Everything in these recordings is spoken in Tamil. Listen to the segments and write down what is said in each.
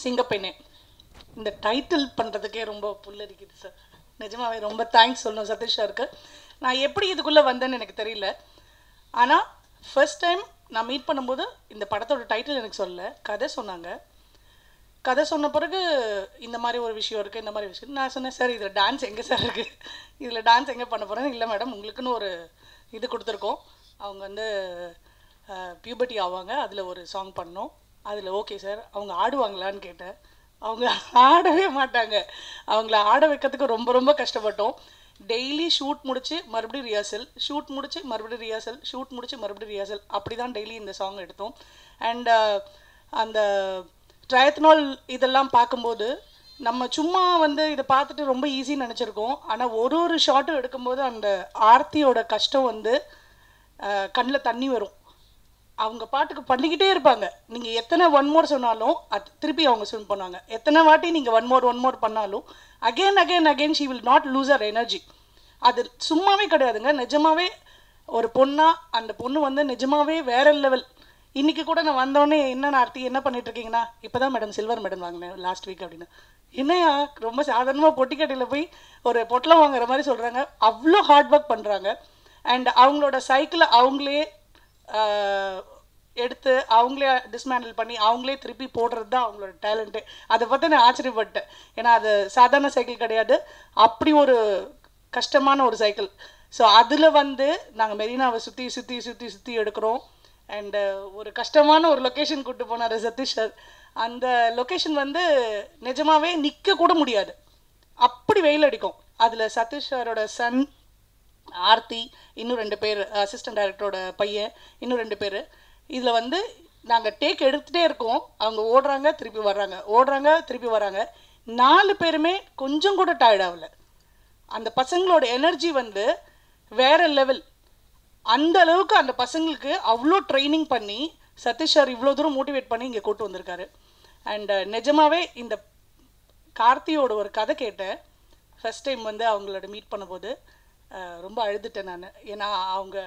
சிங்கப்பெண்ணே இந்த டைட்டில் பண்ணுறதுக்கே ரொம்ப புல்லரிக்குது சார். நிஜமாவே ரொம்ப தேங்க்ஸ் சொல்லணும் சதீஷ் சாருக்கு. நான் எப்படி இதுக்குள்ளே வந்தேன்னு எனக்கு தெரியல. ஆனால் ஃபர்ஸ்ட் டைம் நான் மீட் பண்ணும்போது இந்த படத்தோட டைட்டில் எனக்கு சொல்லலை, கதை சொன்னாங்க. கதை சொன்ன பிறகு இந்த மாதிரி ஒரு விஷயம் இருக்குது, இந்த மாதிரி விஷயம் நான் சொன்னேன், சார் இதில் டான்ஸ் எங்கே சார் இருக்குது, இதில் டான்ஸ் எங்கே பண்ண போகிறேன். இல்லை மேடம், உங்களுக்குன்னு ஒரு இது கொடுத்துருக்கோம், அவங்க வந்து பியூபர்ட்டி ஆவாங்க, அதில் ஒரு சாங் பண்ணோம். அதில் ஓகே சார், அவங்க ஆடுவாங்களான்னு கேட்டேன். அவங்க ஆடவே மாட்டாங்க. அவங்கள ஆட வைக்கிறதுக்கு ரொம்ப ரொம்ப கஷ்டப்பட்டோம். டெய்லி ஷூட் முடிச்சு மறுபடியும் ரிஹர்சல், ஷூட் முடிச்சு மறுபடியும் ரிஹர்சல், ஷூட் முடிச்சு மறுபடியும் ரிஹர்சல், அப்படி தான் டெய்லி இந்த சாங் எடுத்தோம். அண்ட் அந்த ட்ரையத்னால் இதெல்லாம் பார்க்கும்போது நம்ம சும்மா வந்து இதை பார்த்துட்டு ரொம்ப ஈஸின்னு நினச்சிருக்கோம். ஆனால் ஒரு ஒரு ஷாட்டும் எடுக்கும்போது அந்த ஆர்த்தியோட கஷ்டம் வந்து கண்ணில் தண்ணி வரும். அவங்க பாட்டுக்கு பண்ணிக்கிட்டே இருப்பாங்க. நீங்கள் எத்தனை ஒன் மோர் சொன்னாலும் திருப்பி அவங்க ஸ்விம் பண்ணுவாங்க. எத்தனை வாட்டி நீங்கள் ஒன் மோர் பண்ணாலும் again she will not lose our energy. அது சும்மாவே கிடையாதுங்க. நிஜமாவே ஒரு பொண்ணா அந்த பொண்ணு வந்து நிஜமாவே வேற லெவல். இன்றைக்கி கூட நான் வந்தோடனே என்ன ஆர்த்தி என்ன பண்ணிட்டு இருக்கீங்கன்னா, இப்போ தான் மேடம் சில்வர் மெடல் வாங்கினேன் லாஸ்ட் வீக் அப்படின்னு. என்னையா ரொம்ப சாதாரணமாக பொட்டிக்கடையில் போய் ஒரு பொட்டலம் வாங்குற மாதிரி சொல்கிறாங்க. அவ்வளோ ஹார்ட் ஒர்க் பண்ணுறாங்க. அண்ட் அவங்களோட சைக்கிளை அவங்களே எடுத்து அவங்களே டிஸ்மேண்டில் பண்ணி அவங்களே திருப்பி போடுறது தான் அவங்களோட டேலண்ட்டு. அதை பார்த்து நான் ஆச்சரியப்பட்டேன். ஏன்னா அது சாதாரண சைக்கிள் கிடையாது, அப்படி ஒரு கஷ்டமான ஒரு சைக்கிள். ஸோ அதில் வந்து நாங்கள் மெரினாவை சுற்றி எடுக்கிறோம். அண்டு ஒரு கஷ்டமான ஒரு லொக்கேஷன் கூப்பிட்டு போனார் சதீஷ் சார். அந்த லொக்கேஷன் வந்து நிஜமாகவே நிற்க கூட முடியாது, அப்படி வெயில் அடிக்கும். அதில் சதீஷ் சாரோட சன் ஆர்த்தி, இன்னும் 2 பேர் அசிஸ்டன்ட் டைரக்டரோட பையன், இன்னும் 2 பேர். இதில் வந்து நாங்கள் டேக் எடுத்துகிட்டே இருக்கோம். அவங்க ஓடுறாங்க திருப்பி வர்றாங்க, ஓடுறாங்க திருப்பி வராங்க. 4 பேருமே கொஞ்சம் கூட டயர்ட் ஆகலை. அந்த பசங்களோட எனர்ஜி வந்து வேற லெவல். அந்த அளவுக்கு அந்த பசங்களுக்கு அவ்வளோ ட்ரைனிங் பண்ணி சதீஷ் சார் இவ்வளோ தூரம் மோட்டிவேட் பண்ணி இங்கே கூட்டு வந்திருக்காரு. அண்ட் நிஜமாகவே இந்த கார்த்தியோட ஒரு கதை கேட்டேன் ஃபஸ்ட் டைம் வந்து அவங்களோட மீட் பண்ணும்போது. ரொம்ப அழுதுட்டேன் நான். ஏன்னா அவங்க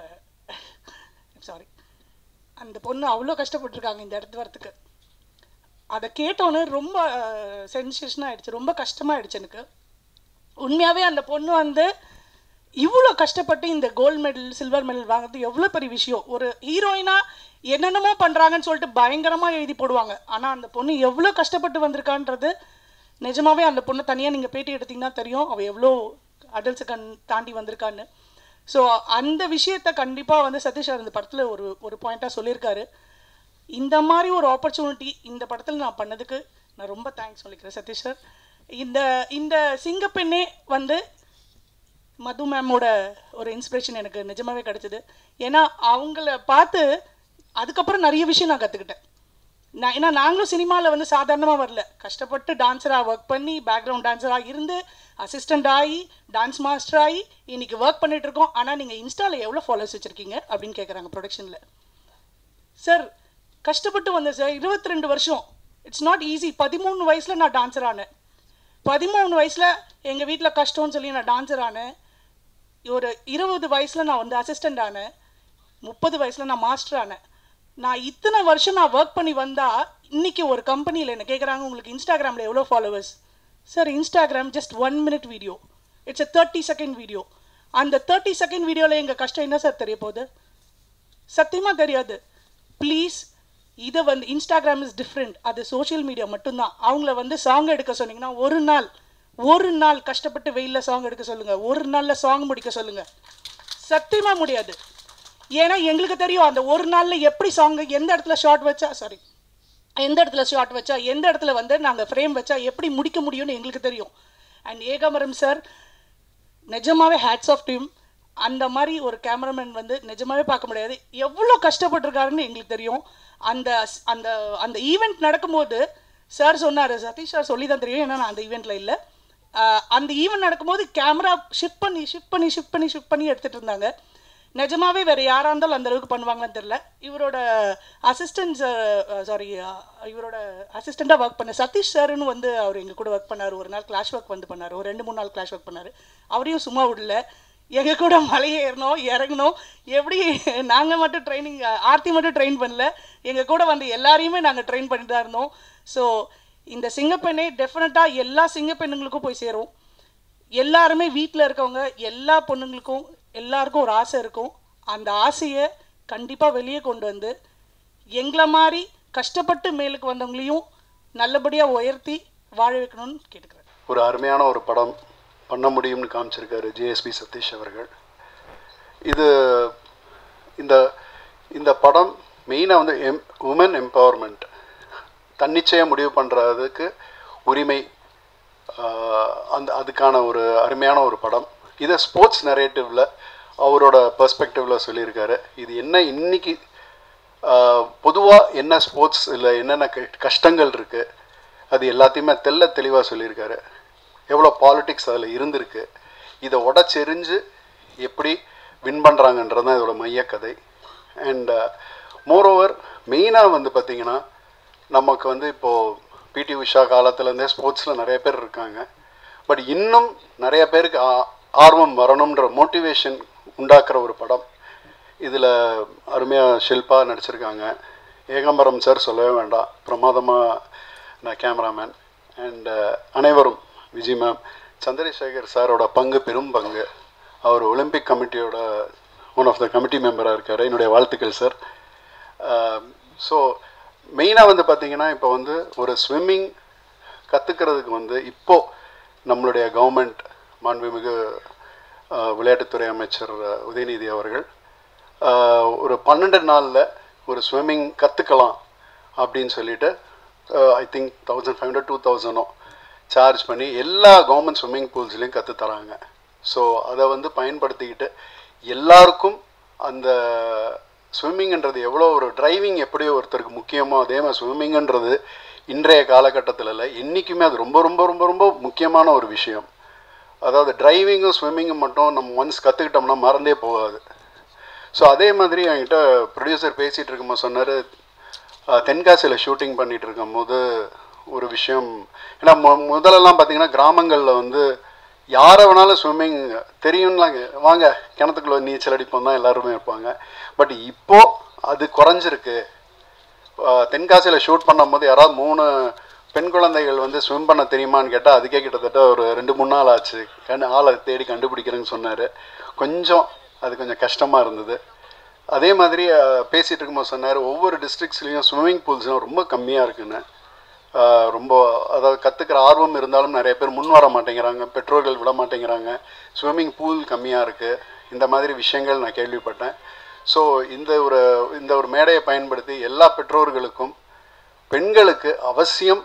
சாரி அந்த பொண்ணு அவ்வளோ கஷ்டப்பட்டுருக்காங்க இந்த இடத்து வரத்துக்கு. அதை கேட்டோன்னே ரொம்ப சென்சேஷனாக ஆகிடுச்சு, ரொம்ப கஷ்டமாகிடுச்சு எனக்கு. உண்மையாகவே அந்த பொண்ணு வந்து இவ்வளோ கஷ்டப்பட்டு இந்த கோல்டு மெடல் சில்வர் மெடல் வாங்குறது எவ்வளோ பெரிய விஷயம். ஒரு ஹீரோயினாக என்னென்னமோ பண்ணுறாங்கன்னு சொல்லிட்டு பயங்கரமாக எழுதி போடுவாங்க. ஆனால் அந்த பொண்ணு எவ்வளோ கஷ்டப்பட்டு வந்திருக்கான்றது நிஜமாகவே அந்த பொண்ணை தனியாக நீங்கள் பேட்டி எடுத்திங்கன்னா தெரியும் அவள் எவ்வளோ அடல்ட்ஸை தாண்டி வந்திருக்கான்னு. ஸோ அந்த விஷயத்தை கண்டிப்பாக வந்து சதீஷ் சார் இந்த படத்தில் ஒரு பாயிண்ட்டாக சொல்லியிருக்காரு. இந்த மாதிரி ஒரு ஆப்பர்ச்சுனிட்டி இந்த படத்தில் நான் பண்ணதுக்கு நான் ரொம்ப தேங்க்ஸ் சொல்லிக்கிறேன் சதீஷ் சார். இந்த சிங்கப்பெண்ணே வந்து மது மேமோட ஒரு இன்ஸ்பிரேஷன் எனக்கு நிஜமாகவே கிடச்சிது. ஏன்னா அவங்கள பார்த்து அதுக்கப்புறம் நிறைய விஷயம் நான் கற்றுக்கிட்டேன். ஏன்னா நாங்களும் சினிமாவில் வந்து சாதாரணமாக வரல, கஷ்டப்பட்டு டான்ஸராக ஒர்க் பண்ணி பேக்ரவுண்ட் டான்ஸராக இருந்து அசிஸ்டண்ட் ஆகி டான்ஸ் மாஸ்டர் ஆகி இன்றைக்கி ஒர்க் பண்ணிகிட்ருக்கோம். ஆனால் நீங்கள் இன்ஸ்டாவில் எவ்வளோ ஃபாலோவர்ஸ் வச்சுருக்கீங்க அப்படின்னு கேட்குறாங்க ப்ரொடக்ஷனில். சார் கஷ்டப்பட்டு வந்தேன் சார், 22 வருஷம். It's not easy. 13 வயசில் நான் டான்ஸர் ஆனேன். 13 வயசில் எங்கள் வீட்டில் கஷ்டம்னு சொல்லி நான் டான்ஸர் ஆனேன். ஒரு 20 வயசில் நான் வந்து அசிஸ்டண்ட் ஆனேன். 30 வயசில் நான் மாஸ்டர் ஆனேன். நான் இத்தனை வருஷம் நான் ஒர்க் பண்ணி வந்தால் இன்றைக்கி ஒரு கம்பெனியில் என்ன கேட்குறாங்க, உங்களுக்கு இன்ஸ்டாகிராமில் எவ்வளோ followers? Sir Instagram just 1 minute video, it's a 30 second video. அந்த 30 second வீடியோவில் எங்கள் கஷ்டம் என்ன சார் தெரிய போகுது? சத்தியமாக தெரியாது. ப்ளீஸ் இதை வந்து இன்ஸ்டாகிராம் இஸ் டிஃப்ரெண்ட், அது சோஷியல் மீடியா மட்டும்தான். அவங்கள வந்து சாங் எடுக்க சொன்னீங்கன்னா ஒரு நாள் கஷ்டப்பட்டு வெயிலில் சாங் எடுக்க சொல்லுங்கள், ஒரு நாளில் சாங் முடிக்க சொல்லுங்கள். சத்தியமாக முடியாது. ஏன்னா எங்களுக்கு தெரியும் அந்த ஒரு நாளில் எப்படி சாங்கு எந்த இடத்துல ஷார்ட் வச்சா எந்த இடத்துல வந்து நாங்கள் ஃப்ரேம் வச்சா எப்படி முடிக்க முடியும்னு எங்களுக்கு தெரியும். அண்ட் ஏகாம்பரம் சார் நிஜமாகவே ஹேட்ஸ் ஆஃப் டீம். அந்த மாதிரி ஒரு கேமராமேன் வந்து நிஜமாகவே பார்க்க முடியாது. எவ்வளோ கஷ்டப்பட்டுருக்காருன்னு எங்களுக்கு தெரியும். அந்த அந்த அந்த ஈவெண்ட் நடக்கும்போது சார் சொன்னார், சதீஷ் சார் சொல்லி தான் தெரியும், ஏன்னா நான் அந்த ஈவெண்ட்டில் இல்லை. அந்த ஈவெண்ட் நடக்கும்போது கேமரா ஷிஃப்ட் பண்ணி எடுத்துகிட்டு இருந்தாங்க. நிஜமாவே வேறு யாராக இருந்தாலும் அந்த அளவுக்கு பண்ணுவாங்கன்னு தெரில. இவரோட அசிஸ்டண்ட்டாக ஒர்க் பண்ண சதீஷ் சார்னு வந்து அவர் எங்கள் கூட ஒர்க் பண்ணார். ஒரு நாள் கிளாஷ் ஒர்க் வந்து பண்ணார், ஒரு 2-3 நாள் கிளாஷ் ஒர்க் பண்ணார். அவரையும் சும்மா விடல, எங்கள் கூட மலையே ஏறணும் இறங்கணும். எப்படி நாங்கள் மட்டும் ட்ரைனிங் ஆர்த்தி மட்டும் ட்ரெயின் பண்ணல, எங்கள் கூட வந்து எல்லாரையுமே நாங்கள் ட்ரெயின் பண்ணிட்டு தான் இருந்தோம். ஸோ இந்த சிங்கப்பெண்ணே டெஃபினட்டாக எல்லா சிங்கப்பெண்ணுங்களுக்கும் போய் சேரும். எல்லாருமே வீட்டில் இருக்கவங்க எல்லா பொண்ணுங்களுக்கும் எல்லாருக்கும் ஒரு ஆசை இருக்கும். அந்த ஆசையை கண்டிப்பாக வெளியே கொண்டு வந்து எங்களை மாதிரி கஷ்டப்பட்டு மேலுக்கு வந்தவங்களையும் நல்லபடியாக உயர்த்தி வாழ வைக்கணும்னு கேட்டுக்கிறேன். ஒரு அருமையான ஒரு படம் பண்ண முடியும்னு காமிச்சிருக்காரு ஜேஎஸ்பி சதீஷ் அவர்கள். இது இந்த இந்த படம் மெயினாக வந்து உமன் எம்பவர்மெண்ட், தன்னிச்சையாக முடிவு பண்ணுறதுக்கு உரிமை, அதுக்கான ஒரு அருமையான ஒரு படம். இதை ஸ்போர்ட்ஸ் நரேட்டிவில் அவரோட பெர்ஸ்பெக்டிவில் சொல்லியிருக்காரு. இது என்ன இன்னைக்கு பொதுவாக என்ன ஸ்போர்ட்ஸ் இல்லை என்னென்ன கஷ்டங்கள் இருக்குது அது எல்லாத்தையுமே தெளிவாக சொல்லியிருக்காரு. எவ்வளோ பாலிட்டிக்ஸ் அதில் இருந்திருக்கு, இதை உடச்செறிஞ்சு எப்படி வின் பண்ணுறாங்கன்றது தான் இதோட மையக்கதை. அண்ட் மோரோவர் மெயினாக வந்து பார்த்திங்கன்னா நமக்கு வந்து இப்போது பிடி உஷா காலத்துலேருந்தே ஸ்போர்ட்ஸில் நிறைய பேர் இருக்காங்க. பட் இன்னும் நிறைய பேருக்கு ஆர்வம் வரணுன்ற மோட்டிவேஷன் உண்டாக்குற ஒரு படம். இதில் அருமையாக ஷில்பா நடிச்சிருக்காங்க. ஏகாம்பரம் சார் சொல்லவே வேண்டாம், பிரமாதமாக நான் கேமராமேன். அண்ட் அனைவரும் விஜய் மேம், சந்திரசேகர் சாரோட பங்கு பெரும் பங்கு. அவர் ஒலிம்பிக் கமிட்டியோட ஒன் ஆஃப் த கமிட்டி மெம்பராக இருக்கார். என்னுடைய வாழ்த்துக்கள் சார். ஸோ மெயினாக வந்து பார்த்திங்கன்னா இப்போ வந்து ஒரு ஸ்விம்மிங் கற்றுக்கிறதுக்கு வந்து இப்போது நம்மளுடைய கவர்மெண்ட் மாண்புமிகு விளையாட்டுத்துறை அமைச்சர் உதயநிதி அவர்கள் ஒரு 12 நாளில் ஒரு ஸ்விம்மிங் கற்றுக்கலாம் அப்படின்னு சொல்லிட்டு ஐ திங்க் 1500 2000 சார்ஜ் பண்ணி எல்லா கவர்மெண்ட் ஸ்விம்மிங் பூல்ஸ்லேயும் கற்றுத்தராங்க. ஸோ அதை வந்து பயன்படுத்திக்கிட்டு எல்லாருக்கும் அந்த ஸ்விம்மிங்ன்றது எவ்வளோ ஒரு டிரைவிங் எப்படி ஒருத்தருக்கு முக்கியமோ அதே மாதிரி ஸ்விம்மிங்ன்றது இன்றைய காலகட்டத்தில் இல்லை, என்றைக்குமே அது ரொம்ப ரொம்ப ரொம்ப ரொம்ப முக்கியமான ஒரு விஷயம். அதாவது டிரைவிங்கும் ஸ்விம்மிங்கும் மட்டும் நம்ம ஒன்ஸ் கற்றுக்கிட்டோம்னா மறந்தே போகாது. ஸோ அதே மாதிரி என்கிட்ட ப்ரொடியூசர் பேசிகிட்டு இருக்கும்போது சொன்னார், தென்காசியில் ஷூட்டிங் பண்ணிகிட்டு இருக்கும்போது ஒரு விஷயம், ஏன்னா முதலெல்லாம் பார்த்திங்கன்னா கிராமங்களில் வந்து யாரை வேணாலும் ஸ்விம்மிங் தெரியும்லாம், வாங்க கிணத்துக்குள்ளே நீச்சல் அடிப்போம் தான் எல்லாருமே இருப்பாங்க. பட் இப்போது அது குறைஞ்சிருக்கு. தென்காசியில் ஷூட் பண்ணும்போது யாராவது 3 பெண் குழந்தைகள் வந்து ஸ்விம் பண்ண தெரியுமான்னு கேட்டால் அதுக்கே கிட்டத்தட்ட ஒரு 2-3 நாள் ஆச்சு ஆளை தேடி கண்டுபிடிக்கிறேன்னு சொன்னார். அது கொஞ்சம் கஷ்டமாக இருந்தது. அதே மாதிரி பேசிகிட்டு இருக்கும்போது சொன்னார், ஒவ்வொரு டிஸ்ட்ரிக்ஸ்லேயும் ஸ்விம்மிங் பூல்ஸும் ரொம்ப கம்மியாக இருக்குன்னு. ரொம்ப அதாவது கற்றுக்கிற ஆர்வம் இருந்தாலும் நிறைய பேர் முன் வர மாட்டேங்கிறாங்க, பெற்றோர்கள் விட மாட்டேங்கிறாங்க, ஸ்விம்மிங் பூல் கம்மியாக இருக்குது, இந்த மாதிரி விஷயங்கள் நான் கேள்விப்பட்டேன். ஸோ இந்த ஒரு மேடையை பயன்படுத்தி எல்லா பெற்றோர்களுக்கும் பெண்களுக்கு அவசியம்,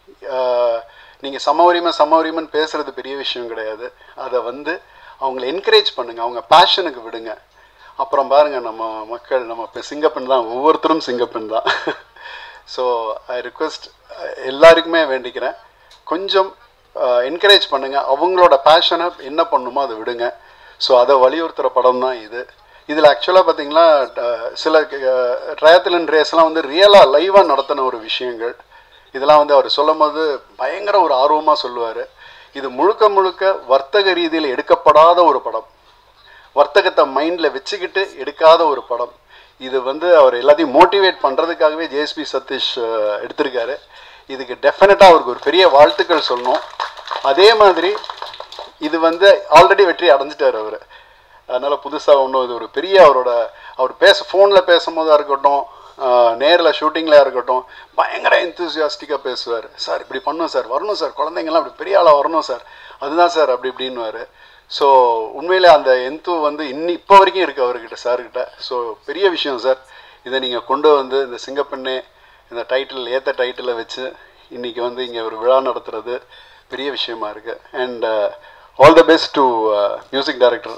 நீங்கள் சம உரிமைன்னு பேசுகிறது பெரிய விஷயம் கிடையாது, அதை வந்து அவங்கள என்கரேஜ் பண்ணுங்கள், அவங்க பேஷனுக்கு விடுங்க. அப்புறம் பாருங்கள் நம்ம மக்கள், நம்ம சிங்கப்பெண் தான், ஒவ்வொருத்தரும் சிங்கப்பெண் தான். ஸோ ஐ ரிக்வெஸ்ட் எல்லாருக்குமே வேண்டிக்கிறேன், கொஞ்சம் என்கரேஜ் பண்ணுங்கள், அவங்களோட பேஷனை என்ன பண்ணுமோ அதை விடுங்க. ஸோ அதை வலியுறுத்துகிற படம் தான் இது. இதில் ஆக்சுவலாக பார்த்திங்கன்னா சில ட்ரையத்லன் ரேஸ்லாம் வந்து ரியலாக லைவாக நடத்தின ஒரு விஷயங்கள். இதெல்லாம் வந்து அவர் சொல்லும் போது பயங்கர ஒரு ஆர்வமாக சொல்லுவார். இது முழுக்க வர்த்தக ரீதியில் எடுக்கப்படாத ஒரு படம், வர்த்தகத்தை மைண்டில் வச்சுக்கிட்டு எடுக்காத ஒரு படம். இது வந்து அவர் எல்லாத்தையும் மோட்டிவேட் பண்ணுறதுக்காகவே ஜேஎஸ்பி சதீஷ் எடுத்திருக்காரு. இதுக்கு டெஃபினட்டாக அவருக்கு ஒரு பெரிய வாழ்த்துக்கள் சொல்லணும். அதே மாதிரி இது வந்து ஆல்ரெடி வெற்றி அடைஞ்சிட்டார் அவர். அதனால் புதுசாக ஒன்றும் இது ஒரு பெரிய அவர் ஃபோனில் பேசும்போதாக இருக்கட்டும், நேரில் ஷூட்டிங்கில் இருக்கட்டும், பயங்கர எந்தூசியாஸ்டிக்காக பேசுவார். சார் இப்படி பண்ணணும் சார், வரணும் சார், குழந்தைங்கள்லாம் இப்படி பெரிய ஆளாக வரணும் சார், அதுதான் சார் அப்படி இப்படின்னுவார். ஸோ உண்மையிலே அந்த வந்து இப்போ வரைக்கும் இருக்குது அவர்கிட்ட, சார்கிட்ட. ஸோ பெரிய விஷயம் சார், இதை நீங்கள் கொண்டு வந்து இந்த சிங்கப்பெண்ணே இந்த ஏற்ற டைட்டிலை வச்சு இன்றைக்கி வந்து இங்கே ஒரு விழா நடத்துகிறது பெரிய விஷயமா இருக்குது. And all the best to music director.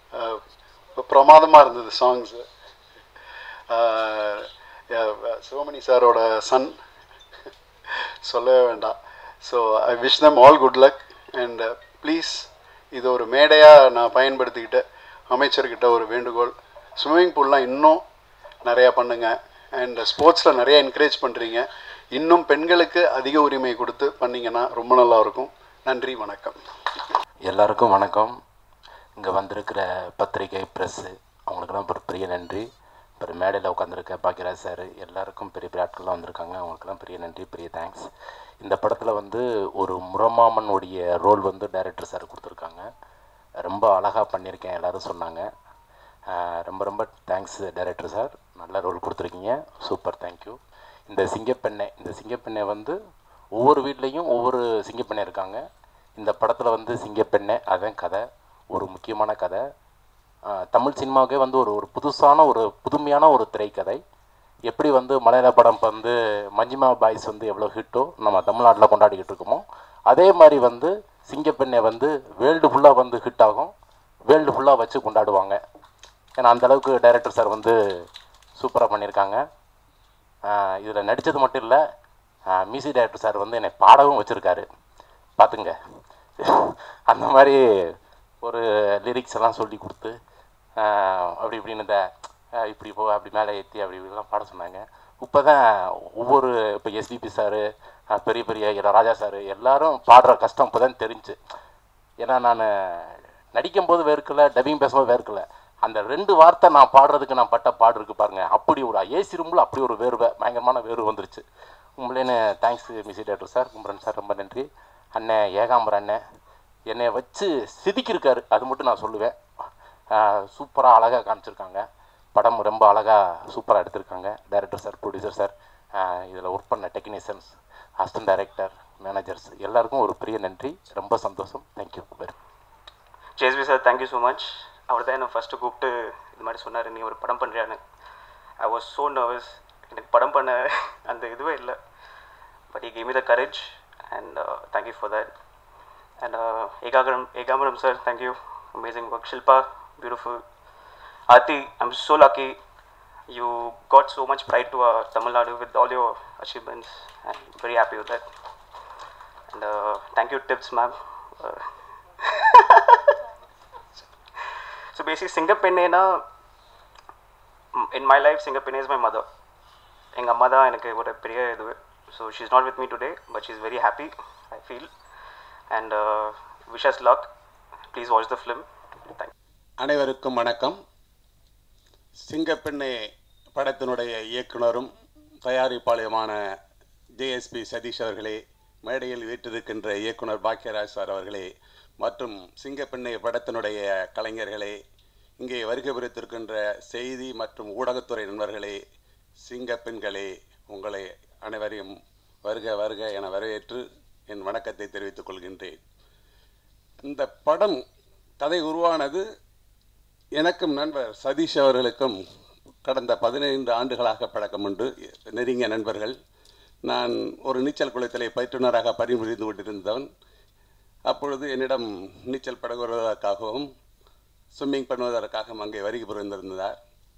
பிரமாதமாக இருந்தது சாங்ஸு. சிவமணி சாரோட சன் சொல்லவே வேண்டாம். So I wish them all good luck. And please இது ஒரு மேடையாக நான் பயன்படுத்திக்கிட்டு அமைச்சர்கிட்ட ஒரு வேண்டுகோள், ஸ்விம்மிங் பூல்லாம் இன்னும் நிறையா பண்ணுங்கள். அண்ட் ஸ்போர்ட்ஸில் நிறையா என்கரேஜ் பண்ணுறீங்க, இன்னும் பெண்களுக்கு அதிக உரிமை கொடுத்து பண்ணிங்கன்னா ரொம்ப நல்லாயிருக்கும். நன்றி, வணக்கம். எல்லாருக்கும் வணக்கம். இங்கே வந்திருக்கிற பத்திரிகை, ப்ரெஸ்ஸு, அவங்களுக்கெல்லாம் ஒரு பெரிய நன்றி. அப்புறம் மேடையில் உட்காந்துருக்க பாக்கியராஜ் சார் எல்லாருக்கும் பெரிய பெரிய ஆட்கள்லாம் வந்திருக்காங்க. அவங்களுக்கெல்லாம் பெரிய நன்றி, பெரிய தேங்க்ஸ். இந்த படத்தில் வந்து ஒரு முரமாமனுடைய ரோல் வந்து டைரக்டர் சார் கொடுத்துருக்காங்க. ரொம்ப அழகாக பண்ணியிருக்கேன் எல்லோரும் சொன்னாங்க. ரொம்ப ரொம்ப தேங்க்ஸ் டைரக்டர் சார், நல்ல ரோல் கொடுத்துருக்கீங்க, சூப்பர், தேங்க்யூ. இந்த சிங்கப்பெண்ணை வந்து ஒவ்வொரு வீட்லேயும் ஒவ்வொரு சிங்கப்பெண்ணை இருக்காங்க. இந்த படத்தில் வந்து சிங்கப்பெண்ணை அதான் கதை, ஒரு முக்கியமான கதை. தமிழ் சினிமாவுக்கே வந்து ஒரு புதுமையான ஒரு திரைக்கதை. எப்படி வந்து மலையாள படம் வந்து மஞ்சிமா பாய்ஸ் வந்து எவ்வளோ ஹிட்டோ நம்ம தமிழ்நாட்டில் கொண்டாடிக்கிட்டு இருக்கோமோ, அதே மாதிரி வந்து சிங்கப்பெண்ணை வந்து வேர்ல்டு ஃபுல்லாக வந்து ஹிட் ஆகும், வேர்ல்டு ஃபுல்லாக வச்சு கொண்டாடுவாங்க. ஏன்னா அந்தளவுக்கு டைரக்டர் சார் வந்து சூப்பராக பண்ணியிருக்காங்க. இதில் நடித்தது மட்டும் இல்லை, மியூசிக் டைரக்டர் சார் வந்து என்னை பாடவும் வச்சுருக்காரு, பார்த்துங்க. அந்த மாதிரி ஒரு லிரிக்ஸ் எல்லாம் சொல்லி கொடுத்து அப்படி இப்படின்னு இப்படி போ, அப்படி மேலே ஏற்றி அப்படி இப்படிலாம் பாட சொன்னாங்க. இப்போ தான் இப்போ எஸ்பிபி சார், பெரிய பெரிய ராஜா சார் எல்லாரும் பாடுற கஷ்டம் இப்போ தான் தெரிஞ்சு. ஏன்னா நான் நடிக்கும்போது வேர்க்கலை, டப்பிங் பேசும்போது வேர்க்கலை, அந்த 2 வார்த்தை நான் பாடுறதுக்கு நான் பட்ட பாடு இருக்கு பாருங்கள். அப்படி ஒரு ஏசி ரூமில் அப்படி ஒரு வேர்வை, பயங்கரமான வேர்வை வந்துருச்சு. உங்களேன்னு thanks music director sir, Kumaran sir, ரொம்ப நன்றி. அண்ணன் ஏகாம்பர அண்ணன் என்னை வச்சு சிதிக்கிருக்காரு, அது மட்டும் நான் சொல்லுவேன். சூப்பராக அழகாக காமிச்சிருக்காங்க, படம் ரொம்ப அழகாக சூப்பராக எடுத்திருக்காங்க. டைரக்டர் சார், ப்ரொடியூசர் சார், இதில் ஒர்க் பண்ண டெக்னீஷியன்ஸ், அசிஸ்டன்ட் டைரக்டர், மேனேஜர்ஸ் எல்லாருக்கும் ஒரு பெரிய நன்றி, ரொம்ப சந்தோஷம். Thank you very much. JSP sir, thank you so much. அவர் தான் என்னை ஃபஸ்ட்டு கூப்பிட்டு இது மாதிரி சொன்னார், நீ ஒரு படம் பண்ணுறியான்னு. ஐ வாஸ் ஸோ நர்வஸ், எனக்கு படம் பண்ண அந்த இதுவே இல்லை. But he gave me the courage and thank you for that. And Egambaram sir, thank you, amazing work. Shilpa, beautiful. Aarti, I'm so lucky you got so much pride to Tamil Nadu with all your achievements, and very happy with that. And thank you Tips ma'am. So basically Singapenne na, in my life Singapenne is my mother. Enga amma da enakku oru periya idu. So she's not with me today, but she's very happy, I feel, and wish us luck. Please watch the film. Thank you. அனைவருக்கும் வணக்கம். சிங்கப்பெண்ணை படத்தினுடைய இயக்குனரும் தயாரிப்பாளருமான ஜேஎஸ்பி சதீஷ் அவர்களே, மேடையில் வீற்றிருக்கின்ற இயக்குனர் பாக்கியராஜ் சார் அவர்களே, மற்றும் சிங்கப்பெண்ணை படத்தினுடைய கலைஞர்களே, இங்கே வருகை புரித்திருக்கின்ற செய்தி மற்றும் ஊடகத்துறை நண்பர்களே, சிங்கப்பெண்களே, உங்களை அனைவரையும் வருக வருக என வரவேற்று என் வணக்கத்தை தெரிவித்துக் கொள்கின்றேன். இந்த படம் கதை உருவானது எனக்கும் நண்பர் சதீஷ் அவர்களுக்கும் கடந்த 15 ஆண்டுகளாக பழக்கம் உண்டு, நெருங்கிய நண்பர்கள். நான் ஒரு நீச்சல் குளத்திலே பயிற்றுனராக பணிபுரிந்து கொண்டிருந்தவன். அப்பொழுது என்னிடம் நீச்சல் பழகுவதற்காகவும் ஸ்விம்மிங் பண்ணுவதற்காகவும் அங்கே வருகை புரிந்திருந்தார்.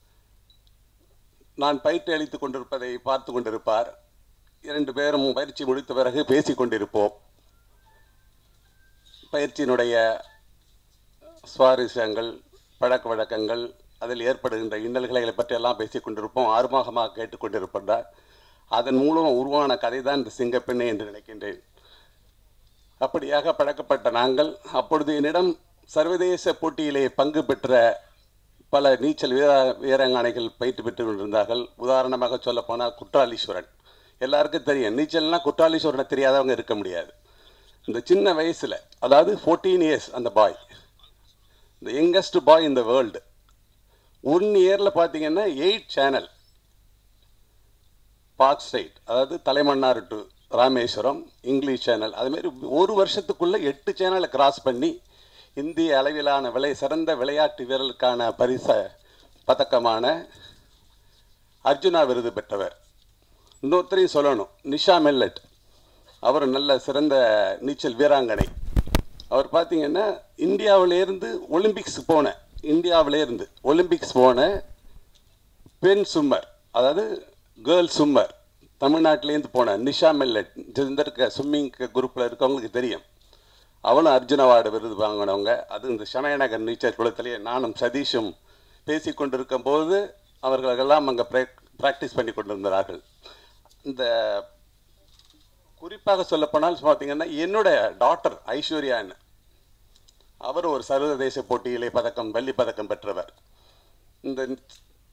நான் பயிற்சி அளித்துக் கொண்டிருப்பதை பார்த்து கொண்டிருப்பார். 2 பேரும் பயிற்சி முடித்த பிறகு பேசி கொண்டிருப்போம். பயிற்சியினுடைய சுவாரஸ்யங்கள், பழக்க வழக்கங்கள், அதில் ஏற்படுகின்ற இன்னல்களை பற்றியெல்லாம் பேசி கொண்டிருப்போம். ஆர்வமாக கேட்டுக்கொண்டிருப்பார். அதன் மூலம் உருவான கதை தான் இந்த சிங்கப்பெண்ணை என்று நினைக்கின்றேன். அப்படியாக பழக்கப்பட்ட நாங்கள் அப்பொழுது என்னிடம் சர்வதேச போட்டியிலே பங்கு பெற்ற பல நீச்சல் வீராங்கனைகள் பயிற்சி பெற்று கொண்டிருந்தார்கள். உதாரணமாக சொல்லப்போனால் குற்றாலீஸ்வரன், எல்லாருக்கும் தெரியும். நீச்சல்னா குற்றாலீஸ்வரனை தெரியாதவங்க இருக்க முடியாது. இந்த சின்ன வயசில், அதாவது 14 இயர்ஸ், அந்த பாய், இந்த youngest bye in the world, 1 இயரில் பார்த்தீங்கன்னா 8 சேனல் பார்க் ஸ்ட்ரைட், அதாவது Talaimannar to Rameswaram English channel, அதுமாரி 1 வருஷத்துக்குள்ளே 8 சேனலை கிராஸ் பண்ணி இந்திய அளவிலான சிறந்த விளையாட்டு வீரர்களுக்கான பதக்கமான அர்ஜுனா விருது பெற்றவர். இன்னொருத்தரையும் சொல்லணும், நிஷா மெல்லட், அவர் நல்ல சிறந்த நீச்சல் வீராங்கனை. அவர் பார்த்தீங்கன்னா இந்தியாவிலேருந்து ஒலிம்பிக்ஸ் போன பெண் சும்மர், அதாவது கேர்ள் சும்மர், தமிழ்நாட்டிலேருந்து போன நிஷா மெல்லட். இந்த இருக்க ஸ்விம்மிங் குரூப்பில் இருக்கவங்களுக்கு தெரியும். அவளும் அர்ஜுன அவார்டு விருது வாங்கினவங்க. அது இந்த சமயநகர் நீச்சல் குளத்திலே நானும் சதீஷும் பேசி கொண்டிருக்கும் போது அவர்களெல்லாம் அங்கே ப்ராக்டிஸ் பண்ணி கொண்டிருந்தார்கள். இந்த குறிப்பாக சொல்லப்போனால் பார்த்தீங்கன்னா என்னுடைய டாட்டர் ஐஸ்வர்யான்னு, அவர் ஒரு சர்வதேச போட்டியிலே வெள்ளி பதக்கம் பெற்றவர். இந்த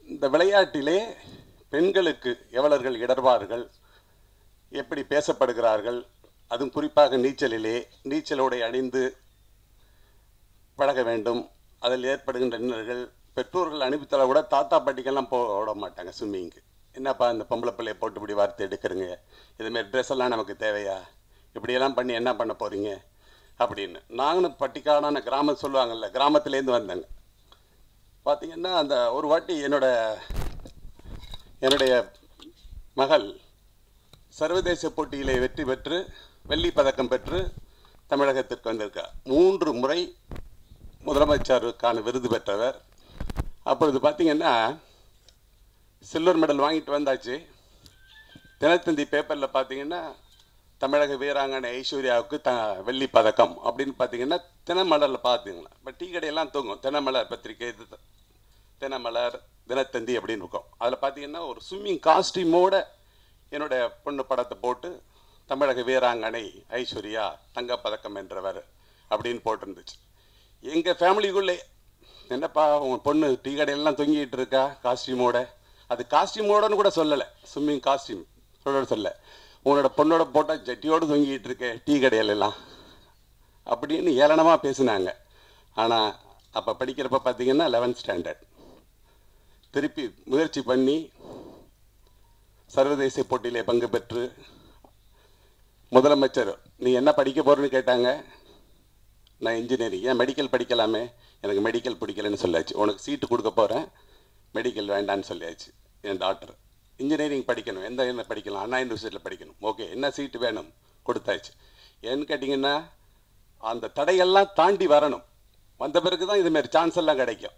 இந்த விளையாட்டிலே பெண்களுக்கு எவ்வளர்கள் இடர்பாடுகள் எப்படி பேசப்படுகிறார்கள், அதுவும் குறிப்பாக நீச்சலோடை அணிந்து பழக வேண்டும், அதில் ஏற்படுகின்ற இன்னல்கள். பெற்றோர்கள் அனுப்பித்தலை விட தாத்தா பாட்டிக்கெல்லாம் போட மாட்டாங்க ஸ்விம்மிங்க்கு. என்னப்பா இந்த பொம்பளை பிள்ளையை போட்டு இப்படி வார்த்தை எடுக்கிறீங்க, இதுமாரி ட்ரெஸ் எல்லாம் நமக்கு தேவையா, இப்படியெல்லாம் பண்ணி என்ன பண்ண போகிறீங்க அப்படின்னு. நாங்களும் பட்டிக்காடான கிராமம் சொல்லுவாங்கள்ல, கிராமத்துலேருந்து வந்தேங்க. பார்த்திங்கன்னா அந்த ஒரு வாட்டி என்னுடைய மகள் சர்வதேச போட்டியிலே வெற்றி பெற்று வெள்ளி பதக்கம் பெற்று தமிழகத்திற்கு வந்திருக்கார். 3 முறை முதலமைச்சருக்கான விருது பெற்றவர். அப்பொழுது பார்த்திங்கன்னா சில்வர் மெடல் வாங்கிட்டு வந்தாச்சு. தினத்தந்தி பேப்பரில் பார்த்திங்கன்னா தமிழக வீராங்கனை ஐஸ்வர்யாவுக்கு வெள்ளி பதக்கம் அப்படின்னு பார்த்திங்கன்னா தினமலரில் பார்த்திங்களா. இப்போ டீ கடையெல்லாம் தூங்கும், தினமலர் பத்திரிகை, தினமலர், தினத்தந்தி அப்படின்னு இருக்கும். அதில் பார்த்திங்கன்னா ஒரு ஸ்விம்மிங் காஸ்டியூமோட என்னுடைய பொண்ணு படத்தை போட்டு தமிழக வீராங்கனை ஐஸ்வர்யா தங்கப்பதக்கம் வென்றவர் அப்படின்னு போட்டிருந்துச்சு. எங்கள் ஃபேமிலிக்குள்ளே என்னப்பா உங்கள் பொண்ணு டீ கடையெல்லாம் தொங்கிட்டு இருக்கா காஸ்டியூமோட, அது காஸ்டியூமோடன்னு கூட சொல்லலை, ஸ்விம்மிங் காஸ்டியூம் சொல்ல, உன்னோட பொண்ணோட போட்டால் ஜட்டியோடு தொங்கிட்டு இருக்க டீ கடையிலெல்லாம் அப்படின்னு ஏளனமாக பேசினாங்க. ஆனால் அப்போ படிக்கிறப்ப பார்த்திங்கன்னா 11th ஸ்டாண்டர்ட். திருப்பி முயற்சி பண்ணி சர்வதேச போட்டியிலே பங்கு பெற்று முதலமைச்சர் நீ என்ன படிக்க போகிறேன்னு கேட்டாங்க. நான் இன்ஜினியரிங், ஏன் மெடிக்கல் படிக்கலாமே, எனக்கு மெடிக்கல் பிடிக்கலன்னு சொல்லியாச்சு. உனக்கு சீட்டு கொடுக்க போகிறேன், மெடிக்கல் வேண்டான்னு சொல்லியாச்சு. என் டாக்டர் இன்ஜினியரிங் படிக்கணும், என்ன படிக்கலாம், அண்ணா யூனிவர்சிட்டியில் படிக்கணும். ஓகே, என்ன சீட்டு வேணும் கொடுத்தாச்சு. ஏன்னு கேட்டிங்கன்னா அந்த தடையெல்லாம் தாண்டி வரணும். வந்த பிறகு தான் இதுமாரி சான்ஸ் எல்லாம் கிடைக்கும்.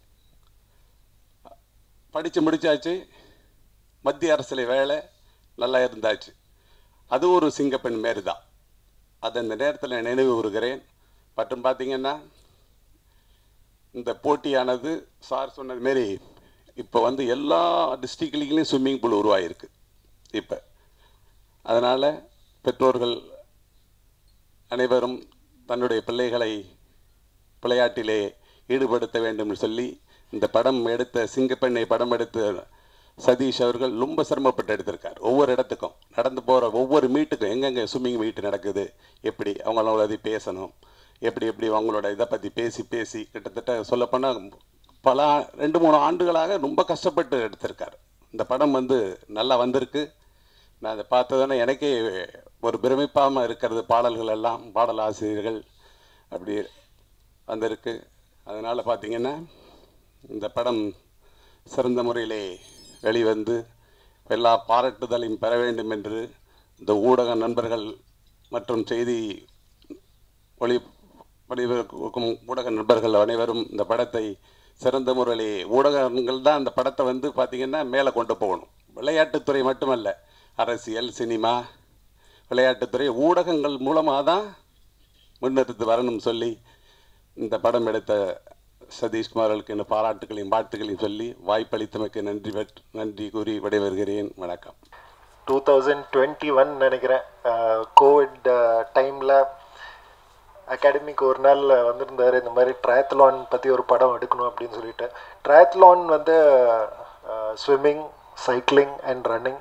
படித்து முடித்தாச்சு. மத்திய அரசில் வேலை நல்லா இருந்தாச்சு. அது ஒரு சிங்கப்பெண் மாரி தான். அதை இந்த நேரத்தில் நினைவு கூறுகிறேன். மற்றும் பார்த்திங்கன்னா இந்த போட்டியானது சார் சொன்னது மாரி இப்போ எல்லா டிஸ்ட்ரிக்ட்லேயும் ஸ்விம்மிங் பூல் உருவாகிருக்கு இப்போ. அதனால் பெற்றோர்கள் அனைவரும் தன்னுடைய பிள்ளைகளை விளையாட்டிலே ஈடுபடுத்த வேண்டும் சொல்லி இந்த படம் எடுத்த சிங்கப்பெண்ணை படம் எடுத்த சதீஷ் அவர்கள் ரொம்ப சிரமப்பட்டு எடுத்திருக்கார். ஒவ்வொரு இடத்துக்கும் நடந்து போகிற ஒவ்வொரு மீட்டுக்கும் எங்கெங்கே ஸ்விம்மிங் மீட்டு நடக்குது, எப்படி அவங்களோட அதை பேசணும், எப்படி அவங்களோட இதை பற்றி பேசி கிட்டத்தட்ட சொல்லப்போனால் பல 2-3 ஆண்டுகளாக ரொம்ப கஷ்டப்பட்டு எடுத்திருக்கார். இந்த படம் நல்லா வந்திருக்கு. நான் அதை பார்த்ததுன்னா எனக்கே ஒரு பிரமிப்பாமல் இருக்கிறது. பாடல்கள் எல்லாம் பாடல் ஆசிரியர்கள் அப்படி வந்திருக்கு. அதனால் பார்த்திங்கன்னா இந்த படம் சிறந்த முறையிலே வெளிவந்து எல்லா பாராட்டுதலையும் பெற வேண்டும் என்று இந்த ஊடக நண்பர்கள் மற்றும் செய்தி ஒளிபரப்பும் ஊடக நண்பர்கள் அனைவரும் இந்த படத்தை சிறந்த முறையிலே, ஊடகங்கள் தான் இந்த படத்தை பார்த்திங்கன்னா மேலே கொண்டு போகணும். விளையாட்டுத்துறை மட்டுமல்ல, அரசியல், சினிமா, விளையாட்டுத்துறை, ஊடகங்கள் மூலமாக தான் முன்னெடுத்து வரணும்னு சொல்லி இந்த படம் எடுத்த சதீஷ்குமார் அவர்களுக்கு இந்த பாராட்டுகளையும் வாழ்த்துக்களையும் சொல்லி வாய்ப்பளித்தமைக்கு நன்றி கூறி விடைபெறுகிறேன். வணக்கம். 2021 நினைக்கிறேன், கோவிட் டைமில் அகாடமிக்கு ஒரு நாள் வந்திருந்தார். இந்த மாதிரி ட்ரையத்லான் பற்றி ஒரு படம் எடுக்கணும் அப்படின்னு சொல்லிட்டு. Triathlon swimming, cycling and running.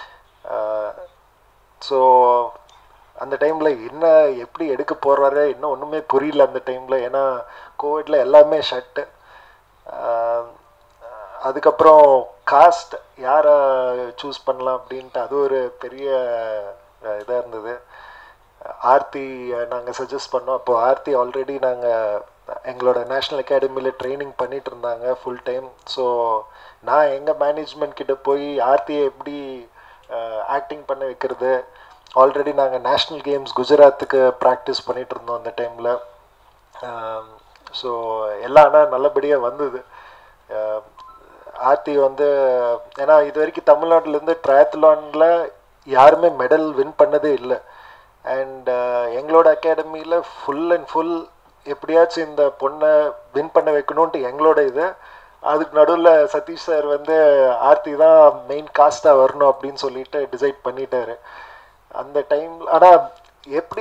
So அந்த டைமில் எப்படி எடுக்க போகிறாரு இன்னும் ஒன்றுமே புரியல அந்த டைமில். ஏன்னா கோவிட்டில் எல்லாமே ஷட்டு. அதுக்கப்புறம் காஸ்ட் யாரை சூஸ் பண்ணலாம் அப்படின்ட்டு அது ஒரு பெரிய இதாக இருந்தது. ஆர்த்தி நாங்கள் சஜஸ்ட் பண்ணோம். அப்போது ஆர்த்தி ஆல்ரெடி நாங்கள் எங்களோட நேஷ்னல் அகாடமியில் ட்ரைனிங் பண்ணிகிட்டு இருந்தாங்க ஃபுல் டைம். ஸோ நான் எங்கள் மேனேஜ்மெண்ட் கிட்டே போய் ஆர்த்தியை எப்படி ஆக்டிங் பண்ண வைக்கிறது, ஆல்ரெடி நாங்கள் நேஷ்னல் கேம்ஸ் குஜராத்துக்கு ப்ராக்டிஸ் பண்ணிகிட்டு இருந்தோம் அந்த டைமில். ஸோ எல்லாம் ஆனால் நல்லபடியாக வந்தது. ஆர்த்தி ஏன்னா இது வரைக்கும் தமிழ்நாட்டிலேருந்து ட்ரையத்லானில் யாருமே மெடல் வின் பண்ணதே இல்லை. அண்ட் எங்களோட அகாடமியில் ஃபுல் அண்ட் ஃபுல் எப்படியாச்சும் இந்த பொண்ணை வின் பண்ண வைக்கணுன்ட்டு எங்களோட இது. அதுக்கு நடுவில் சதீஷ் சார் ஆர்த்தி தான் மெயின் காஸ்ட்டாக வரணும் அப்படின்னு சொல்லிட்டு டிசைட் பண்ணிட்டாரு அந்த டைம். ஆனால் எப்படி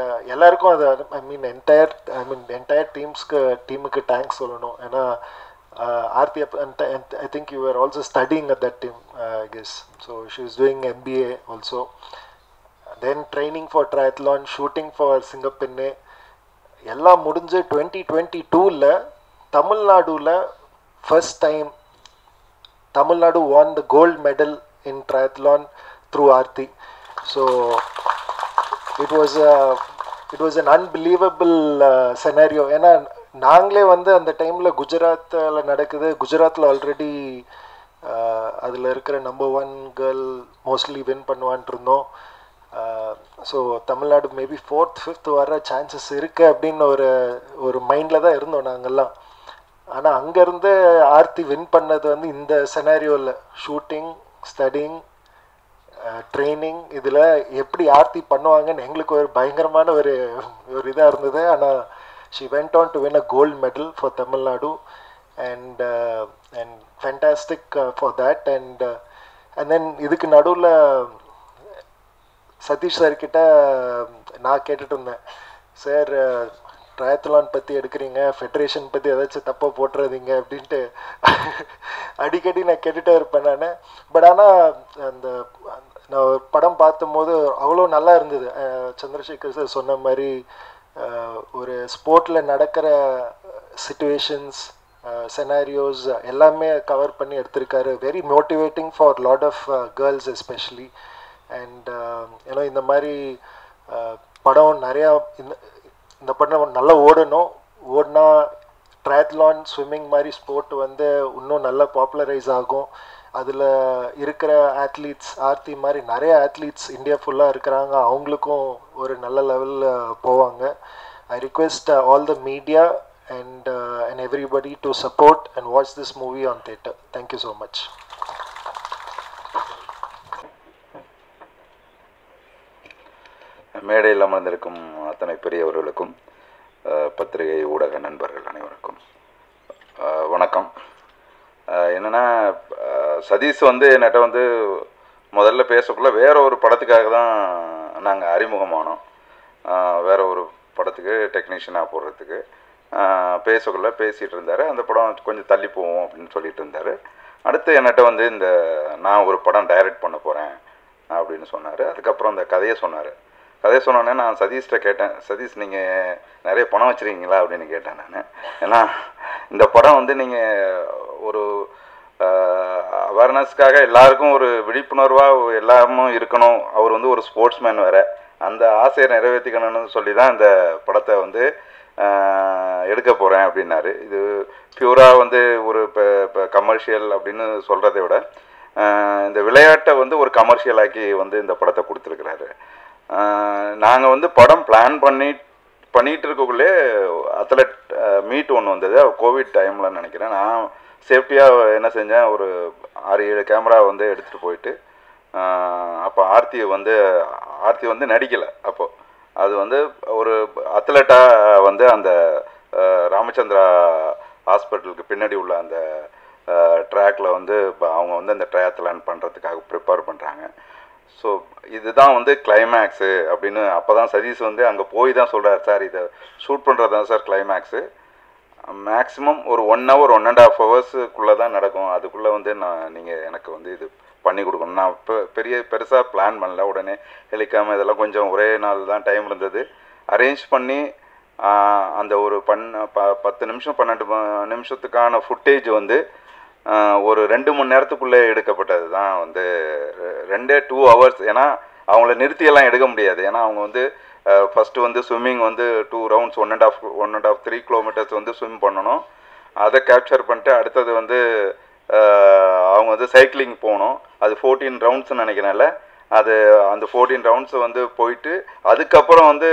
எல்லாருக்கும் அது என்டையர் டீமுக்கு தேங்க்ஸ் சொல்லணும். ஏன்னா Aarti, and I think you were also studying at that time, I guess. So she was doing MBA also. Then training for triathlon, shooting for Singapore. எல்லாம் முடிஞ்சு 2022ல தமிழ்நாடுல first time Tamil Nadu won the gold medal in triathlon through Aarti. So it was an unbelievable scenario. ஏன்னா நாங்களே வந்து அந்த டைமில் குஜராத்தில் நடக்குது, குஜராத்தில் ஆல்ரெடி அதில் இருக்கிற நம்பர் 1 கேர்ள் மோஸ்ட்லி வின் பண்ணுவான்ட்டு இருந்தோம். So Tamil Nadu maybe 4th 5th வர சான்சஸ் இருக்குது அப்படின்னு ஒரு மைண்டில் தான் இருந்தோம் நாங்கள்லாம். ஆனால் அங்கேருந்து ஆர்த்தி வின் பண்ணது வந்து இந்த செனாரியோவில் ஷூட்டிங், ஸ்டடிங், ட்ரைனிங், இதில் எப்படி ஆர்த்தி பண்ணுவாங்கன்னு எங்களுக்கு ஒரு பயங்கரமான ஒரு இதாக இருந்தது. ஆனால் she went on to win a gold medal for Tamil Nadu, and fantastic for that. And then இதுக்கு நடுவில் சதீஷ் சார் கிட்ட நான் கேட்டுட்டு இருந்தேன், சார் ட்ரையத்லான் பற்றி எடுக்கிறீங்க, ஃபெடரேஷன் பற்றி ஏதாச்சும் தப்பாக போட்டுறாதீங்க அப்படின்ட்டு அடிக்கடி நான் கேட்டுகிட்டே இருப்பேன் நான். பட் ஆனால் அந்த நான் படம் பார்த்தும்போது அவ்வளோ நல்லா இருந்தது. சந்திரசேகர் சார் சொன்ன மாதிரி ஒரு ஸ்போர்ட்டில் நடக்கிற சிச்சுவேஷன்ஸ், செனாரியோஸ் எல்லாமே கவர் பண்ணி எடுத்திருக்காரு. Very motivating for lot of girls especially. And ஏன்னா இந்த மாதிரி படம் நிறையா இந்த படம் நல்லா ஓடினா ட்ரையத்லான், ஸ்விம்மிங் மாதிரி ஸ்போர்ட் வந்து இன்னும் நல்லா பாப்புலரைஸ் ஆகும். அதில் இருக்கிற ஆத்லீட்ஸ், ஆர்த்தி மாதிரி நிறைய ஆத்லீட்ஸ் இந்தியா ஃபுல்லாக இருக்கிறாங்க, அவங்களுக்கும் ஒரு நல்ல லெவலில் போவாங்க. I request all the media and everybody to support and watch this movie on theatre. Thank you so much. மேடையில் அமர்ந்திருக்கும் அத்தனை பெரியவர்களுக்கும் பத்திரிகை ஊடக நண்பர்கள் அனைவருக்கும் வணக்கம். என்னென்னா, சதீஷ் வந்து என்கிட்ட வந்து முதல்ல பேசக்குள்ள வேற ஒரு படத்துக்காக தான் நாங்கள் அறிமுகமானோம். வேற ஒரு படத்துக்கு டெக்னீஷியனாக போடுறதுக்கு பேசக்குள்ள பேசிகிட்டு இருந்தார். அந்த படம் கொஞ்சம் தள்ளி போவோம் அப்படின்னு சொல்லிட்டு இருந்தார். அடுத்து என்கிட்ட வந்து நான் ஒரு படம் டைரக்ட் பண்ண போகிறேன் அப்படின்னு சொன்னார். அதுக்கப்புறம் அந்த கதையை சொன்னார். கதையை சொன்னோன்னே நான் சதீஷ்கிட்ட கேட்டேன், சதீஷ் நீங்கள் நிறைய பணம் வச்சுருக்கீங்களா அப்படின்னு கேட்டேன் நான். ஏன்னா இந்த படம் வந்து நீங்கள் ஒரு அவேர்னஸ்க்காக எல்லாருக்கும் ஒரு விழிப்புணர்வாக எல்லாமும் இருக்கணும். அவர் வந்து ஒரு ஸ்போர்ட்ஸ்மேன் வேறு, அந்த ஆசையை நிறைவேற்றிக்கணும்னு சொல்லி தான் இந்த படத்தை வந்து எடுக்க போகிறேன் அப்படின்னாரு. இது பியூராக வந்து ஒரு இப்போ கமர்ஷியல் அப்படின்னு சொல்கிறத விட இந்த விளையாட்டை வந்து ஒரு கமர்ஷியலாக்கி வந்து இந்த படத்தை கொடுத்துருக்குறாரு. நாங்கள் வந்து படம் பிளான் பண்ணிகிட்டு இருக்கக்குள்ளே அத்லெட் மீட் ஒன்று வந்தது. கோவிட் டைமில் நினைக்கிறேன். நான் சேஃப்டியாக என்ன செஞ்சேன், ஒரு 6-7 கேமரா வந்து எடுத்துகிட்டு போயிட்டு, அப்போ ஆர்த்தி வந்து நடிக்கலை. அப்போது அது வந்து ஒரு அத்லெட்டாக வந்து அந்த ராமச்சந்திரா ஹாஸ்பிட்டலுக்கு பின்னாடி உள்ள அந்த ட்ராக்கில் வந்து அவங்க வந்து அந்த ட்ரையத்லான் பண்ணுறதுக்காக ப்ரிப்பேர் பண்ணுறாங்க. ஸோ இதுதான் வந்து கிளைமேக்ஸு அப்படின்னு அப்போ தான் சதீஷ் வந்து அங்கே போய் தான் சொல்கிறார், சார் இதை ஷூட் பண்ணுறது தான் சார் கிளைமேக்ஸு. மேக்ஸிமம் ஒரு 1 hour 1.5 hours தான் நடக்கும். அதுக்குள்ளே வந்து நீங்கள் எனக்கு வந்து இது பண்ணி கொடுக்கணும். நான் இப்போ பெருசாக பிளான் பண்ணல. உடனே ஹெலிகாம் இதெல்லாம் கொஞ்சம் ஒரே நாள் தான் டைம் இருந்தது. அரேஞ்ச் பண்ணி அந்த ஒரு 10 நிமிஷம் 12 நிமிஷத்துக்கான ஃபுட்டேஜ் வந்து ஒரு 2 மணி நேரத்துக்குள்ளே எடுக்கப்பட்டது தான் வந்து 2 hours. ஏன்னா அவங்கள நிறுத்தியெல்லாம் எடுக்க முடியாது. ஏன்னா அவங்க வந்து ஃபஸ்ட்டு வந்து ஸ்விம்மிங் வந்து 2 rounds 1.5 3 kilometers வந்து ஸ்விம் பண்ணணும். அதை கேப்சர் பண்ணிட்டு அடுத்தது வந்து அவங்க வந்து சைக்கிளிங் போகணும். அது 14 rounds நினைக்கிறேன்ல. அது அந்த 14 rounds வந்து போயிட்டு அதுக்கப்புறம் வந்து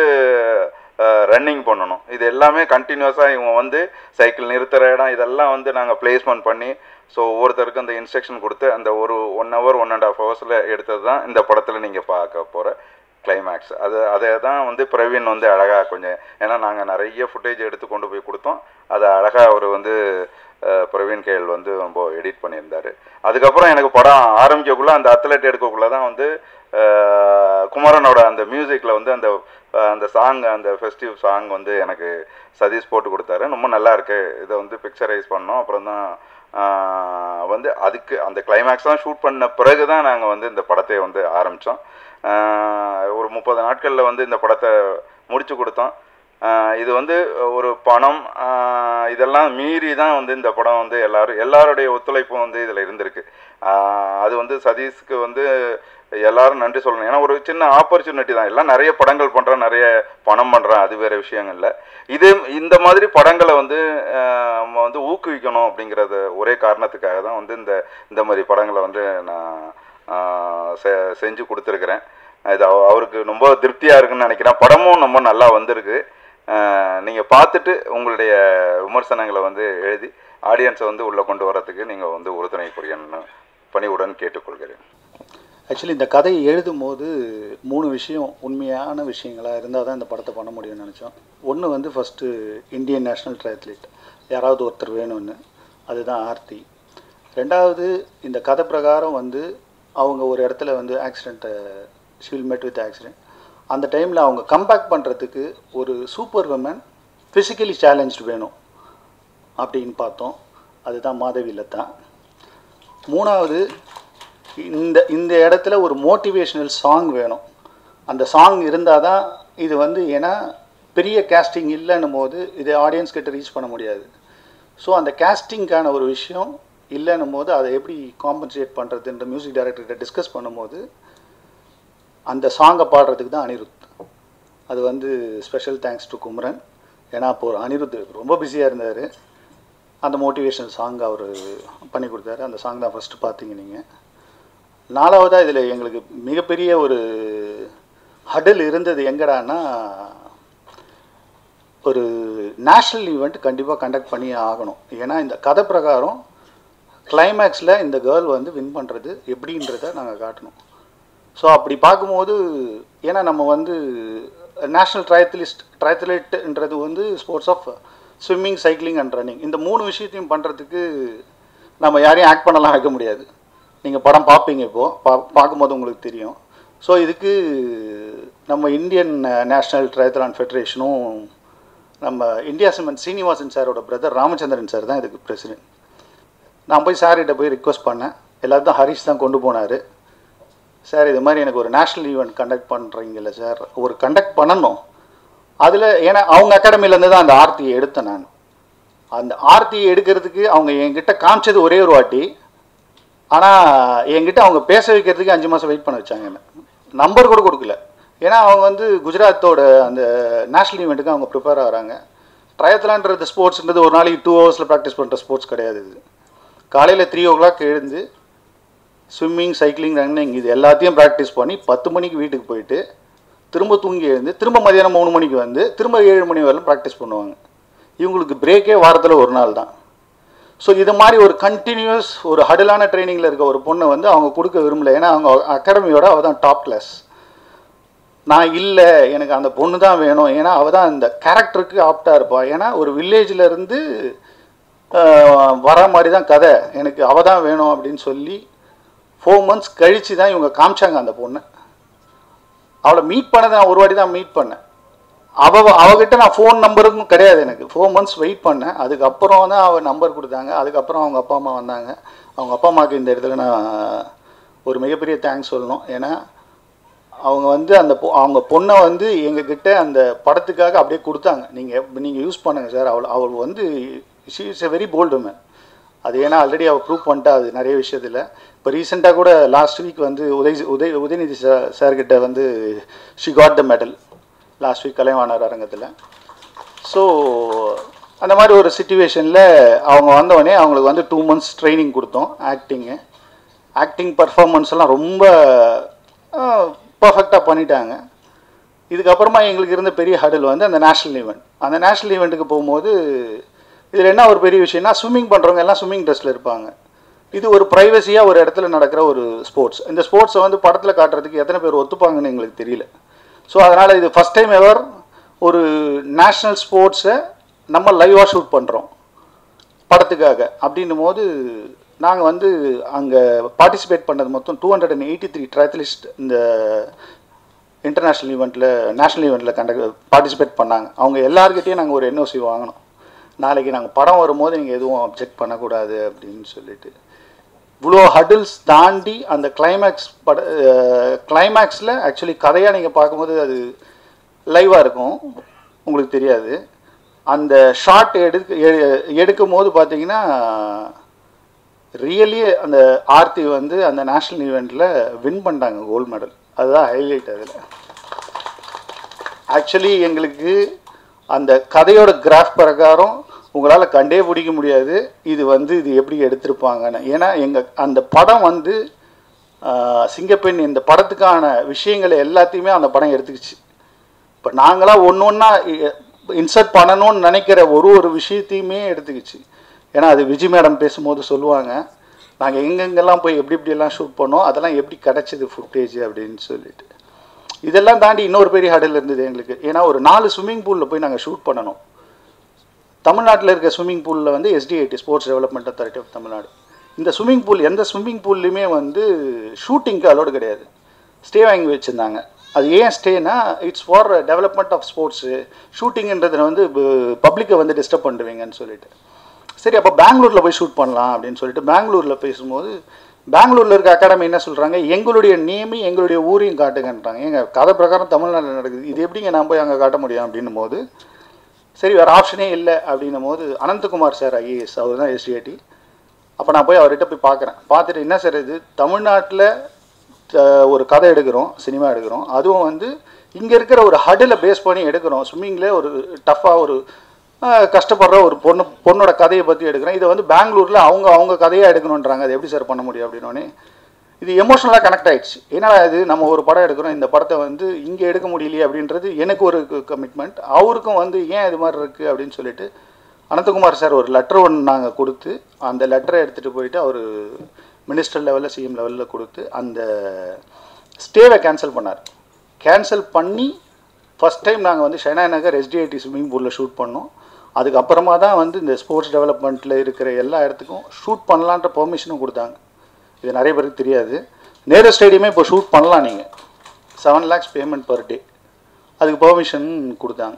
ரன்னிங் பண்ணணும். இது எல்லாமே கண்டினியூஸாக இவங்க வந்து சைக்கிள் நிறுத்துகிற இடம் இதெல்லாம் வந்து நாங்கள் பிளேஸ்மெண்ட் பண்ணி, ஸோ ஒவ்வொருத்தருக்கும் அந்த இன்ஸ்ட்ரக்ஷன் கொடுத்து அந்த ஒரு 1 hour 1.5 hours எடுத்தது தான் இந்த படத்தில் நீங்கள் பார்க்க போகிற கிளைமேக்ஸ். அதை தான் வந்து பிரவீன் வந்து அழகாக கொஞ்சம், ஏன்னா நாங்கள் நிறைய ஃபுட்டேஜ் எடுத்து கொண்டு போய் கொடுத்தோம். அதை அழகாக அவர் வந்து பிரவீன் கேஎல் வந்து ரொம்ப எடிட் பண்ணியிருந்தார். அதுக்கப்புறம் எனக்கு படம் ஆரம்பிக்கக்குள்ளே அந்த அத்லெட் எடுக்கக்குள்ளே தான் வந்து குமரனோட அந்த மியூசிக்கில் வந்து அந்த அந்த சாங், அந்த ஃபெஸ்டிவ் சாங் வந்து எனக்கு சதீஷ் போட்டு கொடுத்தாரு. ரொம்ப நல்லா இருக்கு, இதை வந்து பிக்சரைஸ் பண்ணோம். அப்புறம் தான் வந்து அதுக்கு அந்த கிளைமேக்ஸ்லாம் ஷூட் பண்ண பிறகு தான் நாங்கள் வந்து இந்த படத்தை வந்து ஆரம்பித்தோம். ஒரு 30 நாட்களில் வந்து இந்த படத்தை முடித்து கொடுத்தோம். இது வந்து ஒரு பணம் இதெல்லாம் மீறி தான் வந்து இந்த படம் வந்து எல்லாருடைய ஒத்துழைப்பும் வந்து இதில் இருந்திருக்கு. அது வந்து சதீஷ்க்கு வந்து எல்லாரும் நன்றி சொல்லணும். ஏன்னா ஒரு சின்ன ஆப்பர்ச்சுனிட்டி தான். எல்லாம் நிறைய படங்கள் பண்ணுறோம், நிறைய பணம் பண்ணுறோம், அது வேறு விஷயங்கள்ல. இந்த மாதிரி படங்களை வந்து நம்ம வந்து ஊக்குவிக்கணும் அப்படிங்கிறத ஒரே காரணத்துக்காக தான் வந்து இந்த மாதிரி படங்களை வந்து நான் செஞ்சு கொடுத்துருக்குறேன். இது அவருக்கு ரொம்ப திருப்தியாக இருக்குன்னு நினைக்கிறேன். படமும் ரொம்ப நல்லா வந்திருக்கு. நீங்கள் பார்த்துட்டு உங்களுடைய விமர்சனங்களை வந்து எழுதி ஆடியன்ஸை வந்து உள்ளே கொண்டு வரத்துக்கு நீங்கள் வந்து உறுதுணை புரியணும்னு பணிவுடன் கேட்டுக்கொள்கிறேன். ஆக்சுவலி இந்த கதையை எழுதும் போது 3 விஷயம் உண்மையான விஷயங்களாக இருந்தால் தான் இந்த படத்தை பண்ண முடியும்னு நினச்சோம். ஒன்று வந்து ஃபஸ்ட்டு இந்தியன் நேஷ்னல் ட்ரையத்லீட் யாராவது ஒருத்தர் வேணும்னு, அதுதான் ஆர்த்தி. ரெண்டாவது இந்த கதை பிரகாரம் வந்து அவங்க ஒரு இடத்துல வந்து ஆக்சிடெண்ட்டை ஷீல் மெட் வித் ஆக்சிடெண்ட். அந்த டைமில் அவங்க கம்பேக் பண்ணுறதுக்கு ஒரு சூப்பர் விமன் ஃபிசிக்கலி சேலஞ்ச்டு வேணும் அப்படின்னு பார்த்தோம். அதுதான் மாதவி லதா. மூணாவது இந்த இடத்துல ஒரு மோட்டிவேஷ்னல் சாங் வேணும். அந்த சாங் இருந்தால் தான் இது வந்து, ஏன்னா பெரிய கேஸ்டிங் இல்லைன்னும் போது இதை ஆடியன்ஸ் கிட்ட ரீச் பண்ண முடியாது. ஸோ அந்த கேஸ்டிங்கான ஒரு விஷயம் இல்லைன்னும் போது அதை எப்படி காம்பன்சேட் பண்ணுறதுன்ற மியூசிக் டைரக்டர்கிட்ட டிஸ்கஸ் பண்ணும்போது அந்த சாங்கை பாடுறதுக்கு தான் அனிருத். அது வந்து ஸ்பெஷல் தேங்க்ஸ் டு குமரன். ஏன்னா அப்போது அனிருத் ரொம்ப பிஸியாக இருந்தார். அந்த மோட்டிவேஷனல் சாங் அவர் பண்ணி கொடுத்தாரு. அந்த சாங் தான் ஃபஸ்ட்டு பார்த்தீங்க நீங்கள். நாலாவதாக இதில் எங்களுக்கு மிகப்பெரிய ஒரு ஹடில் இருந்தது எங்கடான்னா, ஒரு நேஷ்னல் ஈவெண்ட் கண்டிப்பாக கண்டக்ட் பண்ணி ஆகணும். ஏன்னா இந்த கதை பிரகாரம் கிளைமேக்ஸில் இந்த கேர்ள் வந்து வின் பண்ணுறது எப்படின்றத நாங்கள் காட்டணும். ஸோ அப்படி பார்க்கும்போது, ஏன்னா நம்ம வந்து நேஷ்னல் ட்ரையத்லெட்ன்றது வந்து sports of swimming, cycling and running. இந்த 3 விஷயத்தையும் பண்ணுறதுக்கு நம்ம யாரையும் ஆக்ட் பண்ணலாம் வைக்க முடியாது. நீங்கள் படம் பார்ப்பீங்க, இப்போது பார்க்கும்போது உங்களுக்கு தெரியும். ஸோ இதுக்கு நம்ம இந்தியன் நேஷ்னல் ட்ரையத்லான் ஃபெடரேஷனும் நம்ம இந்தியா சிமெண்ட் சீனிவாசன் சாரோட பிரதர் ராமச்சந்திரன் சார் தான் இதுக்கு பிரசிடென்ட். நான் போய் சார்கிட்ட போய் ரிக்வஸ்ட் பண்ணேன். எல்லாத்தையும் ஹரிஷ் தான் கொண்டு போனார். சார் இது மாதிரி எனக்கு ஒரு நேஷ்னல் ஈவெண்ட் கண்டக்ட் பண்ணுறீங்கல்ல சார், ஒரு கண்டக்ட் பண்ணணும். அதில் ஏன்னா அவங்க அகாடமிலேருந்து தான் அந்த ஆர்த்தியை எடுத்தேன் நான். அந்த ஆர்த்தியை எடுக்கிறதுக்கு அவங்க என்கிட்ட காமிச்சது ஒரே ஒரு வாட்டி. ஆனால் என்கிட்ட அவங்க பேச வைக்கிறதுக்கு 5 மாதம் வெயிட் பண்ண வச்சாங்க. என்ன நம்பர் கூட கொடுக்கல. ஏன்னா அவங்க வந்து குஜராத்தோட அந்த நேஷ்னல் ஈவெண்ட்டுக்கு அவங்க ப்ரிப்பேர் ஆகிறாங்க. ட்ரையத்லான்றது ஸ்போர்ட்ஸ்ன்றது ஒரு நாளைக்கு 2 ஹவர்ஸில் ப்ராக்டிஸ் பண்ணுற ஸ்போர்ட்ஸ் கிடையாது. இது காலையில் 3 o'clock எழுந்து ஸ்விம்மிங், சைக்கிளிங், ரன்னிங் இது எல்லாத்தையும் ப்ராக்டிஸ் பண்ணி 10 மணிக்கு வீட்டுக்கு போயிட்டு திரும்ப தூங்கி எழுந்து திரும்ப மதியானம் 3 மணிக்கு வந்து திரும்ப 7 மணி வரலும் ப்ராக்டிஸ் பண்ணுவாங்க. இவங்களுக்கு பிரேக்கே வாரத்தில் ஒரு நாள் தான். ஸோ இது மாதிரி ஒரு கண்டினியூஸ் ஒரு ஹடலான ட்ரைனிங்கில் இருக்க ஒரு பொண்ணை வந்து அவங்க கொடுக்க விரும்பலை. ஏன்னா அவங்க அகாடமியோட அவள் தான் டாப் கிளாஸ். நான் இல்லை, எனக்கு அந்த பொண்ணு தான் வேணும். ஏன்னா அவள் தான் இந்த கேரக்டருக்கு ஆப்டாக இருப்பாள். ஏன்னா ஒரு வில்லேஜில் இருந்து வர மாதிரி தான் கதை, எனக்கு அவள் தான் வேணும் அப்படின்னு சொல்லி 4 months கழித்து தான் இவங்க காமிச்சாங்க அந்த பொண்ணை. அவளை மீட் பண்ணதை நான் ஒரு வாட்டி தான் மீட் பண்ணேன். அவகிட்ட நான் ஃபோன் நம்பருக்கும் கிடையாது. எனக்கு 4 months வெயிட் பண்ணேன். அதுக்கப்புறம் தான் அவள் நம்பர் கொடுத்தாங்க. அதுக்கப்புறம் அவங்க அப்பா அம்மா வந்தாங்க. அவங்க அப்பா அம்மாவுக்கு இந்த இடத்துல நான் ஒரு மிகப்பெரிய தேங்க்ஸ் சொல்லணும். ஏன்னா அவங்க வந்து அவங்க பொண்ணை வந்து எங்ககிட்ட அந்த படத்துக்காக அப்படியே கொடுத்தாங்க. நீங்கள் யூஸ் பண்ணுங்கள் சார். அவள் வந்து she is a very bold man. அது ஏன்னா ஆல்ரெடி அவள் ப்ரூவ் பண்ணிட்டா அது நிறைய விஷயத்தில். இப்போ ரீசெண்டாக கூட லாஸ்ட் வீக் வந்து உதயநிதி சார்கிட்ட வந்து she got the medal last week Kalaivanar அரங்கத்தில். ஸோ அந்த மாதிரி ஒரு சிச்சுவேஷனில் அவங்க வந்தோடனே அவங்களுக்கு வந்து 2 months ட்ரைனிங் கொடுத்தோம். ஆக்டிங் பர்ஃபார்மன்ஸ் எல்லாம் ரொம்ப பர்ஃபெக்டாக பண்ணிட்டாங்க. இதுக்கப்புறமா எங்களுக்கு இருந்த பெரிய ஹடில் வந்து அந்த நேஷ்னல் ஈவெண்ட். அந்த நேஷ்னல் ஈவெண்ட்டுக்கு போகும்போது இதில் என்ன ஒரு பெரிய விஷயம்னா, ஸ்விம்மிங் பண்ணுறவங்க எல்லாம் ஸ்விம்மிங் ட்ரெஸ்ஸில் இருப்பாங்க. இது ஒரு ப்ரைவசியாக ஒரு இடத்துல நடக்கிற ஒரு ஸ்போர்ட்ஸ். இந்த ஸ்போர்ட்ஸை வந்து படத்தில் காட்டுறதுக்கு எத்தனை பேர் ஒத்துப்பாங்கன்னு எங்களுக்கு தெரியல. ஸோ அதனால் இது ஃபஸ்ட் டைம் எவர் ஒரு நேஷ்னல் ஸ்போர்ட்ஸை நம்ம லைவாக ஷூட் பண்ணுறோம் படத்துக்காக. அப்படின்னும் போது நாங்கள் வந்து அங்கே பார்ட்டிசிபேட் பண்ணது மொத்தம் 283 ட்ரையத்லிஸ்ட் இந்த இன்டர்நேஷ்னல் ஈவெண்ட்டில் நேஷ்னல் ஈவெண்ட்டில் பார்ட்டிசிபேட் பண்ணாங்க. அவங்க எல்லாருக்கிட்டையும் நாங்கள் ஒரு என்ஓசி வாங்கினோம். நாளைக்கு நாங்கள் படம் வரும்போது நீங்கள் எதுவும் அப்ஜெக்ட் பண்ணக்கூடாது அப்படின்னு சொல்லிட்டு. இவ்வளோ ஹடில்ஸ் தாண்டி அந்த கிளைமேக்ஸில் ஆக்சுவலி கதையாக நீங்கள் பார்க்கும்போது அது லைவாக இருக்கும், உங்களுக்கு தெரியாது. அந்த ஷார்ட் எடுக்கும் போது பார்த்தீங்கன்னா ரியலி அந்த ஆர்த்தி வந்து அந்த நேஷ்னல் ஈவெண்ட்டில் வின் பண்ணிட்டாங்க கோல்டு மெடல். அதுதான் ஹைலைட். அதில் ஆக்சுவலி எங்களுக்கு அந்த கதையோட கிராஃப் பிரகாரம் உங்களால் கண்டே பிடிக்க முடியாது இது எப்படி எடுத்திருப்பாங்கன்னு. ஏன்னா அந்த படம் சிங்கப்பெண் இந்த படத்துக்கான விஷயங்களை எல்லாத்தையுமே அந்த படம் எடுத்துக்கிச்சு. இப்போ நாங்களாம் ஒன்று ஒன்றா இன்சர்ட் பண்ணணும்னு நினைக்கிற ஒரு விஷயத்தையுமே எடுத்துக்கிச்சு. ஏன்னா அது விஜய் மேடம் பேசும்போது சொல்லுவாங்க, நாங்கள் எங்கெங்கெல்லாம் போய் எப்படியெல்லாம் ஷூட் பண்ணோம், அதெல்லாம் எப்படி கிடச்சிது ஃபுட்டேஜ் அப்படின்னு சொல்லிட்டு. இதெல்லாம் தாண்டி இன்னொரு பெரிய ஹடல் இருந்தது எங்களுக்கு. ஏன்னா ஒரு 4 ஸ்விம்மிங் பூலில் போய் நாங்கள் ஷூட் பண்ணணும். தமிழ்நாட்டில் இருக்க ஸ்விம்மிங் பூலில் SDIT sports development authority of Tamil Nadu. இந்த ஸ்விம்மிங் பூல் எந்த ஸ்விம்மிங் பூல்லையுமே ஷூட்டிங்க்கு அலோடு கிடையாது. ஸ்டே வாங்கி வச்சுருந்தாங்க. அது ஏன் ஸ்டேனா, it's for development of sports. ஷூட்டிங்கிறது பப்ளிக்கை டிஸ்டர்ப் பண்ணுவீங்கன்னு சொல்லிட்டு. சரி, அப்போ பெங்களூரில் போய் ஷூட் பண்ணலாம் அப்படின்னு சொல்லிட்டு பெங்களூரில் பேசும்போது பெங்களூரில் இருக்க அகாடமி என்ன சொல்கிறாங்க, எங்களுடைய நேமையும் எங்களுடைய ஊரையும் காட்டுங்கன்றாங்க. எங்கள் கதை பிரகாரம் தமிழ்நாட்டில் நடக்குது, இது எப்படிங்க நான் போய் அங்கே காட்ட முடியும் அப்படின்னும் போது, சரி வேறு ஆப்ஷனே இல்லை அப்படின்னும் போது அனந்தகுமார் சார் IAS அவர் தான் SDIT. அப்போ நான் போய் அவர்கிட்ட போய் பார்த்துட்டு என்ன சார் இது தமிழ்நாட்டில் ஒரு கதை எடுக்கிறோம், சினிமா எடுக்கிறோம், அதுவும் இங்கே இருக்கிற ஒரு ஹடில் பேஸ் பண்ணி எடுக்கிறோம், ஸ்விம்மிங்கில் ஒரு டஃப்பாக ஒரு கஷ்டப்படுற ஒரு பொண்ணோட கதையை பற்றி எடுக்கிறேன், இதை பெங்களூரில் அவங்க கதையாக எடுக்கணுன்றாங்க, அது எப்படி சார் பண்ண முடியும் அப்படின்னோடனே இது எமோஷ்னலாக கனெக்ட் ஆகிடுச்சு. ஏன்னா இது நம்ம ஒரு படம் எடுக்கிறோம், இந்த படத்தை இங்கே எடுக்க முடியலையே அப்படின்றது எனக்கு ஒரு கமிட்மெண்ட், அவருக்கும் ஏன் இது மாதிரி இருக்குது அப்படின்னு சொல்லிட்டு அனந்தகுமார் சார் ஒரு லெட்டர் ஒன்று நாங்கள் கொடுத்து அந்த லெட்டரை எடுத்துகிட்டு போயிட்டு அவர் மினிஸ்டர் லெவலில் CM லெவலில் கொடுத்து அந்த ஸ்டேவை கேன்சல் பண்ணார். கேன்சல் பண்ணி ஃபஸ்ட் டைம் நாங்கள் ஷைனா நகர் SDIT ஸ்விம்மிங் பூலில் ஷூட் பண்ணோம். அதுக்கப்புறமா தான் இந்த ஸ்போர்ட்ஸ் டெவலப்மெண்ட்டில் இருக்கிற எல்லா இடத்துக்கும் ஷூட் பண்ணலான்ற பெர்மிஷனும் கொடுத்தாங்க. இது நிறைய பேருக்கு தெரியாது. நேரு ஸ்டேடியமே இப்போ ஷூட் பண்ணலாம் நீங்கள், 7 lakhs பேமெண்ட் பர் டே, அதுக்கு பெர்மிஷன் கொடுத்தாங்க.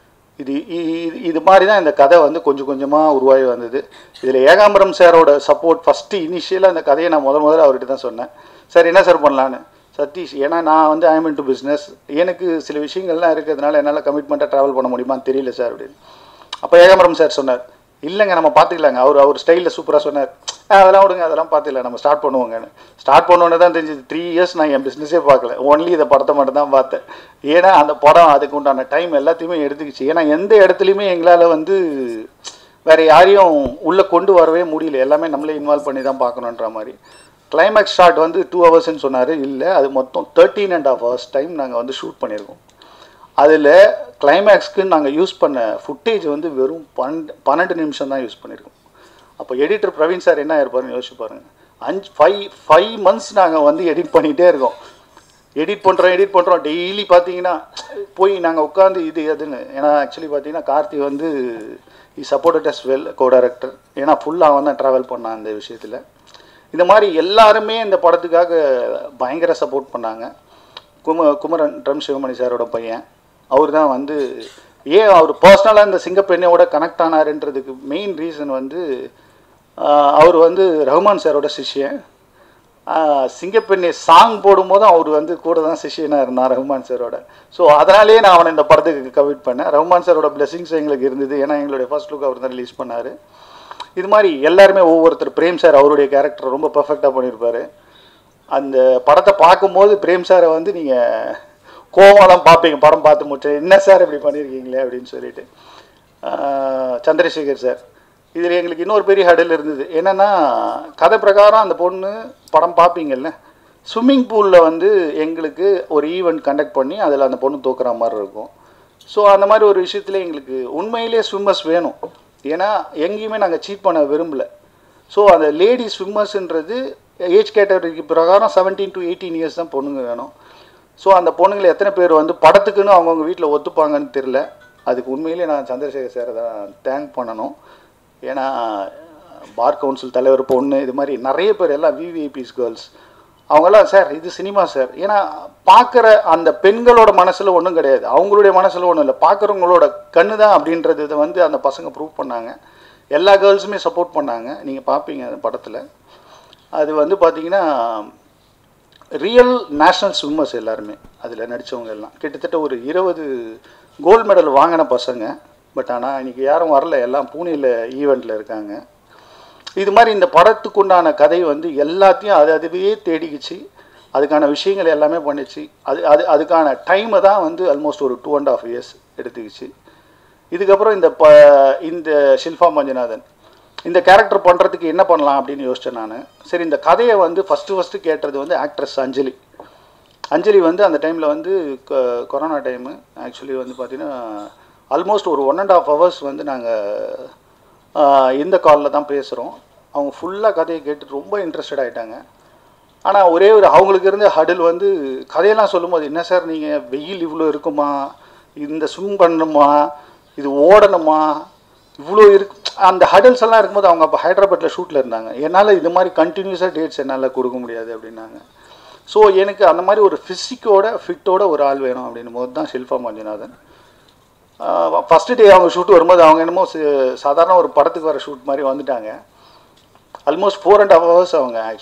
இது மாதிரி தான் இந்த கதை கொஞ்சம் கொஞ்சமாக உருவாகி வந்தது. இதில் ஏகாம்பரம் சாரோட சப்போர்ட் ஃபஸ்ட்டு இனிஷியலாக இந்த கதையை நான் முதல்ல அவர்கிட்ட தான் சொன்னேன், சார் என்ன சார் பண்ணலான்னு. சதீஷ், ஏன்னா நான் ஐ எம் இன்டு பிஸ்னஸ், எனக்கு சில விஷயங்கள்லாம் இருக்கிறதுனால என்னால் கமிட்மெண்ட்டாக ட்ராவல் பண்ண முடியுமான்னு தெரியல சார் அப்படின்னு. அப்போ ஏகாம்பரம் சார் சொன்னார், இல்லைங்க நம்ம பார்த்துக்கலாங்க. அவர் ஸ்டைலில் சூப்பராக சொன்னார், அதெல்லாம் விடுங்க, அதெல்லாம் பார்த்துக்கலாம், நம்ம ஸ்டார்ட் பண்ணுவோங்கன்னு. ஸ்டார்ட் பண்ணோன்னே தான் தெரிஞ்சது 3 years நான் என் பிஸ்னஸே பார்க்கல, ஒன்லி இதை படத்தை மட்டும் தான் பார்த்தேன். ஏன்னா அந்த படம் அதுக்கு உண்டான டைம் எல்லாத்தையுமே எடுத்துக்கிச்சு. ஏன்னா எந்த இடத்துலையுமே எங்களால் வேறு யாரையும் உள்ளே கொண்டு வரவே முடியல, எல்லாமே நம்மளே இன்வால்வ் பண்ணி தான் பார்க்கணுன்ற மாதிரி. கிளைமேக்ஸ் ஷாட் 2 hours சொன்னார், இல்லை அது மொத்தம் 13.5 hours டைம் நாங்கள் ஷூட் பண்ணியிருக்கோம். அதில் கிளைமேக்ஸ்க்கு நாங்கள் யூஸ் பண்ண ஃபுட்டேஜ் வெறும் 12 நிமிஷம் தான் யூஸ் பண்ணியிருக்கோம். அப்போ எடிட்டர் பிரவீன் சார் என்ன இருப்பாருன்னு யோசிச்சு பாருங்கள். 5 months நாங்கள் எடிட் பண்ணிகிட்டே இருக்கோம். எடிட் பண்ணுறோம் டெய்லி பார்த்தீங்கன்னா போய் நாங்கள் உட்காந்து இது எதுன்னு. ஏன்னா ஆக்சுவலி பார்த்தீங்கன்னா Karthi supported as well co director, ஏன்னா ஃபுல்லாக அவன் தான் ட்ராவல் பண்ணான் அந்த விஷயத்தில். இந்த மாதிரி எல்லாருமே இந்த படத்துக்காக பயங்கர சப்போர்ட் பண்ணாங்க. குமரன் ட்ரம் சிவமணி சாரோட பையன், அவர் தான் ஏன் அவர் பர்சனலாக இந்த சிங்கப்பெண்ணையோட கனெக்ட் ஆனாருன்றதுக்கு மெயின் ரீசன் அவர் ரஹ்மான் சாரோட சிஷ்யன். சிங்கப்பெண்ணை சாங் போடும்போது அவர் கூட தான் சிஷ்யனாக இருந்தான் ரஹ்மான் சாரோட. ஸோ அதனாலேயே நான் அவனை இந்த படத்துக்கு கமிட் பண்ணேன். ரஹ்மான் சாரோட பிளெஸிங்ஸ் எங்களுக்கு இருந்தது, ஏன்னா எங்களுடைய ஃபர்ஸ்ட் லுக் அவர் தான் ரிலீஸ் பண்ணார். இது மாதிரி எல்லாருமே ஒவ்வொருத்தர், பிரேம் சார் அவருடைய கேரக்டர் ரொம்ப பர்ஃபெக்டாக பண்ணியிருப்பார். அந்த படத்தை பார்க்கும்போது பிரேம் சாரை நீங்கள் கோவமாக தான் பார்ப்பீங்க, படம் பார்த்து முடிச்சு என்ன சார் இப்படி பண்ணியிருக்கீங்களே அப்படின்னு சொல்லிட்டு. சந்திரசேகர் சார், இதில் எங்களுக்கு இன்னொரு பெரிய ஹடல் இருந்தது. என்னென்னா கதை பிரகாரம் அந்த பொண்ணு படம் பார்ப்பீங்கல்ல, ஸ்விம்மிங் பூலில் எங்களுக்கு ஒரு ஈவெண்ட் கண்டக்ட் பண்ணி அதில் அந்த பொண்ணு தோக்குற மாதிரி இருக்கும். ஸோ அந்த மாதிரி ஒரு விஷயத்தில் எங்களுக்கு உண்மையிலே ஸ்விம்மர்ஸ் வேணும், ஏன்னா எங்கேயுமே நாங்கள் சீட் பண்ண விரும்பலை. ஸோ அந்த லேடி ஸ்விம்மர்ஸுன்றது ஏஜ் கேட்டகரிக்கு பிரகாரம் 17 to 18 years தான் பொண்ணுங்க வேணும். ஸோ அந்த பொண்ணுங்களை எத்தனை பேர் படத்துக்குன்னு அவங்கவுங்க வீட்டில் ஒத்துப்பாங்கன்னு தெரில. அதுக்கு உண்மையிலே நான் சந்திரசேகர் சாரை தான் தேங்க் பண்ணணும். ஏன்னா பார் கவுன்சில் தலைவர் பொண்ணு, இது மாதிரி நிறைய பேர் எல்லாம் VVIPs கேர்ள்ஸ் அவங்களாம் சார் இது சினிமா சார். ஏன்னா பார்க்குற அந்த பெண்களோட மனசில் ஒன்றும் கிடையாது, அவங்களுடைய மனசில் ஒன்றும் இல்லை, பார்க்குறவங்களோட கண்ணு தான் அப்படின்றது இதை வந்து அந்த பசங்க ப்ரூவ் பண்ணாங்க. எல்லா கேர்ள்ஸுமே சப்போர்ட் பண்ணாங்க. நீங்கள் பார்ப்பீங்க அந்த படத்தில். அது வந்து பார்த்திங்கன்னா ரியல் நேஷ்னல் ஸ்விம்மர்ஸ் எல்லாருமே அதில் நடித்தவங்க எல்லாம் கிட்டத்தட்ட ஒரு 20 கோல்டு மெடல் வாங்கின பசங்க. பட் ஆனால் இன்றைக்கி யாரும் வரல, எல்லாம் பூனேயில் ஈவெண்ட்டில் இருக்காங்க. இது மாதிரி இந்த படத்துக்குண்டான கதை வந்து எல்லாத்தையும் அதுவே தேடிக்கிச்சு, அதுக்கான விஷயங்கள் எல்லாமே பண்ணிச்சு. அதுக்கான டைமை தான் வந்து ஆல்மோஸ்ட் ஒரு 2.5 years எடுத்துக்கிச்சு. இதுக்கப்புறம் இந்த ஷில்பா மஞ்சுநாதன் இந்த கேரக்டர் பண்ணுறதுக்கு என்ன பண்ணலாம் அப்படின்னு யோசித்தேன் நான். சரி, இந்த கதையை வந்து ஃபஸ்ட்டு கேட்டது வந்து ஆக்ட்ரஸ் அஞ்சலி வந்து அந்த டைமில் வந்து கொரோனா டைமு. ஆக்சுவலி வந்து பார்த்திங்கன்னா ஆல்மோஸ்ட் ஒரு 1.5 hours வந்து நாங்கள் இந்த காலில் தான் பேசுகிறோம். அவங்க ஃபுல்லாக கதையை கேட்டு ரொம்ப இன்ட்ரெஸ்டட் ஆகிட்டாங்க. ஆனால் ஒரே ஒரு அவங்களுக்கு இருந்த ஹடில் வந்து கதையெல்லாம் சொல்லும்போது, என்ன சார் நீங்கள் வெயில் இவ்வளோ இருக்குமா, இந்த ஸ்விம் பண்ணணுமா, இது ஓடணுமா, இவ்வளோ அந்த ஹடில்ஸ் எல்லாம் இருக்கும்போது அவங்க அப்போ ஹைதராபாத்தில் ஷூட்டில் இருந்தாங்க. என்னால் இது மாதிரி கண்டினியூஸாக டேட்ஸ் என்னால் கொடுக்க முடியாது அப்படின்னாங்க. ஸோ எனக்கு அந்த மாதிரி ஒரு ஃபிட்டோட ஒரு ஆள் வேணும் அப்படின்னும் போது தான் ஷில்பா மஞ்சுநாதன். ஃபஸ்ட்டு டே அவங்க ஷூட் வரும்போது அவங்க என்னமோ சாதாரண ஒரு படத்துக்கு வர ஷூட் மாதிரி வந்துட்டாங்க. ஆல்மோஸ்ட் 4.5 hours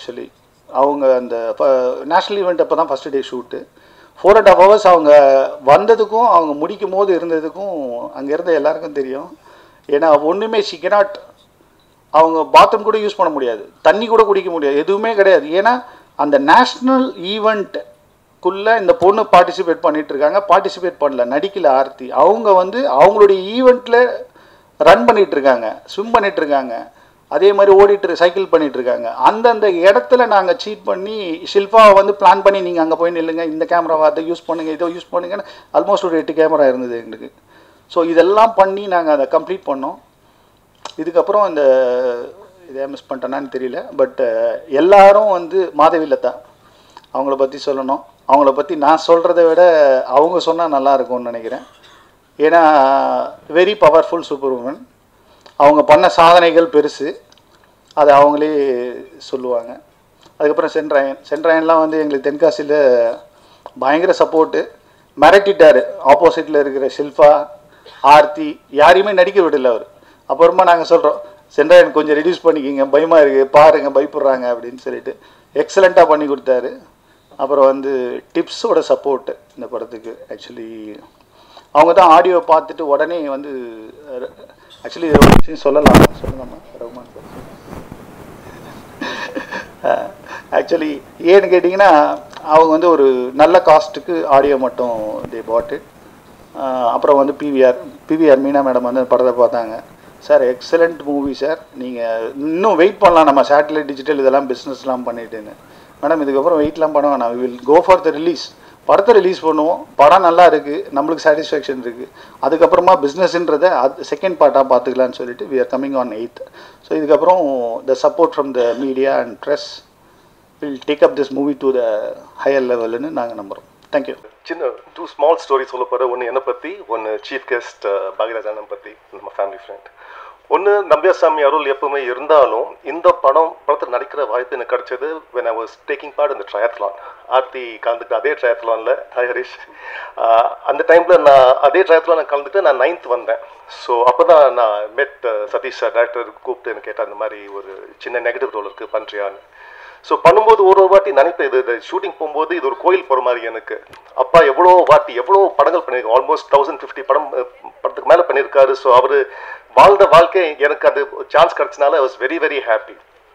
அவங்க அந்த நேஷ்னல் ஈவெண்ட் அப்போ தான் ஃபஸ்ட்டு டே ஷூட்டு. 4.5 hours அவங்க வந்ததுக்கும் அவங்க முடிக்கும் போது இருந்ததுக்கும் அங்கே இருந்த எல்லாருக்கும் தெரியும். ஏன்னா ஒன்றுமே ஷிகனாட், அவங்க பாத்ரூம் கூட யூஸ் பண்ண முடியாது, தண்ணி கூட குடிக்க முடியாது, எதுவுமே கிடையாது. ஏன்னா அந்த நேஷ்னல் ஈவெண்ட்டுக்குள்ளே இந்த பொண்ணு பார்ட்டிசிபேட் பார்ட்டிசிபேட் பண்ணல, நடிக்கல ஆர்த்தி. அவங்க வந்து அவங்களுடைய ஈவெண்ட்டில் ரன் பண்ணிகிட்ருக்காங்க, ஸ்விம் பண்ணிகிட்ருக்காங்க, அதே மாதிரி சைக்கிள் பண்ணிகிட்ருக்காங்க. அந்தந்த இடத்துல நாங்கள் சீட் பண்ணி ஷில்பாவை வந்து பிளான் பண்ணி நீங்கள் அங்கே போய் நில்லுங்க, இந்த கேமராவை அதை யூஸ் பண்ணுங்கள், இதோ யூஸ் பண்ணுங்கன்னு ஆல்மோஸ்ட் ஒரு 8 கேமரா இருந்தது எங்களுக்கு. ஸோ இதெல்லாம் பண்ணி நாங்கள் அதை கம்ப்ளீட் பண்ணோம். இதுக்கப்புறம் அந்த இதை மிஸ் பண்ணிட்டேனான்னு தெரியல. பட் எல்லாரும் வந்து மாதவிலதா அவங்கள பற்றி சொல்லணும். அவங்கள பற்றி நான் சொல்கிறத விட அவங்க சொன்னால் நல்லாயிருக்கும்னு நினைக்கிறேன். ஏன்னா வெரி பவர்ஃபுல் சூப்பர் உமன். அவங்க பண்ண சாதனைகள் பெருசு, அதை அவங்களே சொல்லுவாங்க. அதுக்கப்புறம் சென்ட்ராயன்லாம் வந்து எங்களுக்கு தென்காசியில் பயங்கர சப்போர்ட்டு, மிரட்டிட்டார். ஆப்போசிட்டில் இருக்கிற ஷில்பா, ஆர்த்தி யாரையுமே நடிக்க விடல அவர். அப்புறமா நாங்கள் சொல்கிறோம், சென்ட்ராயன் கொஞ்சம் ரெடியூஸ் பண்ணிக்கிங்க, பயமாக இருக்குது, பாருங்கள் பயப்படுறாங்க அப்படின்னு சொல்லிட்டு எக்ஸலண்ட்டாக பண்ணி கொடுத்தாரு. அப்புறம் வந்து டிப்ஸோட சப்போர்ட்டு இந்த படத்துக்கு. ஆக்சுவலி அவங்க தான் ஆடியோ பார்த்துட்டு உடனே வந்து ஆக்சுவலி ஒரு விஷயம் சொல்லலாமா ரகுமான் சார்? ஆக்சுவலி ஏன்னு கேட்டிங்கன்னா அவங்க வந்து ஒரு நல்ல காஸ்ட்டுக்கு ஆடியோ மட்டும் தே பாட்டு. அப்புறம் வந்து பிவிஆர் மீனா மேடம் வந்து படத்தை பார்த்தாங்க. சார் எக்ஸலண்ட் மூவி சார், நீங்கள் இன்னும் வெயிட் பண்ணலாம், நம்ம சேட்டலைட் டிஜிட்டல் இதெல்லாம் பிஸ்னஸ்லாம் பண்ணிட்டுன்னு. மேடம் இதுக்கப்புறம் வெயிட்லாம் பண்ண வேணாம், we will go for the release. படத்தை ரிலீஸ் பண்ணுவோம், படம் நல்லா இருக்குது, நம்மளுக்கு சாட்டிஸ்ஃபேக்ஷன் இருக்குது, அதுக்கப்புறமா பிஸ்னஸ்ன்றதை செகண்ட் பார்ட்டாக பார்த்துக்கலான்னு சொல்லிட்டு we are coming on 8th. So இதுக்கப்புறம் the support from the media and press will take up this movie to the higher லெவல்னு நாங்கள் நம்புகிறோம். தேங்க்யூ. சின்ன 2 small ஸ்டோரி சொல்ல போகிற, ஒன்று என்னை பற்றி, ஒன்று சீஃப் கெஸ்ட் பாக்யராஜானம் பற்றி, நம்ம ஃபேமிலி ஃப்ரெண்ட். ஒன்று நம்பியாசாமி அருள் எப்பவுமே இருந்தாலும் இந்த படத்தில் நடிக்கிற வாய்ப்பு எனக்கு கிடச்சது when I was taking part in the triathlon. Aarthi கலந்துக்கிட்ட அதே ட்ரையாத்லானில், ஹாய் ஹரிஷ், அந்த டைமில் நான் அதே ட்ரையாத்லான் கலந்துக்கிட்டு நான் 9th வந்தேன். ஸோ அப்போ தான் நான் மெட் சதீஷ் சார் டேரக்டர் கூப்பிட்டு எனக்கு கேட்டால் இந்த மாதிரி ஒரு சின்ன நெகட்டிவ் ரோல் இருக்குது பண்ணுறியான்னு. ஸோ பண்ணும்போது ஒரு வாட்டி நினைப்பேன், இது ஷூட்டிங் போகும்போது இது ஒரு கோயில் போகிற மாதிரி எனக்கு. அப்பா எவ்வளோ படங்கள் பண்ணியிருக்கேன், ஆல்மோஸ்ட் 1050 படத்துக்கு மேலே பண்ணியிருக்காரு. ஸோ அவர் வாழ்ந்த வாழ்க்கை எனக்கு அது சான்ஸ் கிடச்சனால I was very very happy.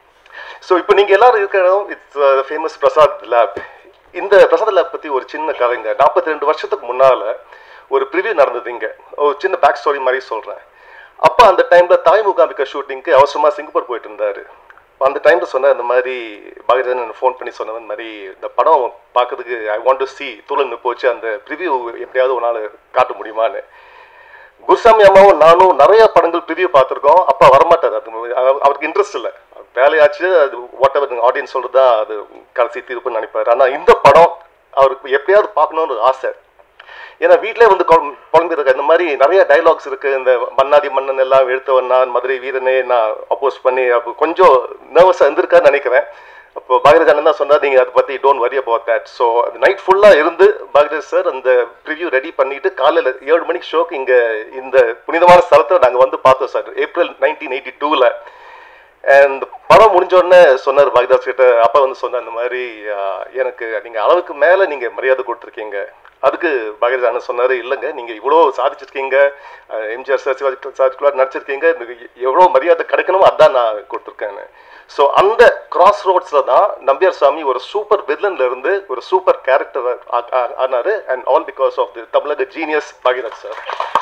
So இப்போ நீங்கள் எல்லோரும் இருக்கிற இடம் இட்ஸ் ஃபேமஸ் பிரசாத் லேப். இந்த பிரசாத் லேப் பற்றி ஒரு சின்ன கதைங்க. 42 வருஷத்துக்கு முன்னால் ஒரு ப்ரிவியூ நடந்தது இங்கே. ஒரு சின்ன பேக் ஸ்டோரி மாதிரி சொல்கிறேன். அப்போ அந்த டைமில் தாய் மூகாம்பிகா ஷூட்டிங்க்கு அவசரமாக சிங்கப்பூர் போயிட்டு இருந்தார். அந்த டைமில் சொன்ன இந்த மாதிரி பாக்யராஜன் ஃபோன் பண்ணி சொன்ன மாதிரி இந்த படம் பார்க்கறதுக்கு ஐ வாண்ட் டு சி தூளன்னு போச்சு, அந்த ப்ரிவியூ எப்படியாவது ஒரு நாள் காட்ட முடியுமான்னு. குருசாமி அம்மாவும் நானும் நிறைய படங்கள் ப்ரிவியூ பார்த்துருக்கோம். அப்பா வரமாட்டார், அது அவருக்கு இன்ட்ரெஸ்ட் இல்லை, வேலையாச்சு அது வாட் எவர் ஆடியன்ஸ் சொல்கிறது தான் அது கடைசி தீர்ப்புன்னு நினைப்பார். ஆனால் இந்த படம் அவருக்கு எப்படியாவது பார்க்கணுன்னு ஒரு ஆசை. ஏன்னா வீட்டிலே வந்து குழம்பிருக்க இந்த மாதிரி நிறைய டைலாக்ஸ் இருக்குது. இந்த மன்னாதி மன்னன் எல்லாம் எழுத்தவன் நான், மதுரை வீரனே நான் அப்போஸ் பண்ணி அப்போ கொஞ்சம் நர்வஸாக இருந்திருக்கான்னு நினைக்கிறேன். அப்போ பாக்யராஜ் அண்ணன் தான் சொன்னார், நீங்கள் அதை பற்றி don't worry about that. So night ஃபுல்லாக இருந்து பாக்யராஜ் சார் அந்த ப்ரிவ்யூ ரெடி பண்ணிவிட்டு காலையில் 7 மணிக்கு ஷோக்கு இங்கே இந்த புனிதமான ஸ்தலத்தில் நாங்கள் வந்து பார்த்தோம் சார், ஏப்ரல் 1982. அண்ட் படம் முடிஞ்சோடனே சொன்னார் பாக்யராஜ் கிட்ட, அப்பா வந்து சொன்னார் இந்த மாதிரி எனக்கு நீங்கள் அளவுக்கு மேலே நீங்கள் மரியாதை கொடுத்துருக்கீங்க. அதுக்கு பாக்யராஜ் அண்ணன் சொன்னார், இல்லைங்க நீங்கள் இவ்வளோ சாதிச்சிருக்கீங்க, எம்ஜிஆர் சார் சிவாஜி நடிச்சிருக்கீங்க, எவ்வளோ மரியாதை கிடைக்கணுமோ அதான் நான் கொடுத்துருக்கேன்னு. ஸோ அந்த கிராஸ் ரோட்ஸில் தான் நம்பியார் சாமி ஒரு சூப்பர் வில்லன்ல இருந்து ஒரு சூப்பர் கேரக்டர் ஆனார். And all because of the தமிழக ஜீனியஸ் பாக்யராஜ் சார்.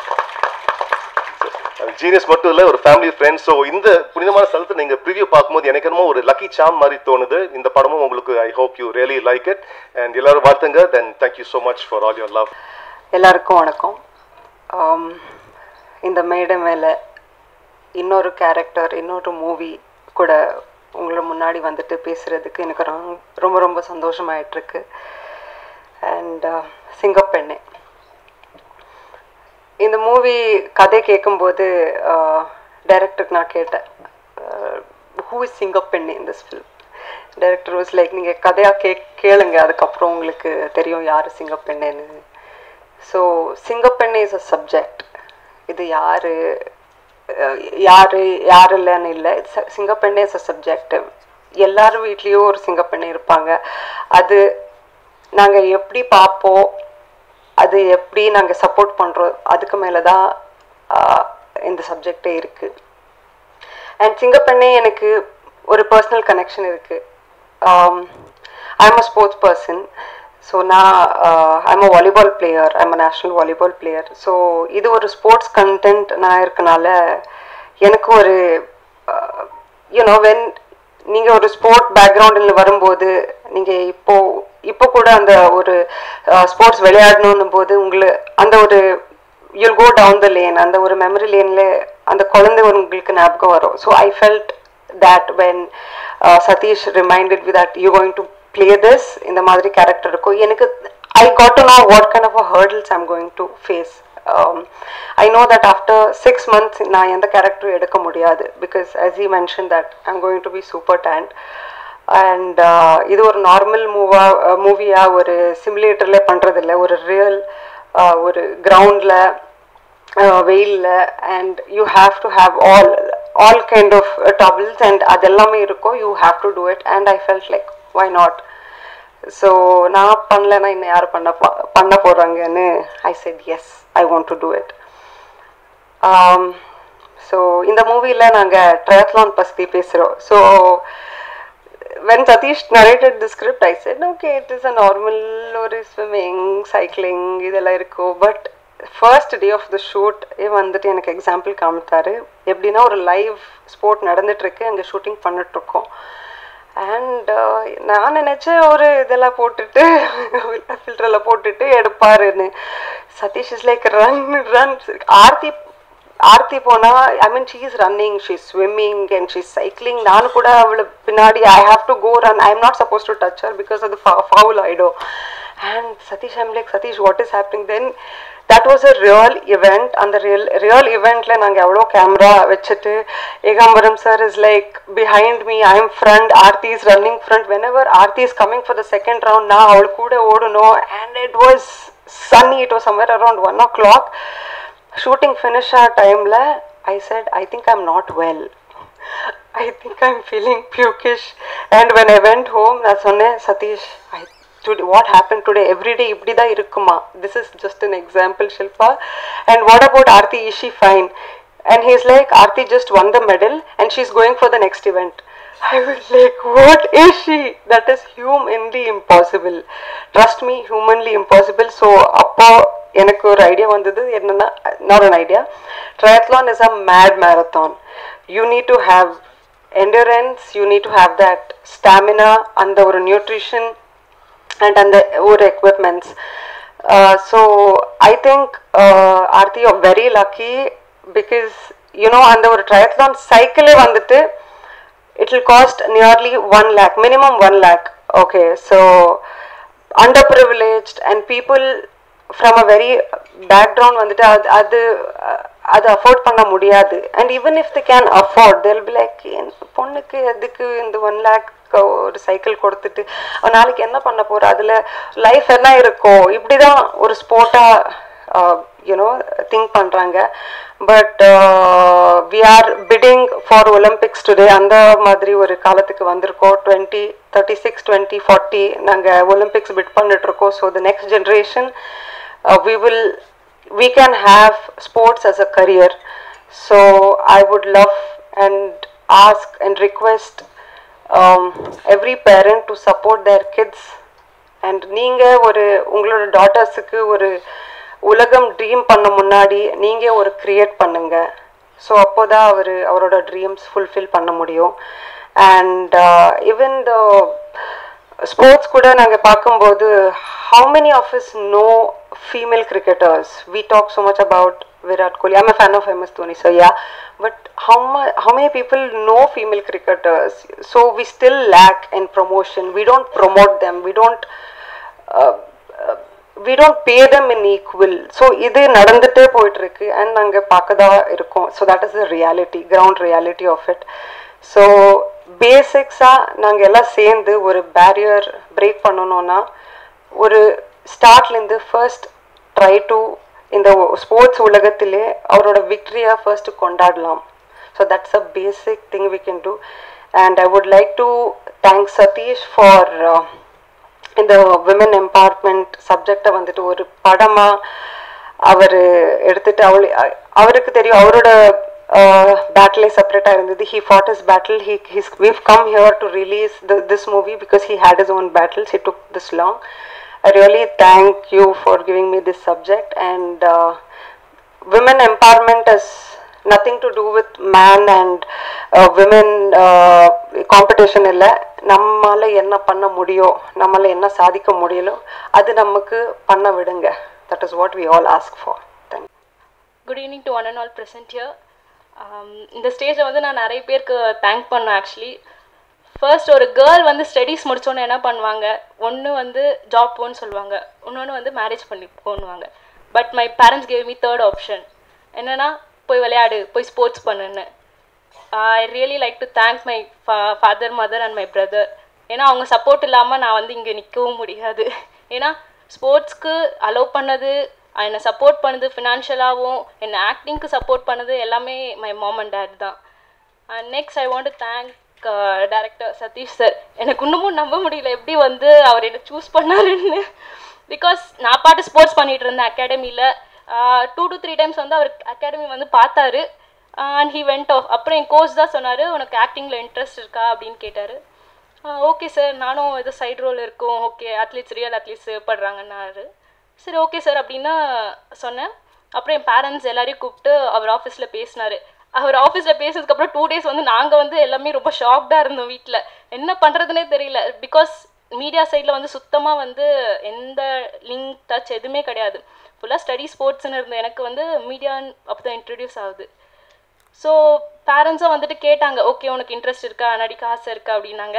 ஜீனியஸ் மட்டும் இல்லை, ஒரு ஃபேமிலி ஃப்ரெண்ட்ஸ். ஸோ இந்த புனிதமான ஸ்தலத்தை நீங்கள் ப்ரிவியூ பார்க்கும்போது எனக்கு என்னமோ ஒரு லக்கி சாம் மாதிரி தோணுது. இந்த படமும் உங்களுக்கு I hope you really like it. And எல்லாரும் வாழ்த்துங்க. Then thank you so much for all your love. எல்லாருக்கும் வணக்கம். இந்த மேடை மேலே இன்னொரு கேரக்டர், இன்னொரு மூவி கூட உங்களை முன்னாடி வந்துட்டு பேசுகிறதுக்கு எனக்கு ரொம்ப ரொம்ப சந்தோஷமாயிட்ருக்கு. அண்ட் சிங்கப்பெண்ணே, இந்த மூவி கதை கேட்கும்போது டைரக்டருக்கு நான் கேட்டேன், who is Singappenney in this film. Director was like, நீங்கள் கதையாக கேளுங்க, அதுக்கப்புறம் உங்களுக்கு தெரியும் யார் சிங்கப்பெண்ணேன்னு. So Singappenney is a subject. இது யார் இல்லைன்னு இல்லை, சிங்கப்பெண்ணே இஸ் அ சப்ஜெக்ட். எல்லாரும் வீட்லேயும் ஒரு சிங்கப்பெண்ணே இருப்பாங்க. அது நாங்கள் எப்படி பார்ப்போம், அது எப்படி நாங்கள் சப்போர்ட் பண்ணுறோம், அதுக்கு மேலே தான் இந்த சப்ஜெக்டே இருக்குது. அண்ட் சிங்கப்பெண்ணே எனக்கு ஒரு பர்சனல் கனெக்ஷன் இருக்குது. I am a sports person. So நான் I'm a volleyball player, I'm a national volleyball player. So இது ஒரு ஸ்போர்ட்ஸ் கண்டென்ட் நான் இருக்கனால எனக்கு ஒரு யூனோ வென் நீங்கள் ஒரு ஸ்போர்ட் பேக்ரவுண்டில் வரும்போது, நீங்கள் இப்போ கூட அந்த ஒரு ஸ்போர்ட்ஸ் விளையாடணும் போது அந்த ஒரு you'll go down the lane, அந்த ஒரு மெமரி லேனில் அந்த குழந்தை உங்களுக்கு ஞாபகம் வரும். So I felt that when Satish reminded we that you going to play this இந்த மாதிரி கேரக்டர் இருக்கும். எனக்கு I got to know what kind of a hurdles I'm going to face. I know that after 6 months நான் எந்த கேரக்டரும் எடுக்க முடியாது, because as he mentioned that I'm going to be super tanned. And இது ஒரு நார்மல் மூவியா ஒரு சிமுலேட்டர்ல பண்றதில்லை, ஒரு ரியல் ஒரு கிரவுண்டில் வெயிலில். And you have to have all kind of troubles and அதெல்லாமே இருக்கும். You have to do it. And I felt like why not? So நான் பண்ணலைன்னா இன்னும் யார் பண்ண போகிறாங்கன்னு I said yes, I want to do it. So இந்த மூவியில் நாங்கள் ட்ரையத்லான் பற்றி பேசுகிறோம். So when Satish narrated the script, I said okay, it is a normal ஒரு ஸ்விம்மிங், சைக்கிளிங் இதெல்லாம் இருக்கும். But first day of the shoot வந்துட்டு எனக்கு எக்ஸாம்பிள் காமித்தாரு. எப்படின்னா ஒரு லைவ் ஸ்போர்ட் நடந்துட்டுருக்கு, அங்கே ஷூட்டிங் பண்ணிட்டுருக்கோம். அண்ட் நான் நினச்சேன் ஒரு இதெல்லாம் போட்டுட்டு ஃபில்டரில் போட்டுட்டு எடுப்பாருன்னு. Satish is like run. Aarthi போனால் I mean she is running, she is swimming and she is cycling. நானும் கூட அவளை பின்னாடி I have to go run, I am not suppose to touch her because அது ஃபவுல் ஆகிடும். And Satish I'm like, Satish what is happening? Then that was a real event. அந்த real eventல நாங்கள் எவ்வளோ கேமரா வச்சுட்டு, Ekambaram sir is like behind me, I am front, Aarti is running front. Whenever Aarti is coming for the second round, நான் அவள் கூட ஓடணும். And it was sunny, it was somewhere around 1 o'clock. Shooting finish ஆ டைமில் I said, I think I'm not well. I think I'm feeling pukish. And when I went home, நான் சொன்னேன், Satish, today what happened today? Every day இப்படி தான் இருக்குமா? This is just an example, Shilpa. And what about Aarti? Is she fine? And he's like, Aarti just won the medal and she's going for the next event. I was like, what is she? That is humanly impossible. Trust me, humanly impossible. So அப்போ எனக்கு ஒரு ஐடியா வந்தது. என்னன்னா, not an idea. Triathlon is a mad marathon. You need to have endurance, you need to have that stamina and the nutrition and the equipments. So I think Aarti, you're very lucky because you know and the triathlon cycle vandittu it will cost nearly 1 lakh, minimum 1 lakh. Okay, so underprivileged and people from a very background vandittu அது அஃபோர்ட் பண்ண முடியாது. And even if they can afford, they'll be like, பொண்ணுக்கு எதுக்கு இந்த 1 lakh ஒரு சைக்கிள் கொடுத்துட்டு நாளைக்கு என்ன பண்ண போகிற, அதில் லைஃப் என்ன இருக்கும், இப்படி தான் ஒரு ஸ்போர்ட்டாக திங்க் பண்ணுறாங்க. But we are bidding for Olympics today. அந்த மாதிரி ஒரு காலத்துக்கு வந்திருக்கோம். 2036 2040 நாங்கள் ஒலிம்பிக்ஸ் பிட் பண்ணிட்டுருக்கோம். So the next generation we can have sports as a career. So I would love and ask and request every parent to support their kids. And நீங்கள் ஒரு உங்களோட டாட்டர்ஸுக்கு ஒரு உலகம் ட்ரீம் பண்ண முன்னாடி நீங்கள் ஒரு க்ரியேட் பண்ணுங்க. ஸோ அப்போ தான் அவரோட ட்ரீம்ஸ் ஃபுல்ஃபில் பண்ண முடியும். அண்ட் ஈவன் த ஸ்போர்ட்ஸ் கூட நாங்கள் பார்க்கும்போது how many of us know female cricketers? We talk so much about Virat Kohli. I'm a fan of MS Dhoni, so yeah. But how many people know female cricketers? So we still lack in promotion. We don't promote them. We don't pay them in equal. So இது நடந்துட்டே போயிட்டு இருக்கு and நாங்க பார்க்கதா இருக்கோம். So that is the reality, ground reality of it. So பேசிக்ஸாக நாங்கள் எல்லாம் சேர்ந்து ஒரு பேரியர் பிரேக் பண்ணணும்னா ஒரு ஸ்டார்ட்லேருந்து ஃபர்ஸ்ட் ட்ரை டு இந்த ஸ்போர்ட்ஸ் உலகத்திலே அவரோட விக்டரியாக ஃபர்ஸ்ட் கொண்டாடலாம். So that's a basic thing we can do. And I would like to thank Satish for இந்த விமன் எம்பவர்மெண்ட் சப்ஜெக்டை வந்துட்டு ஒரு படமாக அவர் எடுத்துட்டு அவருக்கு தெரியும் அவரோட battle separate irundhudu. He fought his battle. We've come here to release this movie because he had his own battles. He took this long. I really thank you for giving me this subject. And women empowerment has nothing to do with man and women competition illa. நம்மால என்ன பண்ண முடியும், நம்மால என்ன சாதிக்க முடியலோ அது நமக்கு பண்ண விடுங்க. That is what we all ask for. Thank you. Good evening to one and all present here. இந்த ஸ்டேஜில் வந்து நான் நிறைய பேருக்கு தேங்க் பண்ணேன். ஆக்சுவலி ஃபர்ஸ்ட் ஒரு கேர்ள் வந்து ஸ்டடீஸ் முடித்தோன்னே என்ன பண்ணுவாங்க, ஒன்று வந்து ஜாப் போன்னு சொல்லுவாங்க, இன்னொன்று வந்து மேரேஜ் பண்ணி போன்னுவாங்க. But my parents gave me third option, என்னென்னா போய் விளையாடு, போய் ஸ்போர்ட்ஸ் பண்ணுன்னு. I really like to thank my father, mother and my brother. ஏன்னா அவங்க சப்போர்ட் இல்லாமல் நான் வந்து இங்கே நிற்கவும் முடியாது. ஏன்னா ஸ்போர்ட்ஸ்க்கு அலோவ் பண்ணது, என்னை சப்போர்ட் பண்ணுது ஃபினான்ஷியலாகவும், என்னை ஆக்டிங்க்கு சப்போர்ட் பண்ணுது எல்லாமே மை மாம் அண்ட் டேட் தான். And next I want to thank director Satish sir. எனக்கு இன்னமும் நம்ப முடியல எப்படி வந்து அவர் என்னை சூஸ் பண்ணாருன்னு. பிகாஸ் நான் பாட்டு ஸ்போர்ட்ஸ் பண்ணிகிட்டு இருந்தேன் அகாடமியில். 2 to 3 times வந்து அவர் அகாடமி வந்து பார்த்தாரு. And he went off. அப்புறம் என் கோச் தான் சொன்னார், உனக்கு ஆக்டிங்கில் இன்ட்ரெஸ்ட் இருக்கா அப்படின்னு கேட்டார். ஓகே சார், நானும் ஏதோ சைட் ரோல் இருக்கும், ஓகே அத்லீட்ஸ் ரியல் அத்லீட்ஸ் படுறாங்கன்னாரு. சரி ஓகே சார் அப்படின்னு சொன்னேன். அப்புறம் என் பேரண்ட்ஸ் எல்லாரையும் கூப்பிட்டு அவர் ஆஃபீஸில் பேசினார். அவர் ஆஃபீஸில் பேசினதுக்கப்புறம் 2 days வந்து நாங்கள் வந்து எல்லாமே ரொம்ப ஷாக்டாக இருந்தோம் வீட்டில். என்ன பண்ணுறதுனே தெரியல. பிகாஸ் மீடியா சைடில் வந்து சுத்தமாக வந்து எந்த லிங்க் டச் எதுவுமே கிடையாது. ஃபுல்லாக ஸ்டடி ஸ்போர்ட்ஸ்னு இருந்தது. எனக்கு வந்து மீடியான்னு அப்போ தான் இன்ட்ரடியூஸ் ஆகுது. ஸோ பேரண்ட்ஸும் வந்துட்டு கேட்டாங்க, ஓகே உனக்கு இன்ட்ரெஸ்ட் இருக்கா, நடிக்க ஆசை இருக்கா அப்படின்னாங்க.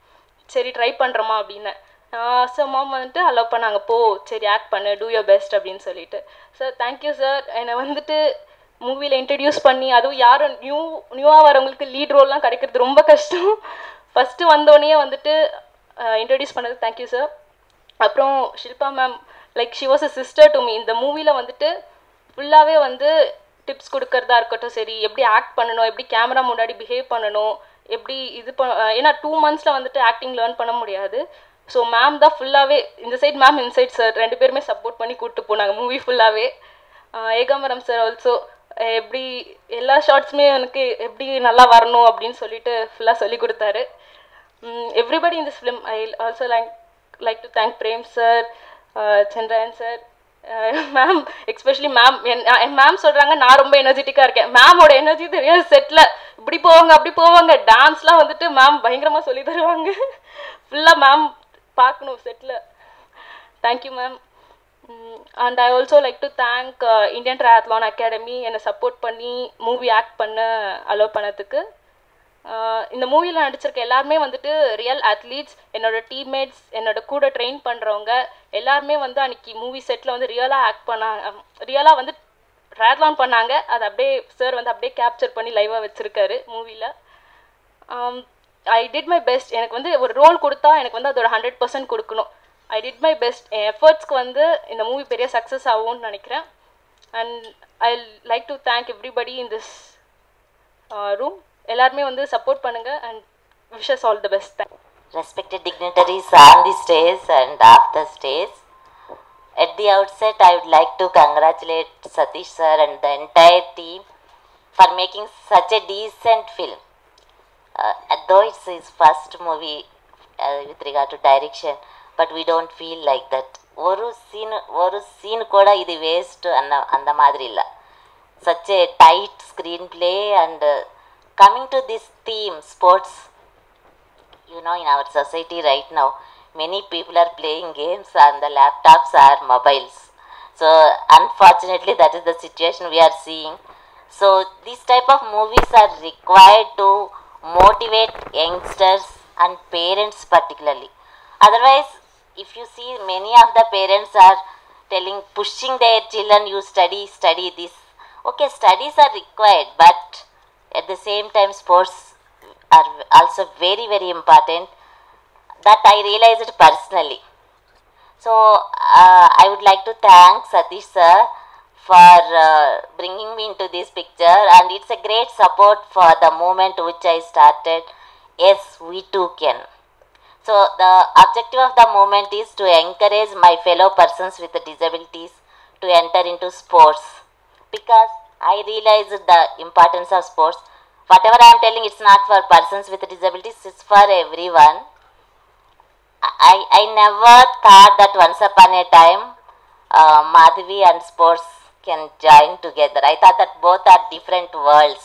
சரி ட்ரை பண்ணுறோமா அப்படின்னு. ஸோ மாம் வந்துட்டு அலோவ் பண்ணாங்க, போ சரி ஆக்ட் பண்ணு, டூ யோர் பெஸ்ட் அப்படின்னு சொல்லிட்டு. Sir thank you sir. என்னை வந்துட்டு மூவியில் இன்ட்ரடியூஸ் பண்ணி, அதுவும் யாரும் நியூவாக வரவங்களுக்கு லீட் ரோல்லாம் கிடைக்கிறது ரொம்ப கஷ்டம். ஃபஸ்ட்டு வந்தோடனே வந்துட்டு இன்ட்ரடியூஸ் பண்ணது தேங்க்யூ சார். அப்புறம் Shilpa ma'am, like she was a sister to me. இந்த மூவியில் வந்துட்டு ஃபுல்லாகவே வந்து டிப்ஸ் கொடுக்கறதா இருக்கட்டும், சரி எப்படி ஆக்ட் பண்ணணும், எப்படி கேமரா முன்னாடி பிஹேவ் பண்ணணும், எப்படி இது ஏன்னா 2 months வந்துட்டு ஆக்டிங் லேர்ன் பண்ண முடியாது. ஸோ மேம் தான் ஃபுல்லாகவே, இந்த சைட் மேம் இன்சைட் சார் 2 பேருமே சப்போர்ட் பண்ணி கூப்பிட்டு போனாங்க மூவி ஃபுல்லாகவே. ஏகாம்பரம் சார் ஆல்சோ எப்படி எல்லா ஷார்ட்ஸுமே எனக்கு எப்படி நல்லா வரணும் அப்படின்னு சொல்லிட்டு ஃபுல்லாக சொல்லி கொடுத்தாரு. Everybody in this film I also like to thank Prem sir, Chandran sir, ma'am especially ma'am. என் மேம் சொல்கிறாங்க நான் ரொம்ப எனர்ஜெட்டிக்காக இருக்கேன். மேமோட எனர்ஜி தெரியாது. செட்டில் இப்படி போவாங்க அப்படி போவாங்க, டான்ஸ்லாம் வந்துட்டு மேம் பயங்கரமாக சொல்லி தருவாங்க. ஃபுல்லாக மேம் பார்க்கணும் செட்டில். Thank you ma'am. And I also like to thank Indian triathlon academy என்னை சப்போர்ட் பண்ணி மூவி ஆக்ட் பண்ண அலோவ் பண்ணதுக்கு. இந்த மூவியில் நடிச்சிருக்க எல்லாருமே வந்துட்டு ரியல் அத்லீட்ஸ், என்னோடய டீம்மேட்ஸ், என்னோட கூட ட்ரெயின் பண்ணுறவங்க எல்லாருமே வந்து அன்றைக்கி மூவி செட்டில் வந்து ரியலாக ஆக்ட் பண்ணாங்க, ரியலாக வந்து ட்ரையாத்லான் பண்ணாங்க. அதை அப்படியே சார் வந்து அப்படியே கேப்சர் பண்ணி லைவாக வச்சுருக்காரு மூவியில். I did my best. எனக்கு வந்து ஒரு ரோல் கொடுத்தா எனக்கு வந்து அதோட 100% கொடுக்கணும். I did my best. என் எஃபர்ட்ஸ்க்கு வந்து இந்த மூவி பெரிய சக்ஸஸ் ஆகும்னு நினைக்கிறேன். And I like to thank everybody in this room. எல்லாருமே வந்து சப்போர்ட் பண்ணுங்க and wishes all the best. Respected dignitaries on the stage and off the stage. At the outset, I would like to congratulate Satish sir and the entire team for making such a decent film. Though it's his first movie with regard to direction, but we don't feel like that. ஒரு scene கூட இது waste அந்த மாதிரி இல்லை. Such a tight screenplay and coming to this theme, sports. You know, in our society right now, many people are playing games on the laptops or mobiles. So, unfortunately, that is the situation we are seeing. So, these type of movies are required to motivate youngsters and parents particularly. Otherwise, if you see, many of the parents are pushing their children, you study this. Okay, studies are required, but at the same time, sports are also very, very important. That I realized personally. So I would like to thank Satish sir for bringing me into this picture, and it's a great support for the movement which I started. Yes, we too can. So the objective of the movement is to encourage my fellow persons with disabilities to enter into sports, because I realized the importance of sports. Whatever I am telling, it's not for persons with disabilities, it's for everyone. I never thought that once upon a time Madhavi and sports can join together. I thought that both are different worlds.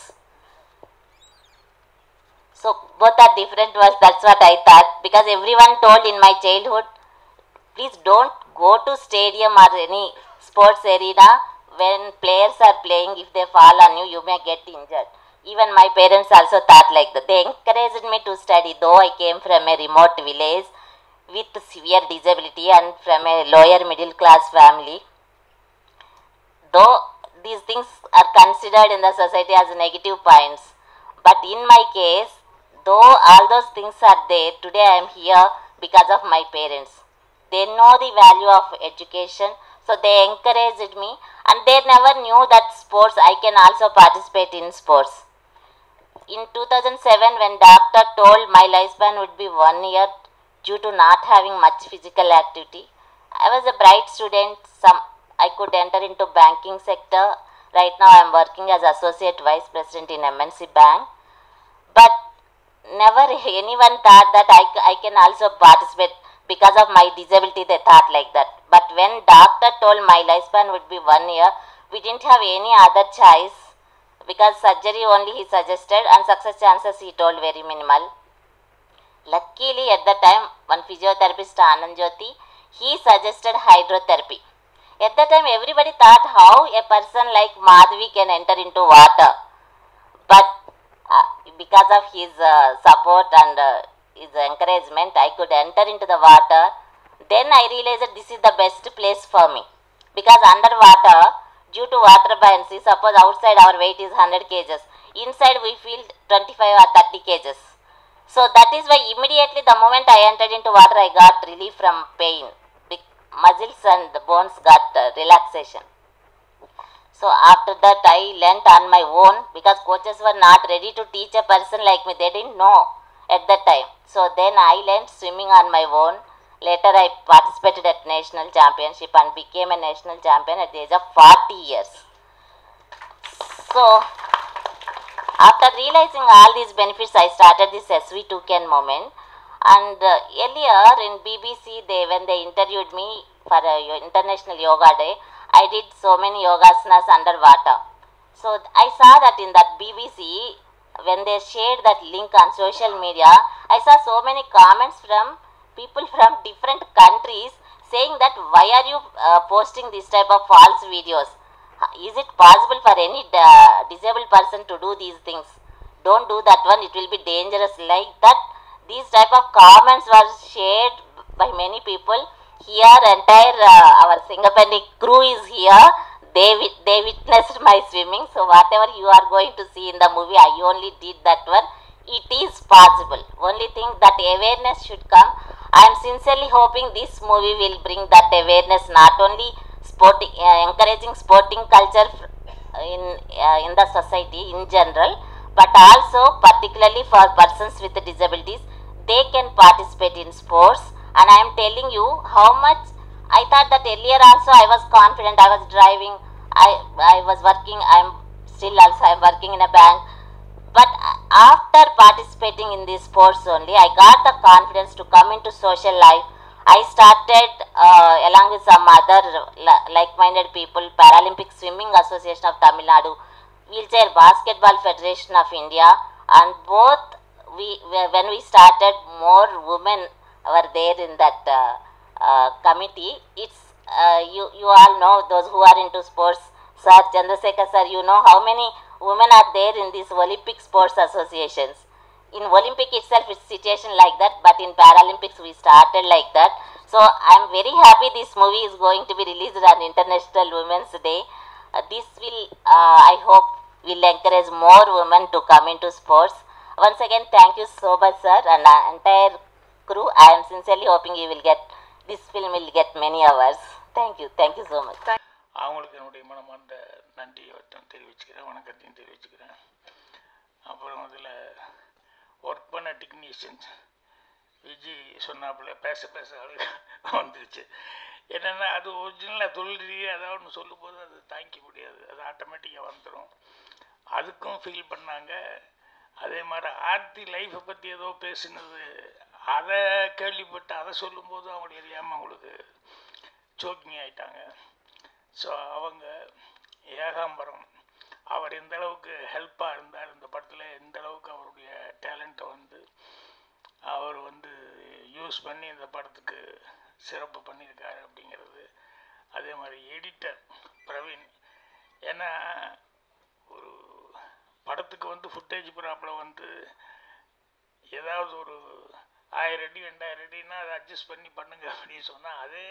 So both are different worlds, that's what I thought, because everyone told in my childhood, please don't go to stadium or any sports arena when players are playing. If they fall on you, you may get injured. Even my parents also thought like that. They encouraged me to study, though I came from a remote village with severe disability and from a lower middle class family. Though these things are considered in the society as negative points, but in my case, though all those things are there, today I am here because of my parents. They know the value of education, so they encouraged me, and they never knew that sports, I can also participate in sports. In 2007, when doctor told my lifespan would be 1 year due to not having much physical activity, I was a bright student. I could enter into banking sector. Right now I am working as associate vice president in MNC Bank. But never anyone thought that I can also participate because of my disability. They thought like that. But when doctor told my lifespan would be 1 year, we didn't have any other choice, because surgery only he suggested, and success chances he told very minimal. Luckily at that time, one physiotherapist, Anand Jyoti, he suggested hydrotherapy. At that time everybody thought how a person like Madhavi can enter into water. But because of his support and his encouragement, I could enter into the water. Then I realized that this is the best place for me, because underwater, due to water buoyancy, suppose outside our weight is 100 kgs, inside we feel 25 or 30 kgs. So that is why immediately the moment I entered into water, I got relief from pain. Muscles and the bones got relaxation. So after that I learnt on my own, because coaches were not ready to teach a person like me. They didn't know at that time. So then I learnt swimming on my own. Later I participated at national championship and became a national champion at the age of 40 years. So after realizing all these benefits, I started this SV2Can movement. And earlier in BBC, when they interviewed me for International Yoga Day, I did so many yogasanas underwater. So I saw that in that BBC, when they shared that link on social media, I saw so many comments from people from different countries saying that why are you posting this type of false videos? Is it possible for any disabled person to do these things? Don't do that one, it will be dangerous. Like that, these type of comments were shared by many people. Here entire our Singapenni crew is here. They witnessed my swimming. So whatever you are going to see in the movie, I only did that one. it is possible. Only thing that awareness should come. I am sincerely hoping this movie will bring that awareness, not only sporting, encouraging sporting culture in the society in general, but also particularly for persons with disabilities. They can participate in sports, and I am telling you how much I thought that earlier also I was confident, I was driving, I was working, I'm working in a bank. But after participating in these sports only, I got the confidence to come into social life. I started along with some other like-minded people, Paralympic Swimming Association of Tamil Nadu, Wheelchair Basketball Federation of India, and both when we started, more women were there in that committee. It's you all know, those who are into sports, Sir Chandrasekhar sir, you know how many women are there in these Olympic sports associations. In Olympic itself it's situation like that, but in Paralympics we started like that. So I'm very happy this movie is going to be released on International Women's Day. This will, I hope, will encourage more women to come into sports. Once again, thank you so much, sir, and entire crew. I am sincerely hoping you will get, this film will get many hours. Thank you so much. அவங்களுக்கு என்னுடைய மனமார்ந்த நன்றியை தெரிவிச்சுக்கிறேன், வணக்கத்தையும் தெரிவிச்சுக்கிறேன். அப்புறம் அதில் ஒர்க் பண்ண டெக்னீஷியன்ஸ் விஜி சொன்னாப்புல பேச வந்துருச்சு. என்னென்னா அது ஒரிஜினலாக தொழில் ரீதியாக ஏதாவது ஒன்று சொல்லும்போது அது தாங்கிக்க முடியாது, அது ஆட்டோமேட்டிக்காக வந்துடும். அதுக்கும் ஃபீல் பண்ணாங்க. அதே மாதிரி ஆர்த்தி லைஃப்பை பற்றி ஏதோ பேசுனது, அதை கேள்விப்பட்டு அதை சொல்லும்போது அவங்களுக்கு அறியாமல் அவங்களுக்கு சோக்கிங் ஆகிட்டாங்க. ஸோ அவங்க ஏகாம்பரம் அவர் எந்த அளவுக்கு ஹெல்ப்பாக இருந்தார் இந்த படத்தில், எந்த அளவுக்கு அவருடைய டேலண்ட்டை அவர் யூஸ் பண்ணி இந்த படத்துக்கு சிறப்பு பண்ணியிருக்காரு அப்படிங்கிறது. அதே மாதிரி எடிட்டர் பிரவீன், ஏன்னா ஒரு படத்துக்கு ஃபுட்டேஜ் ப்ராப்ளம் ஏதாவது ஒரு 1000 அடி 2000 அடின்னா அதை அட்ஜஸ்ட் பண்ணி பண்ணுங்க அப்படின்னு சொன்னால் அதே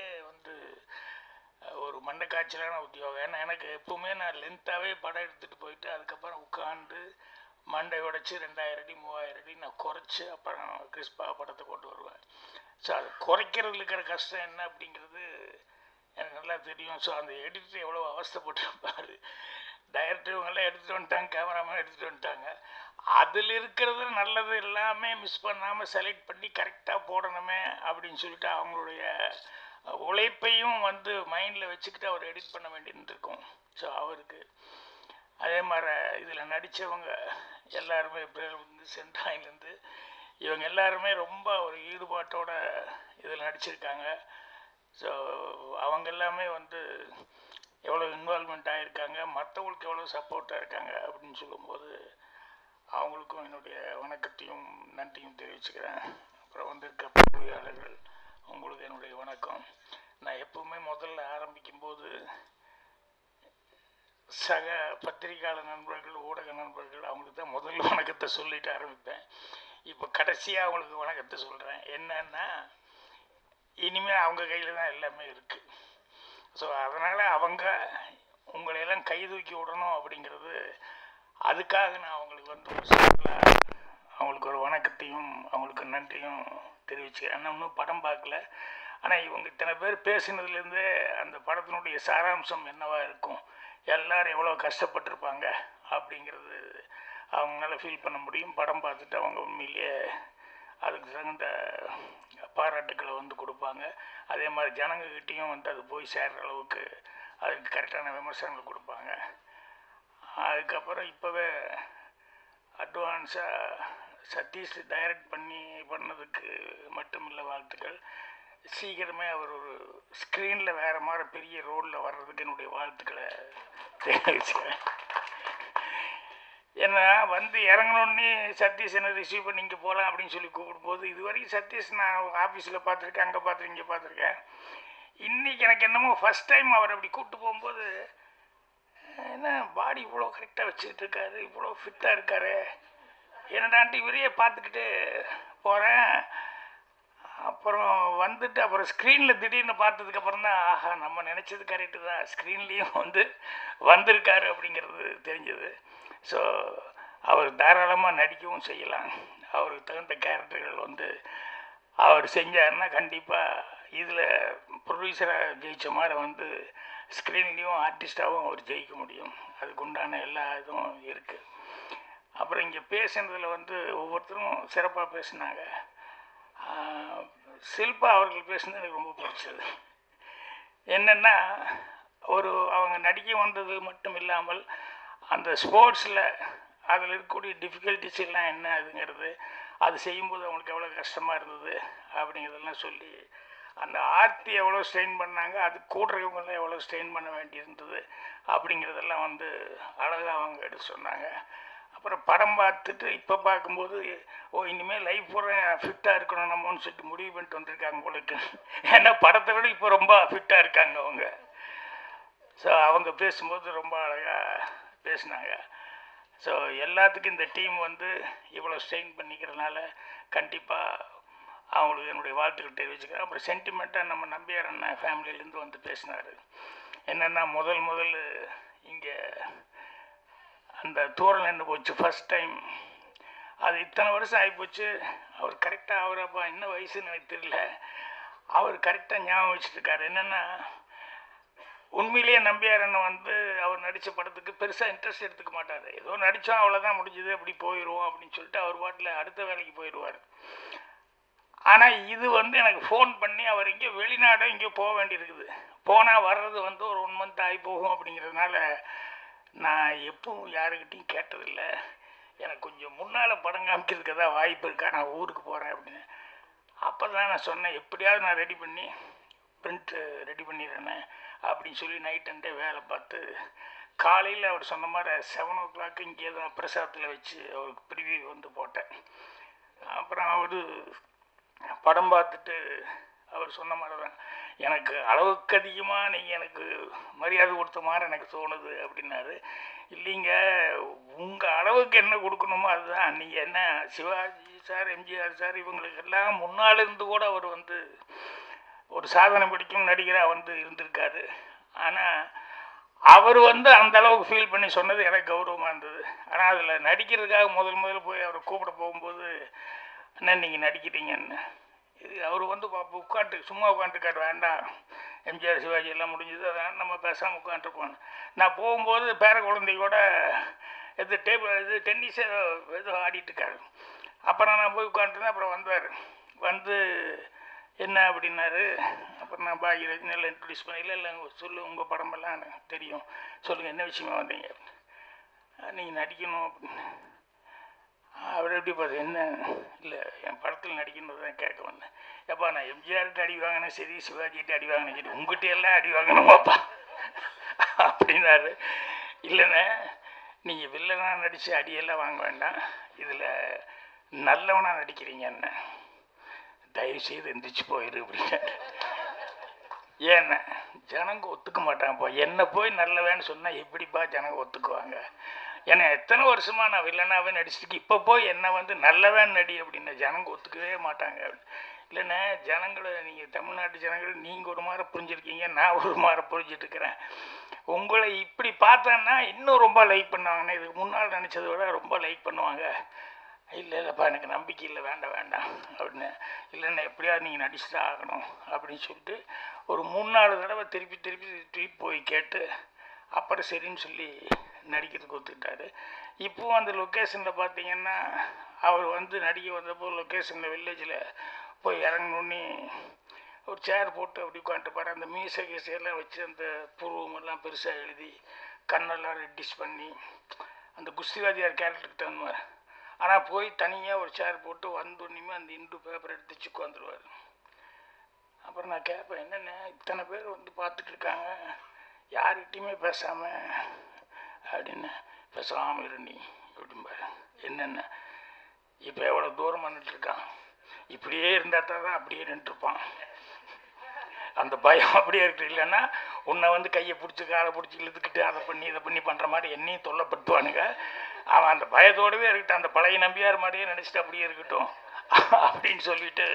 ஒரு மண்டை காய்ச்சலான உத்தியோகம். ஏன்னா எனக்கு எப்பவுமே நான் லென்த்தாகவே படம் எடுத்துகிட்டு போயிட்டு அதுக்கப்புறம் உட்காந்து மண்டை உடைச்சி 2000 அடி 3000 அடி நான் குறைச்சி அப்புறம் கிறிஸ்பாக படத்தை கொண்டு வருவேன். ஸோ அது குறைக்கிறதுல இருக்கிற கஷ்டம் என்ன அப்படிங்கிறது எனக்கு நல்லா தெரியும். ஸோ அந்த எடிட்டர் எவ்வளோ அவஸ்தைப்பட்டிருப்பார். டைரக்டர் இவங்கெல்லாம் எடுத்துகிட்டு வந்துட்டாங்க, கேமராமேன் எடுத்துகிட்டு வந்துட்டாங்க. அதில் இருக்கிறது நல்லது எல்லாமே மிஸ் பண்ணாமல் செலக்ட் பண்ணி கரெக்டாக போடணுமே அப்படின்னு சொல்லிட்டு அவங்களுடைய உழைப்பையும் மைண்டில் வச்சுக்கிட்டு அவர் எடிட் பண்ண வேண்டியிருந்திருக்கும். ஸோ அவருக்கு அதே மாதிரி இதில் நடித்தவங்க எல்லாருமே சென்ட்ராயிலேருந்து இவங்க எல்லாருமே ரொம்ப ஒரு ஈடுபாட்டோட இதில் நடிச்சிருக்காங்க. ஸோ அவங்க எல்லாமே எவ்வளோ இன்வால்மெண்ட் ஆகியிருக்காங்க, மற்றவங்களுக்கு எவ்வளோ சப்போர்ட்டாக இருக்காங்க அப்படின்னு சொல்லும்போது அவங்களுக்கும் என்னுடைய வணக்கத்தையும் நன்றியும் தெரிவிச்சுக்கிறேன். அப்புறம் வந்திருக்க பார்வையாளர்கள் உங்களுக்கு என்னுடைய வணக்கம். நான் எப்பவுமே முதல்ல ஆரம்பிக்கும்போது சக பத்திரிகையாளர் நண்பர்கள், ஊடக நண்பர்கள், அவங்களுக்கு தான் முதல்ல வணக்கத்தை சொல்லிட்டு ஆரம்பிப்பேன். இப்போ கடைசியாக அவங்களுக்கு வணக்கத்தை சொல்கிறேன். என்னன்னா இனிமேல் அவங்க கையில் தான் எல்லாமே இருக்குது. ஸோ அதனால் அவங்க உங்களையெல்லாம் கை தூக்கி விடணும் அப்படிங்கிறது, அதுக்காக நான் அவங்களுக்கு அவங்களுக்கு ஒரு வணக்கத்தையும் அவங்களுக்கு நன்றியும் தெரிவிச்சுக்கிறேன். நான் இன்னும் படம் பார்க்கல, ஆனால் இவங்க இத்தனை பேர் பேசினதுலேருந்தே அந்த படத்தினுடைய சாராம்சம் என்னவாக இருக்கும், எல்லோரும் எவ்வளோ கஷ்டப்பட்டிருப்பாங்க அப்படிங்கிறது அவங்களால ஃபீல் பண்ண முடியும். படம் பார்த்துட்டு அவங்க உண்மையிலேயே அதுக்கு தகுந்த பாராட்டுக்களை கொடுப்பாங்க. அதே மாதிரி ஜனங்கக்கிட்டேயும் அது போய் சேர்கிற அளவுக்கு அதுக்கு கரெக்டான விமர்சனங்கள் கொடுப்பாங்க. அதுக்கப்புறம் இப்போவே அட்வான்ஸாக சதீஷ் டைரக்ட் பண்ணதுக்கு மட்டும் இல்லை வாழ்த்துக்கள். சீக்கிரமே அவர் ஒரு ஸ்க்ரீனில் வேறு மாதிரி பெரிய ரோலில் வர்றதுக்கு என்னுடைய வாழ்த்துக்களை தெரிவிச்சுக்கிறேன். ஏன்னா இறங்கணுன்னே சதீஷ் என்ன ரிசீவ் பண்ணி இங்கே போகலாம் அப்படின்னு சொல்லி கூப்பிடும்போது, இது வரைக்கும் சதீஷ் நான் ஆஃபீஸில் பார்த்துருக்கேன், அங்கே பார்த்துருக்கேன், இங்கே பார்த்துருக்கேன். இன்றைக்கி எனக்கு என்னமோ ஃபஸ்ட் டைம் அவர் அப்படி கூப்பிட்டு போகும்போது, என்ன பாடி இவ்வளோ கரெக்டாக வச்சுக்கிட்டு இருக்காரு, இவ்வளோ ஃபிட்டாக இருக்காரு, என்னடான்ட்டு இவரையே பார்த்துக்கிட்டு போகிறேன். அப்புறம் அப்புறம் ஸ்க்ரீனில் திடீர்னு பார்த்ததுக்கப்புறம் தான், ஆஹா நம்ம நினச்சது கரெக்டு தான், ஸ்க்ரீன்லேயும் வந்திருக்காரு அப்படிங்கிறது தெரிஞ்சது. ஸோ அவர் தாராளமாக நடிக்கவும் செய்யலாம். அவருக்கு தகுந்த கேரக்டர்கள் வந்து அவர் செஞ்சாருன்னா கண்டிப்பாக இதில் ப்ரொடியூசராக ஜெயித்த மாதிரி வந்து ஸ்க்ரீன்லேயும் ஆர்டிஸ்டாகவும் அவர் ஜெயிக்க முடியும். அதுக்கு உண்டான எல்லா இதுவும் இருக்குது. அப்புறம் இங்கே பேசுனதில் வந்து ஒவ்வொருத்தரும் சிறப்பாக பேசினாங்க. ஷில்பா அவர்கள் பேசுனது எனக்கு ரொம்ப பிடிச்சது. என்னென்னா அவங்க நடிக்க வந்தது மட்டும் இல்லாமல் அந்த ஸ்போர்ட்ஸில் அதில் இருக்கக்கூடிய டிஃபிகல்ட்டிஸ் எல்லாம் என்ன அதுங்கிறது, அது செய்யும்போது அவங்களுக்கு எவ்வளோ கஷ்டமாக இருந்தது அப்படிங்கிறதெல்லாம் சொல்லி, அந்த ஆர்த்தி எவ்வளோ ஸ்ட்ரெயின் பண்ணாங்க, அது கூடுறவங்களாம் எவ்வளோ ஸ்ட்ரெயின் பண்ண வேண்டியிருந்தது அப்படிங்கிறதெல்லாம் வந்து அழகாக அவங்க எடுத்து சொன்னாங்க. அப்புறம் படம் பார்த்துட்டு இப்போ பார்க்கும்போது இனிமேல் லைஃப் பூரா ஃபிட்டாக இருக்கணும் நம்மன்னு சொல்லிட்டு முடிவு பண்ணிட்டு வந்திருக்காங்க உங்களுக்கு. ஏன்னா படத்தை விட இப்போ ரொம்ப ஃபிட்டாக இருக்காங்க அவங்க. ஸோ அவங்க பேசும்போது ரொம்ப அழகாக பேசினாங்க. ஸோ எல்லாத்துக்கும் இந்த டீம் வந்து இவ்வளோ ஸ்ட்ரெயின் பண்ணிக்கிறதுனால கண்டிப்பாக அவங்களுக்கு என்னுடைய வாழ்த்துக்கள் தெரிவிச்சுக்கிறேன். அப்புறம் சென்டிமெண்ட்டாக நம்ம நம்பியார் அண்ணன் ஃபேமிலியிலேருந்து வந்து பேசினார். என்னென்னா முதல் இங்கே அந்த தூரல் நின்று போச்சு ஃபஸ்ட் டைம். அது இத்தனை வருஷம் ஆகிப்போச்சு. அவர் கரெக்டாக அப்போ என்ன வயசுன்னு எனக்கு தெரியல, அவர் கரெக்டாக ஞாபகம் வச்சுருக்காரு. என்னென்னா உண்மையிலேயே நம்பியார் அண்ணன் வந்து அவர் நடித்த படத்துக்கு பெருசாக இன்ட்ரெஸ்ட் எடுத்துக்க மாட்டார். ஏதோ நடித்தோம் அவ்வளோதான் முடிஞ்சது, அப்படி போயிடுவோம் அப்படின்னு சொல்லிட்டு அவர் பாட்டில் அடுத்த வேலைக்கு போயிடுவார். ஆனால் இது வந்து எனக்கு ஃபோன் பண்ணி அவர் இங்கே வெளிநாடோ இங்கே போக வேண்டியிருக்குது, போனால் வர்றது வந்து ஒரு 1 month ஆகி போகும் அப்படிங்கிறதுனால நான் எப்பவும் யாருக்கிட்டையும் கேட்டதில்லை. எனக்கு கொஞ்சம் முன்னால் படம் காமிக்கிறதுக்கு தான் வாய்ப்பு இருக்கா, நான் ஊருக்கு போகிறேன் அப்படின்னு. அப்போ தான் நான் சொன்னேன், எப்படியாவது நான் ரெடி பண்ணி பிரிண்ட்டு ரெடி பண்ணிடுறேன்னு அப்படின்னு சொல்லி நைட் அண்டே வேலை பார்த்து காலையில் அவர் சொன்ன மாதிரி 7 o'clock இங்கே தான் பிரசாதத்தில் வச்சு அவருக்கு ப்ரிவியூ வந்து போட்டேன். அப்புறம் அவர் படம் பார்த்துட்டு அவர் சொன்ன மாதிரி தான், எனக்கு அளவுக்கு அதிகமாக நீங்கள் எனக்கு மரியாதை கொடுத்த மாதிரி எனக்கு தோணுது அப்படின்னாரு. இல்லைங்க, உங்கள் அளவுக்கு என்ன கொடுக்கணுமோ அதுதான். நீங்கள் என்ன சிவாஜி சார், எம்ஜிஆர் சார் இவங்களுக்கெல்லாம் முன்னால் இருந்து கூட அவர் வந்து ஒரு சாதனை படிக்கும் நடிகராக வந்து இருந்திருக்காரு. ஆனால் அவர் வந்து அந்த அளவுக்கு ஃபீல் பண்ணி சொன்னது எனக்கு கௌரவமாக இருந்தது. ஆனால் அதில் நடிக்கிறதுக்காக முதல் போய் அவரை கூப்பிட போகும்போது அண்ணா நீங்கள் நடிக்கிறீங்கன்னு, இது அவர் வந்து சும்மா உட்காந்துருக்காரு, வேண்டாம் எம்ஜிஆர் சிவாஜி எல்லாம் முடிஞ்சது, அதனால் நம்ம பேசாமல் உட்காந்துருப்போம். நான் போகும்போது பேர குழந்தையோட டென்னிஸ் ஏதோ ஆடிட்டுருக்காரு. அப்புறம் நான் போய் உட்காந்துருந்தேன். அப்புறம் வந்தார், வந்து என்ன அப்படின்னாரு. அப்புறம் நான் பாக்யராஜ் நல்லா இன்ட்ரடியூஸ் பண்ணி, இல்லை சொல்லு உங்கள் படமெல்லாம் எனக்கு தெரியும், சொல்லுங்கள் என்ன விஷயமா வந்தீங்க, நீங்கள் நடிக்கணும் அப்படின்னு. அவர் எப்படி பார்த்து என்ன, இல்லை என் படத்தில் நடிக்கணும் தான் கேட்க வந்தேன். எப்பா நான் எம்ஜிஆர்கிட்ட அடி வாங்கினேன் சரி, சிவாஜிகிட்ட அடி வாங்கினேன் சரி, உங்ககிட்ட எல்லாம் அடி வாங்கணுமாப்பா அப்படின்னாரு. இல்லைண்ணே, நீங்கள் வில்லனாக நடித்து அடியெல்லாம் வாங்க வேண்டாம், இதில் நல்லவனாக நடிக்கிறீங்க, என்ன தயவுசெய்து எந்திரிச்சு போயிரு அப்படின்னு. ஏன்னா ஜனங்க ஒத்துக்க மாட்டாங்கப்பா, என்னை போய் நல்லவேன்னு சொன்னால் எப்படிப்பா ஜனங்க ஒத்துக்குவாங்க? ஏன்னா எத்தனை வருஷமாக நான் வில்லனாகவே நடிச்சிருக்கு, இப்போ போய் என்னை வந்து நல்லவேன்னு நடி அப்படின்னா ஜனங்க ஒத்துக்கவே மாட்டாங்க. இல்லைண்ணே, ஜனங்களை நீங்கள் தமிழ்நாட்டு ஜனங்கள் நீங்கள் ஒரு மாதிரி புரிஞ்சுருக்கீங்க, நான் ஒரு மாதிரி புரிஞ்சிட்ருக்கிறேன். உங்களை இப்படி பார்த்தேன்னா இன்னும் ரொம்ப லைக் பண்ணுவாங்கண்ணே, இதுக்கு முன்னால் நினச்சதை விட ரொம்ப லைக் பண்ணுவாங்க. இல்லைப்பா எனக்கு நம்பிக்கை இல்லை, வேண்டாம் அப்படின்னு. இல்லைண்ணா எப்படியாவது நீங்கள் நடிச்சுதான் ஆகணும் அப்படின்னு சொல்லிட்டு ஒரு 3-4 தடவை திருப்பி போய் கேட்டு அப்புறம் சரின்னு சொல்லி நடிக்கிறதுக்கு ஒத்துக்கிட்டாரு. இப்போவும் அந்த லொக்கேஷனில் பார்த்தீங்கன்னா அவர் வந்து நடிக்க வந்தப்போ லொக்கேஷனில் வில்லேஜில் போய் இறங்கணுன்னு ஒரு சேர் போட்டு அப்படி உட்காந்துப்பாரு. அந்த மீசையெல்லாம் வச்சு அந்த புருவமெல்லாம் பெருசாக எழுதி கண்ணெல்லாம் ரெட்டிஷ் பண்ணி அந்த குஸ்திவாதியார் கேரக்டருக்கு தகுந்த. ஆனால் போய் தனியாக ஒரு சேர் போட்டு வந்தோன்னுமே அந்த இந்து பேப்பர் எடுத்து உட்காந்துருவார். அப்புறம் நான் கேட்பேன், என்னென்ன இத்தனை பேர் வந்து பார்த்துட்ருக்காங்க, யார்கிட்டையுமே பேசாமல் அப்படின்னு. பேசாமல் இருந்தி அப்படிம்பாரு. என்னென்ன இப்போ எவ்வளோ தூரம் பண்ணிட்டுருக்கான், இப்படியே இருந்தால் தான் அப்படியே நின்றுருப்பான். அந்த பயம் அப்படியே இருக்கு. இல்லைன்னா உன்னை வந்து கையை பிடிச்சி காலை பிடிச்சி இழுத்துக்கிட்டு அதை பண்ணி இதை பண்ணி பண்ணுற மாதிரி என்னையும் தொல்லைப்படுத்துவானுங்க. அவன் அந்த பயத்தோடவே இருக்கட்டும், அந்த பழைய நம்பியார் மாதிரியே நினச்சிட்டு அப்படியே இருக்கட்டும் அப்படின்னு சொல்லிட்டு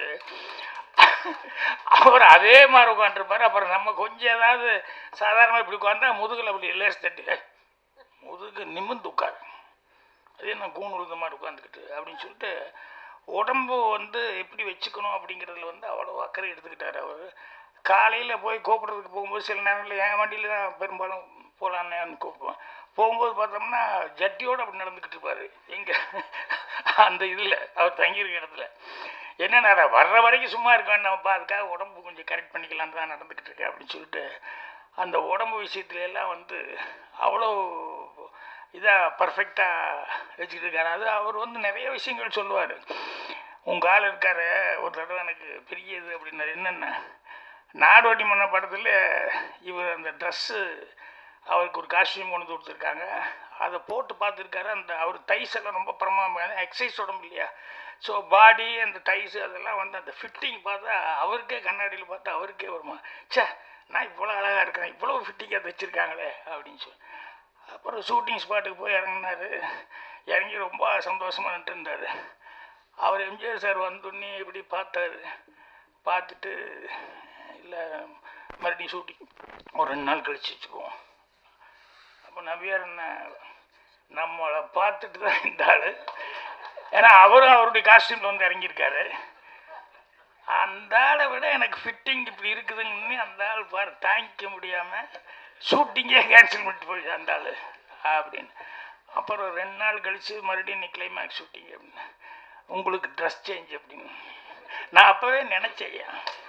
அவர் அதே மாதிரி உட்காந்துருப்பார். அப்புறம் நம்ம கொஞ்சம் ஏதாவது சாதாரணமாக இப்படி உட்காந்தா முதுகில் அப்படி லேஸ் தட்டி முதுகு நிமிர்ந்து உட்காரு அதே நான் கூண் உழுந்த மாதிரி உட்காந்துக்கிட்டு அப்படின்னு சொல்லிட்டு உடம்பு வந்து எப்படி வச்சுக்கணும் அப்படிங்கிறதுல வந்து அவ்வளோ அக்கறை எடுத்துக்கிட்டார் அவர். காலையில் போய் கூப்பிட்றதுக்கு போகும்போது சில நேரங்களில் என் வண்டியில் தான் பெரும்பாலும் போகலான்னு கூப்பிடுவேன். போகும்போது பார்த்தோம்னா ஜட்டியோடு அப்படி நடந்துக்கிட்டு இருப்பார். எங்கே அந்த இதில் அவர் தங்கியிருக்க இடத்துல என்னென்ன வர்ற வரைக்கும் சும்மா இருக்க வேண்டாம்ப்பா, அதுக்காக உடம்பு கொஞ்சம் கரெக்ட் பண்ணிக்கலான்னு தான் நடந்துக்கிட்டு இருக்கேன் அப்படின்னு சொல்லிட்டு அந்த உடம்பு விஷயத்துல எல்லாம் வந்து அவ்வளோ இதாக பர்ஃபெக்டாக வச்சுக்கிட்டு இருக்காரு. அது அவர் வந்து நிறைய விஷயங்கள் சொல்லுவார். உங்கள் ஆள் இருக்கார் ஒரு தடவை எனக்கு பெரிய இது அப்படின்னாரு. என்னென்ன நாடோடி மன்ன படத்தில் இவர் அந்த ட்ரெஸ்ஸு அவருக்கு ஒரு காஸ்டியூம் கொண்டு கொடுத்துருக்காங்க, அதை போட்டு பார்த்துருக்காரு. அந்த அவர் டைஸ் எல்லாம் ரொம்ப பிரமாதமான எக்ஸசைஸ் உடம்பு இல்லையா, ஸோ பாடி அந்த டைஸு அதெல்லாம் வந்து அந்த ஃபிட்டிங் பார்த்தா அவருக்கே கண்ணாடியில் பார்த்தா அவருக்கே வருமா, சே நான் இவ்வளோ அழகாக இருக்கிறேன், இவ்வளோ ஃபிட்டிங்காக தைச்சிருக்காங்களே அப்படின்னு சொல்லி. அப்புறம் ஷூட்டிங் ஸ்பாட்டுக்கு போய் இறங்கினார். இறங்கி ரொம்ப சந்தோஷமாக நின்று இருந்தார். அவர் எம்ஜிஆர் சார் வந்தோடனே இப்படி பார்த்தாரு. பார்த்துட்டு இல்லை மறுபடியும் ஷூட்டிங் ஒரு 2 நாள் கழிச்சு வச்சுக்குவோம். அப்போ நம்பியார் என்ன நம்மளை பார்த்துட்டு தான் இந்த ஆள், ஏன்னா அவரும் அவருடைய காஸ்டியூமில் வந்து இறங்கியிருக்காரு. அந்த ஆளை விட எனக்கு ஃபிட்டிங் இப்படி இருக்குதுன்னு அந்த ஆள் பாரு தாங்கிக்க முடியாமல் ஷூட்டிங்கே கேன்சல் பண்ணிட்டு போயிடுச்சு அந்த ஆள் அப்படின்னு. அப்புறம் 2 நாள் கழித்து மறுபடியும் நீ கிளைமேக்ஸ் ஷூட்டிங் அப்படின்னு, உங்களுக்கு ட்ரெஸ் சேஞ்ச் அப்படின்னு. நான் அப்போவே நினச்சேன்,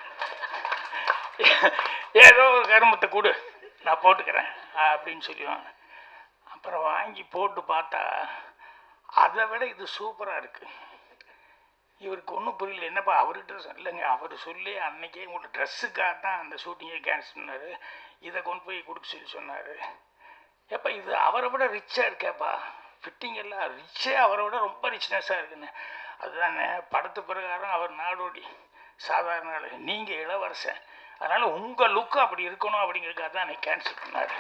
ஏதோ ஒரு கருமத்தை கொடு நான் போட்டுக்கிறேன் அப்படின்னு சொல்லுவாங்க. அப்புறம் வாங்கி போட்டு பார்த்தா அதை விட இது சூப்பராக இருக்குது. இவருக்கு ஒன்றும் புரியல, என்னப்பா அவர்கிட்ட இல்லைங்க, அவர் சொல்லி அன்றைக்கே உங்கள்கிட்ட ட்ரெஸ்ஸுக்காக தான் அந்த ஷூட்டிங்கே கேன்சல் பண்ணார், இதை கொண்டு போய் கொடுக்க சொல்லி சொன்னார். ஏப்பா இது அவரை விட ரிச்சாக இருக்கேப்பா, ஃபிட்டிங் எல்லாம் ரிச்சே அவரை விட ரொம்ப ரிச்னஸாக இருக்குன்னு. அதுதானே படத்து பிரகாரம் அவர் நாடோடி சாதாரண ஆள், நீங்கள் இளவரசன், அதனால் உங்கள் லுக்கு அப்படி இருக்கணும் அப்படிங்கிறதுக்காக தான் அன்றைக்கி கேன்சல் பண்ணார்.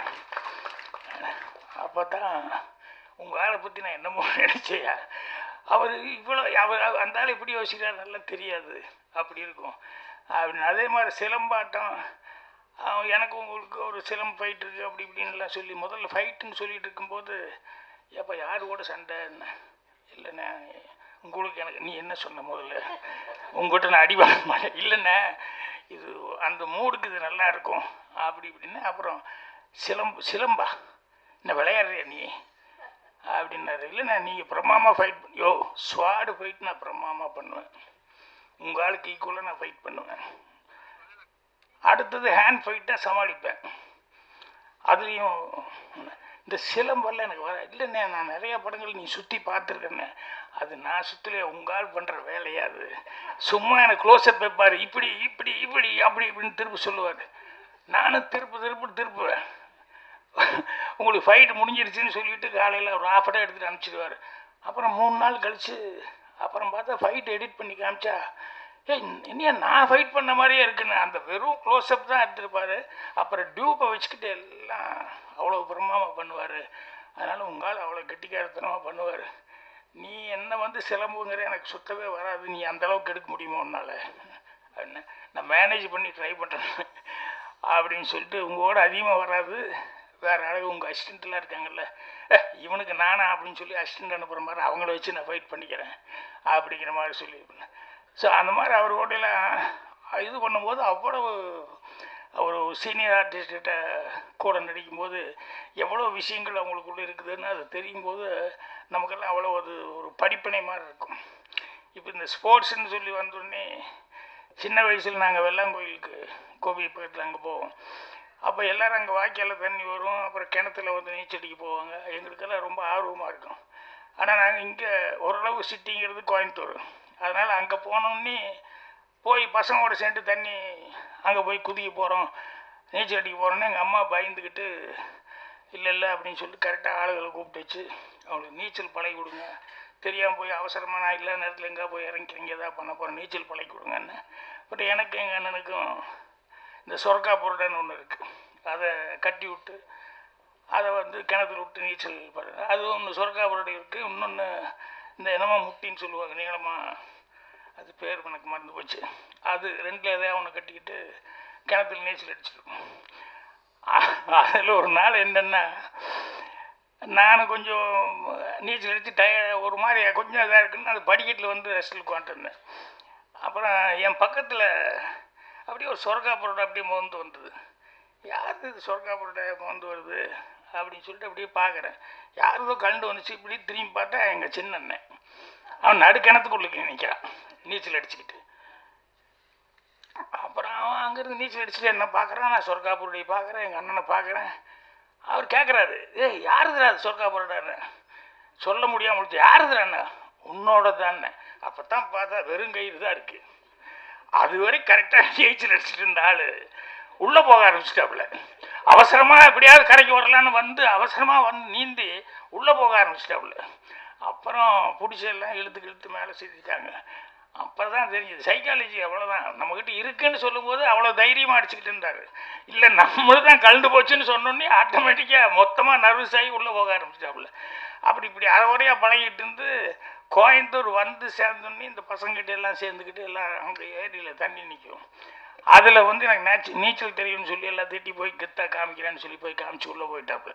அப்போ தான் உங்கள் ஆளை பற்றி நான் என்னமோ நினச்சேயா, அவர் இவ்வளோ அவர் அந்த ஆள் எப்படி யோசிக்கிறார் நல்லா தெரியாது அப்படி இருக்கும் அப்படின்னு. அதே மாதிரி சிலம்பாட்டம், எனக்கு உங்களுக்கு ஒரு சிலம்பு ஃபைட் இருக்குது அப்படி இப்படின்லாம் சொல்லி முதல்ல ஃபைட்டுன்னு சொல்லிட்டு இருக்கும்போது, எப்போ யார் கூட சண்டை என்ன இல்லைண்ணே உங்களுக்கு எனக்கு நீ என்ன சொன்ன முதல்ல உங்கள்கிட்ட நான் அடி வாங்க மாட்டேன் இல்லைண்ணே, இது அந்த மூடுக்கு இது நல்லா இருக்கும் அப்படி இப்படின்னு. அப்புறம் சிலம்பா என்ன விளையாடுறியா நீ அப்படின்னாரு. இல்லைண்ணா நீங்கள் பிரமாமா ஃபைட் யோ ஸ்வாடு ஃபைட் நான் பிரமாமா பண்ணுவேன், உங்கள் ஆளுக்கு ஈக்குவலாக நான் ஃபைட் பண்ணுவேன். அடுத்தது ஹேண்ட் ஃபைட்டாக சமாளிப்பேன். அதுலேயும் இந்த சிலம்பெல்லாம் எனக்கு வர இல்லைண்ணே, நான் நிறையா படங்கள் நீ சுற்றி பார்த்துருக்கேண்ணே, அது நான் சுற்றலையே உங்கள் ஆள் பண்ணுற வேலையா அது, சும்மா எனக்கு க்ளோஸ்அப் வைப்பார், இப்படி இப்படி இப்படி அப்படி இப்படின்னு திருப்பி சொல்லுவார். நானும் திருப்புவேன். உங்களுக்கு ஃபைட்டு முடிஞ்சிருச்சுன்னு சொல்லிவிட்டு காலையில் ஒரு ½ டே எடுத்துகிட்டு அனுப்பிச்சிடுவார். அப்புறம் 3 நாள் கழித்து அப்புறம் பார்த்தா ஃபைட்டு எடிட் பண்ணி காமிச்சா, இன்னையா நான் ஃபைட் பண்ண மாதிரியே இருக்குன்னு, அந்த வெறும் க்ளோஸ்அப் தான் எடுத்துருப்பார். அப்புறம் டியூப்பை வச்சுக்கிட்டு எல்லாம் அவ்வளோ பிரமாமல் பண்ணுவார். அதனால் உங்களால் அவ்வளோ கெட்டிக்காரத்தனமாக பண்ணுவார். நீ என்ன வந்து சிலம்புங்கிற எனக்கு சுத்தவே வராது, நீ அந்தளவுக்கு எடுக்க முடியுமோ உன்னால் அப்படின்னு. நான் மேனேஜ் பண்ணி ட்ரை பண்ணுறேன் அப்படின்னு சொல்லிட்டு, உங்களோட அதிகமாக வராது, வேறு அழகு உங்கள் அசிஸ்டண்ட்லாம் இருக்காங்கல்ல, இவனுக்கு நானா அப்படின்னு சொல்லி அசிஸ்டண்ட் அனுப்புகிற மாதிரி அவங்கள வச்சு நான் ஃபைட் பண்ணிக்கிறேன் அப்படிங்கிற மாதிரி சொல்லியிருப்பேன். ஸோ அந்த மாதிரி அவரோடையெல்லாம் இது பண்ணும்போது அவ்வளவு ஒரு சீனியர் ஆர்டிஸ்ட்கிட்ட கூட நடிக்கும்போது எவ்வளோ விஷயங்கள் அவங்களுக்குள்ளே இருக்குதுன்னு அது தெரியும் போது நமக்கெல்லாம் அவ்வளோ அது ஒரு படிப்பினை மாதிரி இருக்கும். இப்போ இந்த ஸ்போர்ட்ஸ்ன்னு சொல்லி வந்தோடனே சின்ன வயசில் நாங்கள் வெள்ளாங்கோயிலுக்கு கோபி பக்கத்தில் அங்கே போவோம். அப்போ எல்லோரும் அங்கே வாய்க்காலில் தண்ணி வரும், அப்புறம் கிணத்துல வந்து நீச்சடிக்க போவாங்க. எங்களுக்கெல்லாம் ரொம்ப ஆர்வமாக இருக்கும். ஆனால் நாங்கள் இங்கே ஓரளவு சிட்டிங்கிறது கோயம்புத்தூர், அதனால் அங்கே போனோன்னே போய் பசங்களோட சேர்ந்து தண்ணி அங்கே போய் குதிக்க போகிறோம், நீச்சல் அடிக்க போகிறோன்னு எங்கள் அம்மா பயந்துக்கிட்டு இல்லை அப்படின்னு சொல்லிட்டு கரெக்டாக ஆளுகளை கூப்பிட்டு வச்சு அவங்களுக்கு நீச்சல் பழகி கொடுங்க, தெரியாமல் போய் அவசரமாக நான் இல்லாத நேரத்தில் எங்கே போய் இறங்கிக்கிறீங்க எதாவது பண்ண போகிறேன், நீச்சல் பழகி கொடுங்கன்னு. பட் எனக்கு எங்கள் அண்ணனுக்கும் இந்த சொரக்கா புரடான்னு ஒன்று இருக்குது, அதை கட்டி விட்டு அதை வந்து கிணத்துல விட்டு நீச்சல் பண்ணுறது. அது ஒன்று சொரக்கா புரடு இருக்குது, இன்னொன்று இந்த என்னமோ முட்டின்னு சொல்லுவாங்க நீளமாக, அது பேர் எனக்கு மறந்து போச்சு. அது 2ல் எதாவது ஒன்று கட்டிக்கிட்டு கிணத்துல நீச்சல் அடிச்சிருக்கும். அதில் ஒரு நாள் என்னென்னா நான் கொஞ்சம் நீச்சல் அடித்து ஒரு மாதிரி கொஞ்சம் இதாக இருக்குன்னு அந்த படிக்கட்டில் வந்து ரெஸ்ட்டில் உட்காந்துருந்தேன். அப்புறம் என் பக்கத்தில் அப்படியே ஒரு சொர்க்கா பரோட்டா அப்படியே மோந்து வந்தது. யார் இது சொர்க்கா பரோட்டா மோந்து வருது அப்படின்னு சொல்லிட்டு அப்படியே பார்க்குறேன். யாருதோ கண்டு வந்துச்சு. இப்படி திரும்பி பார்த்தா எங்கள் சின்ன அண்ணன், அவன் நடுக்கிணத்துக்குள்ளே நிற்கிறான் நீச்சல் அடிச்சுக்கிட்டு. அப்புறம் அவன் அங்கேருந்து நீச்சல் அடிச்சுட்டு என்ன பார்க்குறான், நான் சொர்க்கா பரோட்டை பார்க்குறேன், எங்கள் அண்ணனை பார்க்குறேன். அவர் கேட்குறாரு, ஏய் யாருதுரா அது சொர்க்கா பரோட்டான்னு. சொல்ல முடியாமல் முடிச்சு, யாருதுரா அண்ணா? உன்னோட தானே. அப்போ தான் பார்த்தா வெறும் கயிறு தான் இருக்குது. அதுவரை கரெக்டாக நீச்சல் அடிச்சுட்டு இருந்த ஆள் உள்ளே போக ஆரம்பிச்சிட்டாப்புல. அவசரமாக எப்படியாவது கரைக்கு வரலான்னு வந்து அவசரமாக வந்து நீந்தி உள்ளே போக ஆரம்பிச்சிட்டாப்புல. அப்புறம் பிடிச்செல்லாம் இழுத்து மேலே சுற்றிட்டாங்க. அப்போ தான் தெரிஞ்சது சைக்காலஜி அவ்வளோதான். நம்மக்கிட்ட இருக்குன்னு சொல்லும்போது அவ்வளோ தைரியமாக அடிச்சுக்கிட்டு இருந்தார். இல்லை நம்மளும் தான் கலந்து போச்சுன்னு சொன்னோன்னே ஆட்டோமேட்டிக்காக மொத்தமாக நர்வஸ் ஆகி உள்ளே போக ஆரம்பிச்சிட்டாப்புல. இப்படி அரைவரையாக பழகிட்டு இருந்து கோயம்புத்தூர் வந்து சேர்ந்தோன்னே இந்த பசங்கிட்ட எல்லாம் சேர்ந்துக்கிட்டு எல்லாம் அங்கே ஏரியில் தண்ணி நிற்கும். அதில் வந்து எனக்கு நீச்சல் தெரியும்னு சொல்லி எல்லாம் திட்டி போய் கெத்தா காமிக்கிறேன்னு சொல்லி போய் காமிச்சு உள்ளே போயிட்டாப்புல.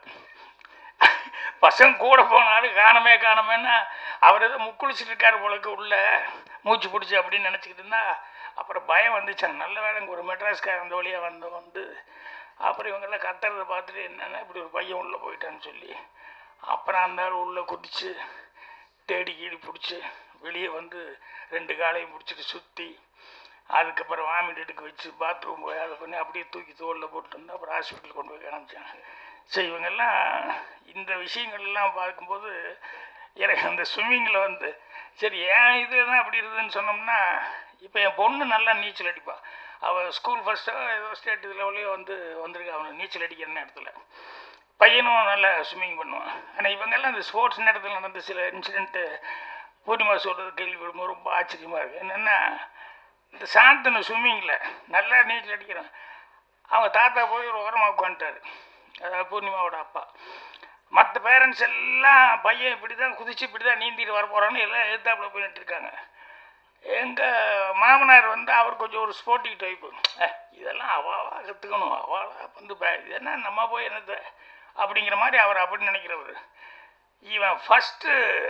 பசங்க கூட போனாலும் காணமேன்னா அவர் எதோ முக்குளிச்சுட்டு இருக்காரு போலக்கு உள்ள மூச்சு பிடிச்சி அப்படின்னு நினச்சிக்கிட்டு இருந்தா. அப்புறம் பயம் வந்துச்சு. நல்ல வேலைங்க ஒரு மெட்ராஸ்கார அந்த வழியாக வந்து அப்புறம் இவங்கெல்லாம் கத்துறதை பார்த்துட்டு என்னென்னா இப்படி ஒரு பையன் உள்ளே போயிட்டான்னு சொல்லி அப்புறம் அந்த ஆள் உள்ளே குதிச்சு தேடி கீடி பிடிச்சி வெளியே வந்து 2 காலையும் பிடிச்சிட்டு சுற்றி அதுக்கப்புறம் வாமிட் எடுக்க வச்சு பாத்ரூம் போய் அதை பண்ணி அப்படியே தூக்கி தோளில் போட்டுருந்து அப்புறம் ஹாஸ்பிட்டல் கொண்டு போய் காமிச்சாங்க. ஸோ இவங்கெல்லாம் இந்த விஷயங்கள்லாம் பார்க்கும்போது எனக்கு அந்த ஸ்விம்மிங்கில் வந்து சரி ஏன் இதில் தான் அப்படி இருக்குதுன்னு சொன்னோம்னா, இப்போ என் பொண்ணு நல்லா நீச்சல் அடிப்பாள். அவள் ஸ்கூல் ஃபஸ்ட்டோ ஏதோ ஸ்டேட் லெவலையோ வந்திருக்கா அவனுக்கு நீச்சல் அடிக்கிற நேரத்தில். பையனும் நல்லா ஸ்விம்மிங் பண்ணுவான். ஆனால் இவங்கெல்லாம் இந்த ஸ்போர்ட்ஸ் நேரத்தில் நடந்த சில இன்சிடெண்ட்டு பூர்ணிமா சொல்கிறது கேள்விப்படும்போது ரொம்ப ஆச்சரியமாக இருக்குது. என்னென்னா, இந்த சாந்தனு ஸ்விம்மிங்கில் நல்லா நீச்சல் அடிக்கிறான். அவங்க தாத்தா போய் ஒரு ஓரமாக உட்காந்துட்டார், அதாவது பூர்ணிமாவோட அப்பா. மற்ற பேரண்ட்ஸ் எல்லாம் பையன் இப்படி தான் குதிச்சு இப்படி தான் நீந்திட்டு வர போகிறான்னு எல்லாம் எதிர்த்தாப்புல போயிட்டு இருக்காங்க. எங்கள் மாமனார் வந்து அவர் கொஞ்சம் ஒரு ஸ்போர்ட்டிங் டைப்பு. இதெல்லாம் அவாவாக கற்றுக்கணும், அவாவாக வந்து இது என்ன நம்ம போய் என்னது அப்படிங்கிற மாதிரி அவர் அப்படி நினைக்கிறவர். இவன் ஃபஸ்ட்டு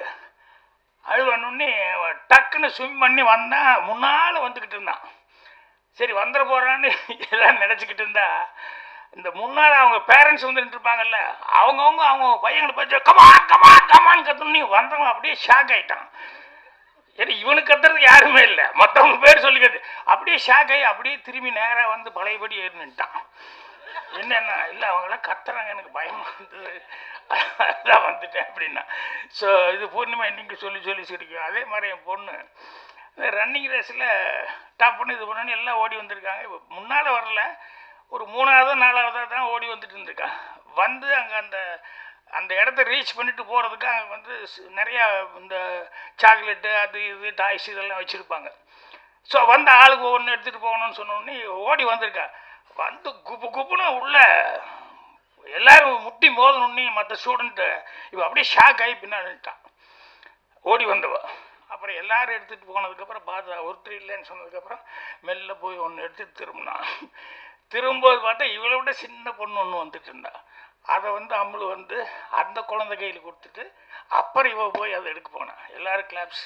அழுவணுன்னே டக்குன்னு ஸ்விம் பண்ணி வந்தான். முன்னால் வந்துக்கிட்டு இருந்தான். சரி வந்துட போகிறான்னு எல்லாம் நினச்சிக்கிட்டு இருந்தா, இந்த முன்னால் அவங்க பேரண்ட்ஸ் வந்து நின்றுருப்பாங்கல்ல, அவங்க பையங்களை பார்த்து கமான் கத்துன்னு வந்தவன் அப்படியே ஷாக் ஆகிட்டான். ஏன்னா இவனுக்கு கத்துறதுக்கு யாருமே இல்லை, மற்றவங்க பேர் சொல்லிக்கிறது. அப்படியே ஷாக் ஆகி அப்படியே திரும்பி நேராக வந்து பழையபடி ஏறினுட்டான். என்னென்னா இல்லை அவங்களாம் கத்துறாங்க, எனக்கு பயமாக இருந்தது, அதான் வந்துட்டேன் அப்படின்னா. ஸோ இது பூர்ணிமா இன்னைக்கு சொல்லி சிரிக்கும். அதே மாதிரி என் பொண்ணு இந்த ரன்னிங் ரேஸில் டாப் பண்ணி இது பண்ணி எல்லாம் ஓடி வந்திருக்காங்க. இப்போ முன்னால் வரல, ஒரு 3வது 4வது தான் ஓடி வந்துட்டு இருந்திருக்கான். வந்து அங்கே அந்த இடத்த ரீச் பண்ணிட்டு போகிறதுக்கு அங்கே வந்து நிறையா இந்த சாக்லேட்டு அது இது டாய்ஸ் இதெல்லாம் வச்சுருப்பாங்க. ஸோ வந்து ஆளுக்கு ஒவ்வொன்று எடுத்துகிட்டு போகணும்னு சொன்னோடனே ஓடி வந்திருக்கா. வந்து குப்புன்னு உள்ள எல்லோரும் முட்டி மோதணுன்னே மற்ற ஸ்டூடெண்ட்டு இவன் அப்படியே ஷாக் ஆகி பின்னாடிட்டான் ஓடி வந்தவ. அப்புறம் எல்லோரும் எடுத்துகிட்டு போனதுக்கப்புறம் பார்த்தா ஒருத்தர் இல்லைன்னு சொன்னதுக்கப்புறம் மெல்ல போய் ஒன்று எடுத்துகிட்டு திரும்பினான். திரும்பும்போது பார்த்தா இவளை விட சின்ன பொண்ணு ஒன்று வந்துட்டு இருந்தா. அதை வந்து அம்மளு வந்து அந்த குழந்தை கையில் கொடுத்துட்டு அப்புறம் இவ போய் அதை எடுக்க போனான். எல்லோரும் கிளாப்ஸ்.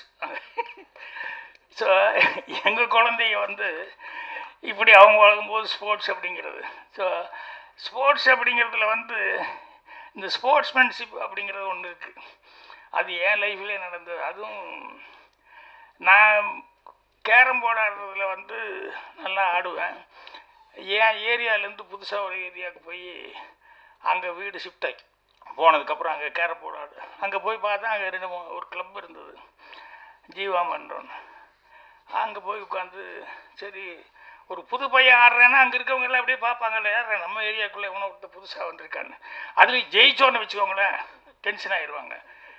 ஸோ எங்கள் குழந்தைய வந்து இப்படி அவங்க வளரும்போது ஸ்போர்ட்ஸ் அப்படிங்கிறது. ஸோ ஸ்போர்ட்ஸ் அப்படிங்கிறதுல வந்து இந்த ஸ்போர்ட்ஸ்மேன்ஷிப் அப்படிங்கிறது ஒன்று இருக்குது. அது என் லைஃப்லேயே நடந்தது. அதுவும் நான் கேரம் போர்டு ஆடுறதுல வந்து நல்லா ஆடுவேன். என் ஏரியாவிலேருந்து புதுசாக ஒரு ஏரியாவுக்கு போய் அங்கே வீடு ஷிஃப்ட் ஆகி போனதுக்கப்புறம் அங்கே கேரம் போர்டு ஆடு அங்கே போய் பார்த்தா அங்கே ஒரு கிளப் இருந்தது, ஜீவா மன்றோன்னு. அங்கே போய் உட்காந்து சரி ஒரு புது பையன் ஆடுறேன்னா அங்கே இருக்கவங்க எல்லாம் அப்படியே பார்ப்பாங்கல்ல, யார் நம்ம ஏரியாவுக்குள்ளே எவனோ ஒருத்தர் புதுசாக வந்திருக்கான்னு. அதுலேயும் ஜெயிச்சோன்னு வச்சுக்கோங்களேன், டென்ஷன் ஆகிடுவாங்க.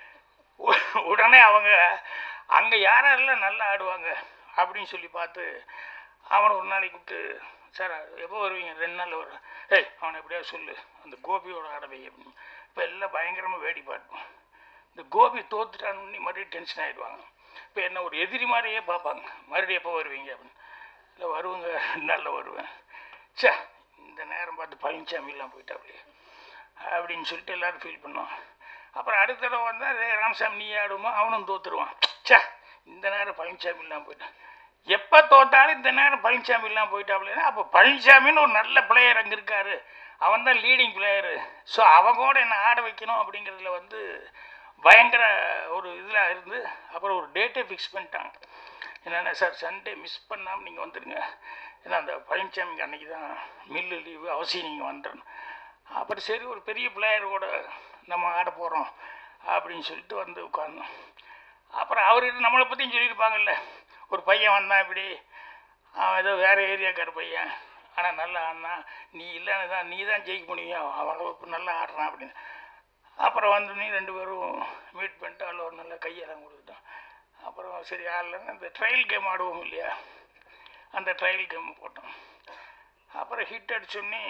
உடனே அவங்க அங்கே யாரெல்லாம் நல்லா ஆடுவாங்க அப்படின்னு சொல்லி பார்த்து அவனை ஒரு நாளைக்கு கூப்பிட்டு, சார் எப்போ வருவீங்க? 2 நாள் வரும். அவனை எப்படியா சொல்லு அந்த கோபியோட ஆடவை அப்படின்னு. இப்போ எல்லாம் பயங்கரமாக வேடி பார்ப்போம். இந்த கோபி தோத்துட்டான்னு மறுபடியும் டென்ஷன் ஆகிடுவாங்க. இப்போ என்ன ஒரு எதிரி மாதிரியே பார்ப்பாங்க. மறுபடியும் எப்போ வருவீங்க அப்படின்னு. இல்லை வருவேங்க, 2 நாளில் வருவேன். சே இந்த நேரம் பார்த்து பழனிசாமிலாம் போயிட்டா அப்படியே அப்படின்னு சொல்லிட்டு எல்லோரும் ஃபீல் பண்ணோம். அப்புறம் அடுத்த தடவை வந்தால் ராமசாமி நீ ஆடுமோ அவனும் தோற்றுருவான். சே இந்த நேரம் பழனிசாமி இல்லாமல் போயிட்டான். எப்போ தோத்தாலும் இந்த நேரம் பழனிசாமி இல்லாமல் போயிட்டாப்லன்னா அப்போ பழனிசாமின்னு ஒரு நல்ல பிளேயர் அங்கே இருக்கார், அவன் தான் லீடிங் பிளேயரு. ஸோ அவங்க என்னை ஆட வைக்கணும் அப்படிங்கிறதுல வந்து பயங்கர ஒரு இதில் இருந்து அப்புறம் ஒரு டேட்டே ஃபிக்ஸ் பண்ணிட்டாங்க. என்னென்ன சார் சண்டே மிஸ் பண்ணாமல் நீங்கள் வந்துடுங்க, ஏன்னா அந்த பழனிசாமிக்கு அன்றைக்கி தான் மில்லு லீவு, அவசியம் நீங்கள் வந்துடணும். அப்புறம் சரி ஒரு பெரிய பிளேயரோட நம்ம ஆட போகிறோம் அப்படின்னு சொல்லிட்டு வந்து உட்கார்ந்தோம். அப்புறம் அவர்கிட்ட நம்மளை பற்றியும் சொல்லியிருப்பாங்கல்ல, ஒரு பையன் வந்தான் இப்படி, அவன் ஏதோ வேறு ஏரியாக்கார பையன், ஆனால் நல்லா ஆடினா நீ இல்லைன்னு தான் நீ தான் ஜெயிக்க முடியும், அவனை நல்லா ஆடுறான் அப்படின்னு. அப்புறம் வந்து நீ 2 பேரும் மீட் பண்ணிட்டு அதில் ஒரு நல்ல கையெல்லாம் கொடுத்துட்டோம். அப்புறம் சரி ஆடலன்னு அந்த ட்ரையல் கேம் ஆடுவோம் இல்லையா, அந்த ட்ரையல் கேம் போட்டோம். அப்புறம் ஹிட் அடிச்சோன்னே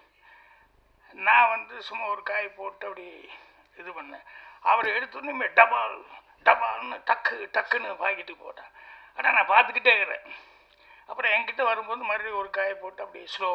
நான் வந்து சும்மா ஒரு காய் போட்டு அப்படி இது பண்ணேன். அவர் எடுத்தோன்னே டபால் டபால்னு டக்குன்னு பாக்கெட்டு போட்டேன். ஆனால் நான் பார்த்துக்கிட்டே இருக்கிறேன். அப்புறம் என்கிட்ட வரும்போது மறுபடியும் ஒரு காயை போட்டு அப்படியே ஸ்லோ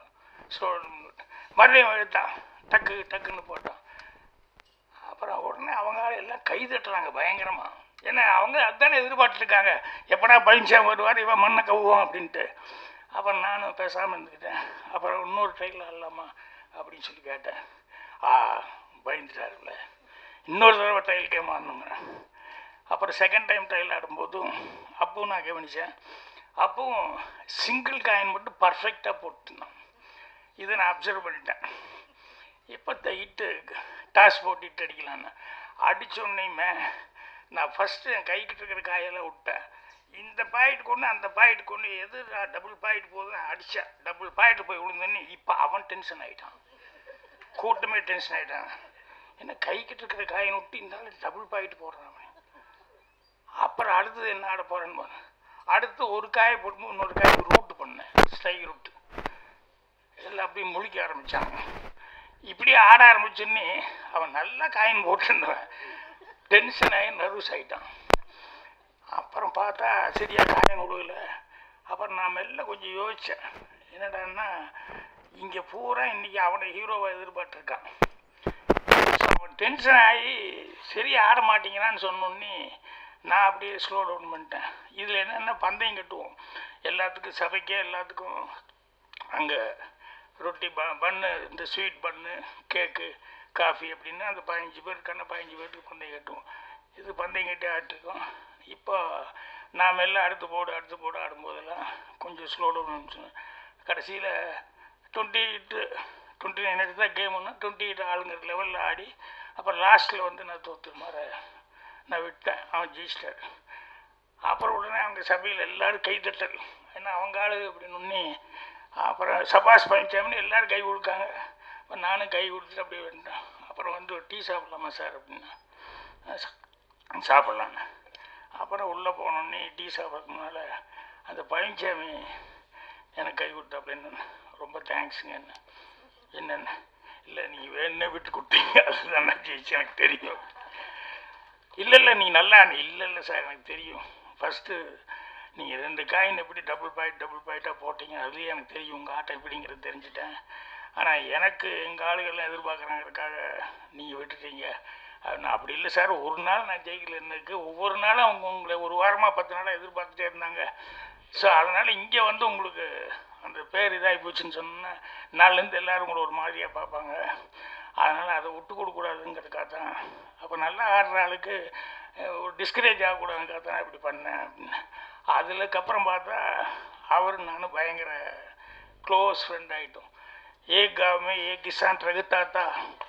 மறுபடியும் எடுத்தான், டக்குன்னு போட்டான். அப்புறம் உடனே அவங்க எல்லாம் கை தட்டுறாங்க பயங்கரமாக. ஏன்னா அவங்க அதுதானே எதிர்பார்த்துருக்காங்க, எப்படா பழனிசாமி வருவார் இவன் மண்ணை கவுவான் அப்படின்ட்டு. அப்புறம் நானும் பேசாமல் இருந்துக்கிட்டேன். அப்புறம் இன்னொரு ட்ரையில் ஆடலாமா அப்படின்னு சொல்லி கேட்டேன். பயந்துட்டாருல, இன்னொரு தடவை ட்ரையல் கேம் ஆடணுங்கிறேன். அப்புறம் செகண்ட் டைம் ட்ரையல் ஆடும்போதும் அப்பவும் நான் கவனித்தேன். அப்பவும் சிங்கிள் காயின் மட்டும் பர்ஃபெக்டாக போட்டுருந்தான். இதை நான் அப்சர்வ் பண்ணிட்டேன். இப்போ ஹிட்டு டாஸ் போட்டு ஹிட் அடிக்கலான்னு அடித்தோன்னையுமே நான் ஃபஸ்ட்டு என் கைக்கிட்ட இருக்கிற காயெல்லாம் விட்டேன். இந்த பாயிண்ட் கொண்டு அந்த பாயிண்ட் கொண்டு எது டபுள் பாயிண்ட் போதும் அடித்தேன். டபுள் பாயிண்ட் போய் விழுந்தோன்னே இப்போ அவன் டென்ஷன் ஆகிட்டான், கூட்டமே டென்ஷன் ஆகிட்டான். ஏன்னா கைக்கிட்ட இருக்கிற காயின் விட்டு இருந்தாலும் டபுள் பாயிண்ட் போடுறான். அப்புறம் அடுத்தது என்ன ஆட போகிறேன்னு அடுத்து ஒரு காயை போட்டு இன்னொரு காய் ரூட்டு பண்ணேன், ஸ்ட்ரைக் ரூட்டு. எல்லாம் அப்படியே முழிக்க ஆரம்பித்தாங்க. இப்படி ஆட ஆரம்பிச்சோன்னே அவன் நல்லா காயின் போட்டுருந்தவன் டென்ஷன் ஆகி நர்வஸ் ஆகிட்டான். அப்புறம் பார்த்தா சரியாக காயின் விடுவில்லை. அப்புறம் நான் மெல்ல கொஞ்சம் யோசித்தேன், என்னடான்னா இங்கே பூரா இன்றைக்கி அவனை ஹீரோவை எதிர்பார்த்துருக்கான். ஸோ அவன் டென்ஷன் ஆகி சரியாக ஆட மாட்டேங்கிறான்னு சொன்னோன்னே நான் அப்படியே ஸ்லோ டவுன் பண்ணிட்டேன். இதில் என்னென்ன பந்தயம் கட்டுவோம் எல்லாத்துக்கும், சபைக்கே எல்லாத்துக்கும் அங்கே ரொட்டி பன்னு, இந்த ஸ்வீட் பன்னு, கேக்கு, காஃபி அப்படின்னு அந்த 15 பேருக்கான 15 பேருக்கு பந்தயம் கட்டுவோம். இது பந்தயம் கட்டி ஆடிட்டுருக்கோம். இப்போ நாம் எல்லாம் அடுத்து போடு ஆடும்போதெல்லாம் கொஞ்சம் ஸ்லோ டவுன் அனுப்பிச்சோம். கடைசியில் 29 எடுத்து தான் கேமுன்னா 28 ஆளுங்கிற லெவலில் ஆடி அப்புறம் லாஸ்ட்டில் வந்து நான் தோற்று மாதிரி நான் விட்டேன். அவன் ஜெயிச்சிட்டார். அப்புறம் உடனே அவங்க சபையில் எல்லோரும் கை தட்டல், ஏன்னா அவங்க ஆளு அப்படின்னு ஒன்றே. அப்புறம் சபாஷ் பழனிசாமின்னு எல்லோரும் கை கொடுக்காங்க. இப்போ நானும் கை கொடுத்துட்டு அப்படியே வந்துட்டேன். அப்புறம் வந்து ஒரு டீ சாப்பிட்லாமா சார் அப்படின்னா சாப்பிட்லான்னு. அப்புறம் உள்ளே போனோடனே டீ சாப்பிட்றதுக்கு முன்னால் அந்த பழனிசாமி எனக்கு கை கொடுத்தா அப்படின்னு, ரொம்ப தேங்க்ஸுங்க. என்னென்ன இல்லை நீங்கள் வேணுன்னே விட்டு கொடுத்தீங்க, அதுதான் நான் ஜெயிச்சு எனக்கு தெரியும். இல்லை நீ நல்லா இல்லை சார் எனக்கு தெரியும். ஃபஸ்ட்டு நீங்கள் 2 காயின் எப்படி டபுள் பாயிண்ட்டாக போட்டீங்க, அதுலேயே எனக்கு தெரியும் உங்கள் ஆட்டம் எப்படிங்கிறது தெரிஞ்சுட்டேன். ஆனால் எனக்கு எங்கள் ஆளுகள்லாம் எதிர்பார்க்குறாங்கிறதுக்காக நீங்கள் விட்டுட்டீங்க. நான் அப்படி இல்லை சார், ஒரு நாள் நான் ஜெயிக்கலன்னு இருக்குது, ஒவ்வொரு நாளும் அவங்க உங்களை ஒரு வாரமாக 10 நாளாக எதிர்பார்த்துட்டே இருந்தாங்க. ஸோ அதனால் இங்கே வந்து உங்களுக்கு அந்த பேர் இதாகி போச்சுன்னு சொன்னால் நாள்லேருந்து எல்லோரும் உங்களை ஒரு மாதிரியாக பார்ப்பாங்க. அதனால் அதை விட்டு கொடுக்கூடாதுங்கிறதுக்காக தான். அப்போ நல்லா ஆடுற ஆளுக்கு ஒரு டிஸ்கரேஜ் ஆகக்கூடாதுங்கிறதுக்காக தான் இப்படி பண்ணேன் அப்படின்னு. அதுக்கப்புறம் பார்த்தா அவரும் நானும் பயங்கர க்ளோஸ் ஃப்ரெண்ட் ஆகிட்டோம். ஏக் காவ்மே ஏக் கிசான் ரகுத்தாத்தா,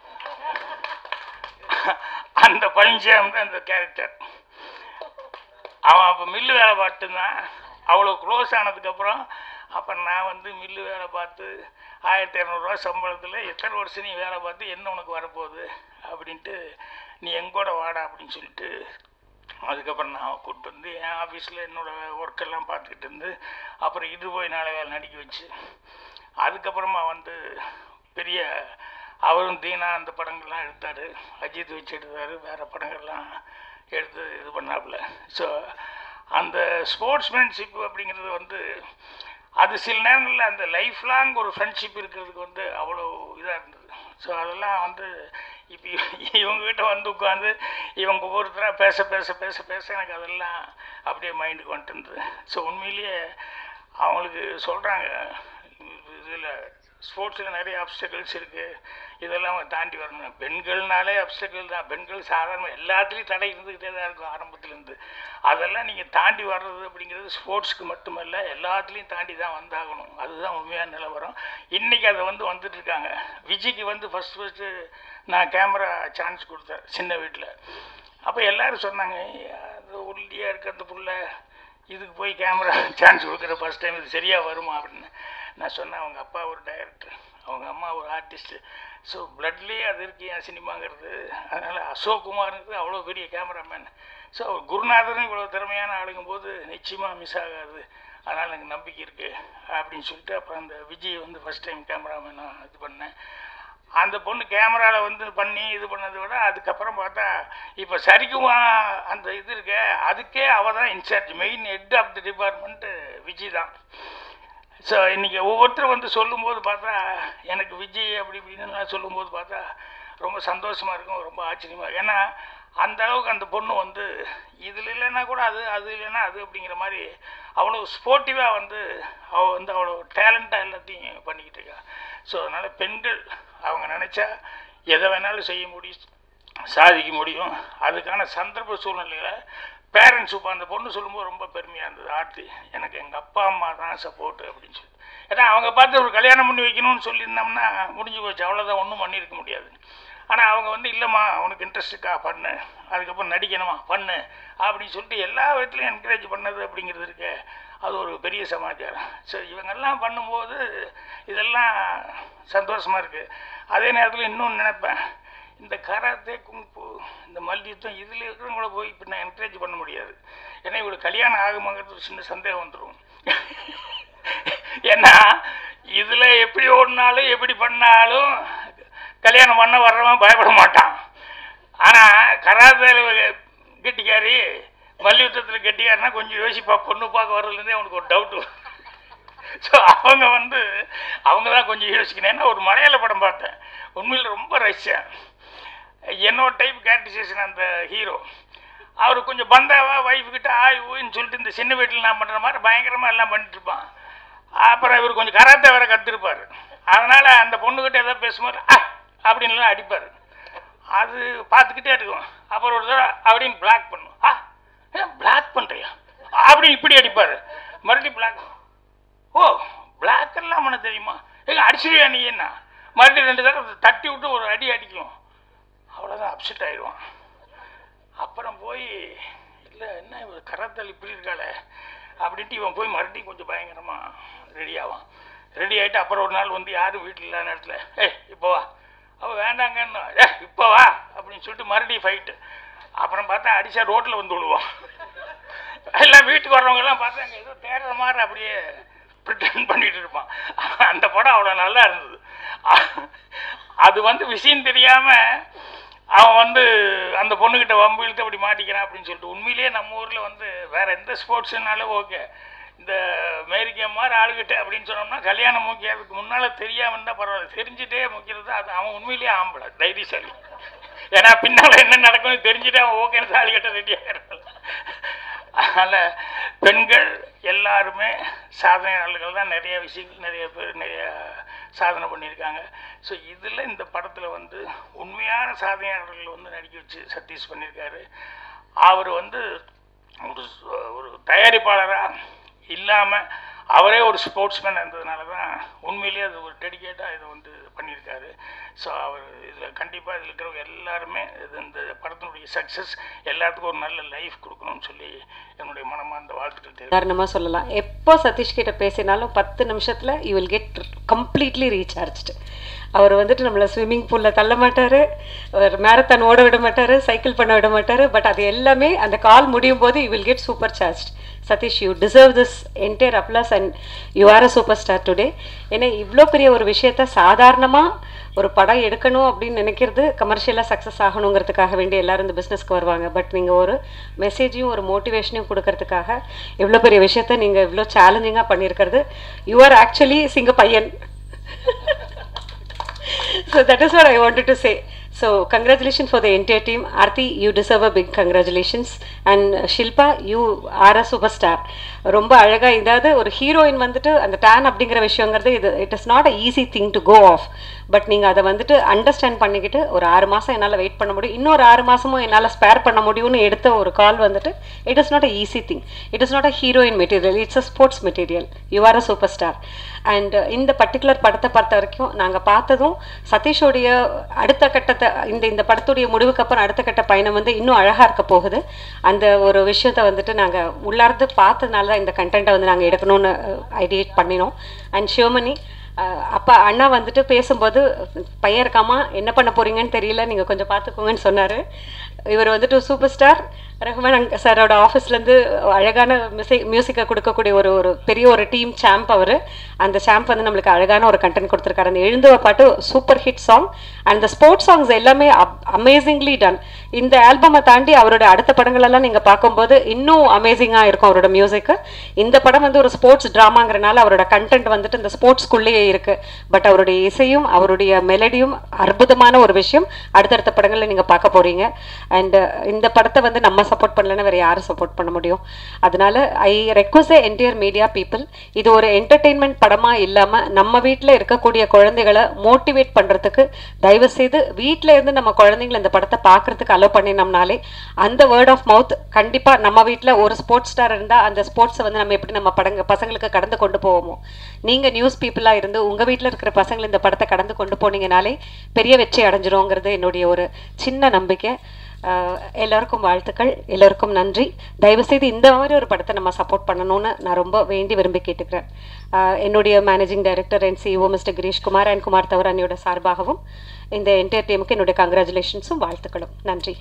அந்த பழனிசாமி தான் அந்த கேரக்டர். அவன் அப்போ மில்லு வேலை பார்த்துருந்தான். அவ்வளோ க்ளோஸ் ஆனதுக்கப்புறம் அப்புறம் நான் வந்து மில்லு வேலை பார்த்து 1200 சம்பளத்தில் எத்தனை வருஷம் நீ வேலை பார்த்து என்ன உனக்கு வரப்போகுது அப்படின்ட்டு, நீ எங்கூட வாடா அப்படின்னு சொல்லிட்டு அதுக்கப்புறம் நான் கூப்பிட்டு வந்து என் ஆஃபீஸில் என்னோடய ஒர்க்கெல்லாம் பார்த்துக்கிட்டு இருந்து அப்புறம் இது போய் நாளை வேலை நடிக்க வச்சு, அதுக்கப்புறமா வந்து பெரிய அவரும் தீனா அந்த படங்கள்லாம் எடுத்தார், அஜித் வச்சு எடுத்தார், வேறு படங்கள்லாம் எடுத்து இது பண்ணாப்புல. ஸோ அந்த ஸ்போர்ட்ஸ்மேன்ஷிப் அப்படிங்கிறது வந்து அது சில நேரங்களில் அந்த லைஃப் லாங் ஒரு ஃப்ரெண்ட்ஷிப் இருக்கிறதுக்கு வந்து அவ்வளோ இதாக இருந்தது. ஸோ அதெல்லாம் வந்து இப்போ இவங்ககிட்ட வந்து உட்காந்து இவங்க ஒவ்வொருத்தராக பேச பேச பேச பேச எனக்கு அதெல்லாம் அப்படியே மைண்டுக்கு வந்துட்டு இருந்தது. ஸோ உண்மையிலேயே அவங்களுக்கு சொல்கிறாங்க, இதில் ஸ்போர்ட்ஸில் நிறைய அப்டக்கிள்ஸ் இருக்குது, இதெல்லாம் அவங்க தாண்டி வரணும். பெண்கள்னாலே அப்டக்கிள் தான், பெண்கள் சாதாரண எல்லாத்துலேயும் தடை இருந்துக்கிட்டே தான் இருக்கும் ஆரம்பத்துலேருந்து. அதெல்லாம் நீங்கள் தாண்டி வர்றது அப்படிங்கிறது ஸ்போர்ட்ஸ்க்கு மட்டுமல்ல, எல்லாத்துலேயும் தாண்டி தான் வந்தாகணும். அதுதான் உண்மையான நிலவரம். இன்றைக்கி அதை வந்துட்டுருக்காங்க. விஜய்க்கு ஃபஸ்ட்டு நான் கேமரா சான்ஸ் கொடுத்தேன் சின்ன வீட்டில். அப்போ எல்லோரும் சொன்னாங்க, அது ஒல்லியாக இருக்க அந்த புள்ள இதுக்கு போய் கேமரா சான்ஸ் கொடுக்குற ஃபஸ்ட் டைம் இது சரியாக வருமா அப்படின்னு. நான் சொன்னேன், அவங்க அப்பா ஒரு டைரக்டர், அவங்க அம்மா ஒரு ஆர்டிஸ்ட்டு, ஸோ பிளட்லேயே அது இருக்கு என் சினிமாங்கிறது. அதனால் அசோக் குமாருங்கிறது அவ்வளோ பெரிய கேமராமேன். ஸோ அவர் குருநாதரும் இவ்வளோ திறமையான ஆளுங்கும்போது நிச்சயமாக மிஸ் ஆகாது, அதனால் எனக்கு நம்பிக்கை இருக்குது அப்படின்னு சொல்லிட்டு அப்புறம் அந்த விஜய் ஃபஸ்ட் டைம் கேமராமேனாக இது பண்ணேன். அந்த பொண்ணு கேமராவில் பண்ணி இது பண்ணதை விட அதுக்கப்புறம் பார்த்தா இப்போ சரிக்குமா அந்த இது இருக்க, அதுக்கே அவள் தான் incharge, main head of the department Vijay தான். ஸோ இன்றைக்கி ஒவ்வொருத்தரும் சொல்லும்போது பார்த்தா எனக்கு விஜய் அப்படி இப்படின்னு சொல்லும்போது பார்த்தா ரொம்ப சந்தோஷமாக இருக்கும், ரொம்ப ஆச்சரியமாக இருக்கும். ஏன்னா அந்த அளவுக்கு அந்த பொண்ணு இதில் இல்லைன்னா கூட அது, அது இல்லைன்னா அது அப்படிங்கிற மாதிரி அவ்வளோ ஸ்போர்ட்டிவாக அவள் அவ்வளோ டேலண்ட்டாக எல்லாத்தையும் பண்ணிக்கிட்டு இருக்கா. ஸோ அதனால் பெண்கள் அவங்க நினச்சா எதை வேணாலும் செய்ய முடியும், சாதிக்க முடியும். அதுக்கான சந்தர்ப்ப சூழ்நிலையில் பேரண்ட்ஸ் இப்போ அந்த பொண்ணு சொல்லும்போது ரொம்ப பெருமையாக இருந்தது. ஆர்த்தி, எனக்கு எங்கள் அப்பா அம்மா தான் சப்போர்ட்டு அப்படின்னு சொல்லி. ஏன்னா அவங்க பார்த்து ஒரு கல்யாணம் பண்ணி வைக்கணும்னு சொல்லியிருந்தோம்னா முடிஞ்சு போச்சு, அவ்வளோதான், ஒன்றும் பண்ணியிருக்க முடியாது. ஆனால் அவங்க இல்லைம்மா உனக்கு இன்ட்ரெஸ்ட் இருக்கா பண்ணு, அதுக்கப்புறம் நடிக்கணுமா பண்ணு அப்படின்னு சொல்லிட்டு எல்லா விதத்துலையும் என்கரேஜ் பண்ணது அப்படிங்கிறது இருக்கு, அது ஒரு பெரிய சமாச்சாரம். ஸோ இவங்கெல்லாம் பண்ணும்போது இதெல்லாம் சந்தோஷமாக இருக்குது. அதே நேரத்தில் இன்னொன்று நினைப்பேன், இந்த கராத்தே குங்ஃபு இந்த மல்யுத்தம் இதில் இருக்கிறவங்கள போய் இப்போ நான் என்கரேஜ் பண்ண முடியாது. ஏன்னா இவங்களுக்கு கல்யாணம் ஆகுமாங்கிறது ஒரு சின்ன சந்தேகம் வந்துடும். ஏன்னா இதில் எப்படி ஓடினாலும் எப்படி பண்ணாலும் கல்யாணம் பண்ண வர்றவன் பயப்பட மாட்டான். ஆனால் கராத்தேல கெட்டிக்காரி, மல்யுத்தத்தில் கெட்டிக்காரனா கொஞ்சம் யோசிப்பா, பொண்ணு பார்க்க வர்றதுலேருந்தே அவனுக்கு ஒரு டவுட்டு. ஸோ அவங்க தான் கொஞ்சம் யோசிக்கணும். ஏன்னா ஒரு மலையாள படம் பார்த்தேன், உண்மையில் ரொம்ப ரசித்தேன். என்னோட டைப் கேரக்டரைசேஷன் அந்த ஹீரோ, அவர் கொஞ்சம் பந்தாவா ஒய்ஃபுக்கிட்ட ஊன்னு சொல்லிட்டு இந்த சின்ன வீட்டில் நான் பண்ணுற மாதிரி பயங்கரமாக எல்லாம் பண்ணிட்டுருப்பான். அப்புறம் இவர் கொஞ்சம் கராத்தே வேறு கற்றுருப்பார். அதனால் அந்த பொண்ணுக்கிட்ட எதாவது பேசும்போது அப்படின்லாம் அடிப்பார். அது பார்த்துக்கிட்டே இருக்கும். அப்புறம் ஒரு தடவை அப்படின்னு பிளாக் பண்ணும், பிளாக் பண்ணுறியா அப்படின்னு இப்படி அடிப்பார். மறுபடியும் பிளாக், ஓ பிளாக் எல்லாம் பண்ண தெரியுமா, அடிச்சிடுவியா நீ என்ன, மறுபடியும் 2 தடவை தட்டி விட்டு ஒரு அடி அடிக்கும், அவ்வளோதான், அப்செட் ஆகிடுவான். அப்புறம் போய் இல்லை என்ன இவன் கராத்தால் இப்படி இருக்காளே அப்படின்ட்டு இவன் போய் மறுபடியும் கொஞ்சம் பயங்கரமாக ரெடி ஆவான். ரெடி ஆகிட்டு அப்புறம் ஒரு நாள் யாரும் வீட்டில் இல்லாத நேரத்தில் இப்போ வா, அவள் வேண்டாங்கன்னு இப்போ வா அப்படின்னு சொல்லிட்டு மறுபடியும் ஃபைட்டு. அப்புறம் பார்த்தா அடித்தா ரோட்டில் விழுவான். எல்லாம் வீட்டுக்கு வர்றவங்கெல்லாம் பார்த்தா அங்கே ஏதோ தேடுற மாதிரி அப்படியே ப்ரிட்டன் பண்ணிகிட்டு இருப்பான். அந்த படம் அவ்வளோ நல்லா இருந்தது. அது விஷயம் தெரியாமல் அவன் அந்த பொண்ணுக்கிட்ட வம்பு இழுத்து அப்படி மாட்டிக்கிறான் அப்படின்னு சொல்லிட்டு. உண்மையிலேயே நம்ம ஊரில் வேறு எந்த ஸ்போர்ட்ஸுனாலும் ஓகே, இந்த அமெரிக்கா மாதிரி ஆளுகிட்ட அப்படின்னு சொன்னோம்னா கல்யாணம் முக்கியதுக்கு முன்னால் தெரியாமல் இருந்தால் பரவாயில்ல, தெரிஞ்சுட்டே முக்கியது அது அவன் உண்மையிலேயே ஆம்பளை தைரியசாலி. ஏன்னா பின்னால் என்ன நடக்கும்னு தெரிஞ்சுட்டு அவன் ஓகேன்னு தாலிகட்ட ரெடியாக. அதனால் பெண்கள் எல்லாருமே சாதனையாளர்கள் தான், நிறைய விஷயங்கள் நிறைய பேர் நிறைய சாதனை பண்ணியிருக்காங்க. ஸோ இதில் இந்த படத்தில் உண்மையான சாதனையாளர்கள் நடிக்க வச்சு சதீஷ் பண்ணியிருக்காரு. அவர் ஒரு தயாரிப்பாளராக இல்லாமல் அவரே ஒரு ஸ்போர்ட்ஸ்மேன் இருந்ததுனால தான் உண்மையிலேயே அது ஒரு டெடிக்கேட்டாக இதை பண்ணியிருக்காரு. ஸோ அவர் இதில் கண்டிப்பாக இதில் இருக்கிறவங்க எல்லாருமே இந்த படத்தினுடைய சக்ஸஸ் எல்லாத்துக்கும் ஒரு நல்ல லைஃப் கொடுக்கணும்னு சொல்லி என்னுடைய மனமார்ந்த வாழ்த்துக்கள் தெரியும். உதாரணமாக சொல்லலாம், எப்போ சதீஷ் கிட்ட பேசினாலும் 10 நிமிஷத்தில் you will get completely recharged. அவர் நம்மளை ஸ்விம்மிங் பூலில் தள்ள மாட்டார், ஒரு மேரத்தான் ஓட விட மாட்டார், சைக்கிள் பண்ண விட மாட்டார். பட் அது எல்லாமே அந்த கால் முடியும் போது you will get super charged. Satish, you deserve this entire applause and you are a super star today. ஏன்னா இவ்வளோ பெரிய ஒரு விஷயத்த சாதாரணமாக ஒரு படம் எடுக்கணும் அப்படின்னு நினைக்கிறது கமர்ஷியலாக சக்ஸஸ் ஆகணுங்கிறதுக்காக வேண்டி எல்லோரும் இந்த பிஸ்னஸ்க்கு வருவாங்க. பட் நீங்கள் ஒரு மெசேஜையும் ஒரு மோட்டிவேஷனையும் கொடுக்கறதுக்காக இவ்வளோ பெரிய விஷயத்த நீங்கள் இவ்வளோ சேலஞ்சிங்காக பண்ணியிருக்கிறது. யூ ஆர் ஆக்சுவலி சிங்க பையன். So that is what I wanted to say. So congratulations for the entire team. Aarti, you deserve a big congratulations. And Shilpa, you are a superstar. ரொம்ப அழகா இதாவது ஒரு ஹீரோயின் வந்துட்டு அந்த டேன் அப்படிங்கிற விஷயங்கிறது it is not a easy thing to go off. But நீங்கள் அதை வந்துட்டு அண்டர்ஸ்டாண்ட் பண்ணிக்கிட்டு ஒரு 6 மாதம் என்னால் வெயிட் பண்ண முடியும், இன்னொரு 6 மாதமும் என்னால் ஸ்பேர் பண்ண முடியும்னு எடுத்த ஒரு கால் வந்துட்டு it is not a easy thing. It is not a heroine material, it's a sports material. You are a super star. And இந்த பர்டிகுலர் படத்தை பொறுத்த வரைக்கும் நாங்கள் பார்த்ததும் சதீஷோடைய அடுத்த கட்டத்தை இந்த படத்துடைய முடிவுக்கு அப்புறம் அடுத்த கட்ட பயணம் வந்து இன்னும் அழகாக இருக்க போகுது. அந்த ஒரு விஷயத்தை வந்துட்டு நாங்கள் உள்ளார்ந்து பார்த்ததுனால தான் இந்த கண்டென்ட்டை வந்து நாங்கள் எடுக்கணும்னு ஐடியேட் பண்ணினோம். அண்ட் சிவமணி, அப்பா அண்ணா வந்துட்டு பேசும்போது பையன் இருக்காமா என்ன பண்ண போகிறீங்கன்னு தெரியல, நீங்கள் கொஞ்சம் பார்த்துக்கோங்கன்னு சொன்னார். இவர் வந்துட்டு சூப்பர் ஸ்டார் ரஹ்மான் சாரோட ஆஃபீஸ்லேருந்து அழகான மியூசிக்கை கொடுக்கக்கூடிய ஒரு பெரிய ஒரு டீம் சாம்ப் அவர். அந்த சாம்ப் வந்து நம்மளுக்கு அழகான ஒரு கண்டென்ட் கொடுத்துருக்காரு. அந்த எழுந்துவ பாட்டு சூப்பர் ஹிட் சாங். அண்ட் இந்த ஸ்போர்ட்ஸ் சாங்ஸ் எல்லாமே அமேசிங்லி டன். இந்த ஆல்பமை தாண்டி அவரோட அடுத்த படங்களெல்லாம் நீங்கள் பார்க்கும்போது இன்னும் அமேசிங்காக இருக்கும் அவரோட மியூசிக்கு. இந்த படம் வந்து ஒரு ஸ்போர்ட்ஸ் ட்ராமாங்கிறனால அவரோட கண்டென்ட் வந்துட்டு இந்த ஸ்போர்ட்ஸ்குள்ளேயே இருக்குது. பட் அவருடைய இசையும் அவருடைய மெலடியும் அற்புதமான ஒரு விஷயம் அடுத்தடுத்த படங்களில் நீங்கள் பார்க்க போகிறீங்க. அண்ட் இந்த படத்தை வந்து நம்ம சப்போர்ட் பண்ணலன்னா வேறு யாரும் சப்போர்ட் பண்ண முடியும்? அதனால I request entire media people, இது ஒரு என்டர்டெயின்மெண்ட் படமாக இல்லாமல் நம்ம வீட்டில் இருக்கக்கூடிய குழந்தைகளை மோட்டிவேட் பண்ணுறதுக்கு தயவுசெய்து வீட்டில் இருந்து நம்ம குழந்தைங்களை இந்த படத்தை பார்க்குறதுக்கு அலோவ் பண்ணினோம்னாலே அந்த வேர்ட் ஆஃப் மவுத் கண்டிப்பாக நம்ம வீட்டில் ஒரு ஸ்போர்ட்ஸ் ஸ்டார் இருந்தால் அந்த ஸ்போர்ட்ஸை வந்து நம்ம எப்படி நம்ம பசங்களுக்கு கடந்து கொண்டு போவோமோ, நீங்கள் நியூஸ் பீப்புளாக இருந்து உங்கள் வீட்டில் இருக்கிற பசங்களை இந்த படத்தை கடந்து கொண்டு போனீங்கனாலே பெரிய வெற்றி அடைஞ்சிருங்கிறது என்னுடைய ஒரு சின்ன நம்பிக்கை. எல்லோருக்கும் வாழ்த்துக்கள், எல்லோருக்கும் நன்றி. தயவுசெய்து இந்த மாதிரி ஒரு படத்தை நம்ம சப்போர்ட் பண்ணணும்னு நான் ரொம்ப வேண்டி விரும்பி கேட்டுக்கிறேன். என்னுடைய managing director and CEO mister Girishkumar and Kumar தவரானியோட சார்பாகவும் இந்த என்டையர் டீமுக்கு என்னுடைய கங்க்ராச்சுலேஷன்ஸும் வாழ்த்துக்களும். நன்றி.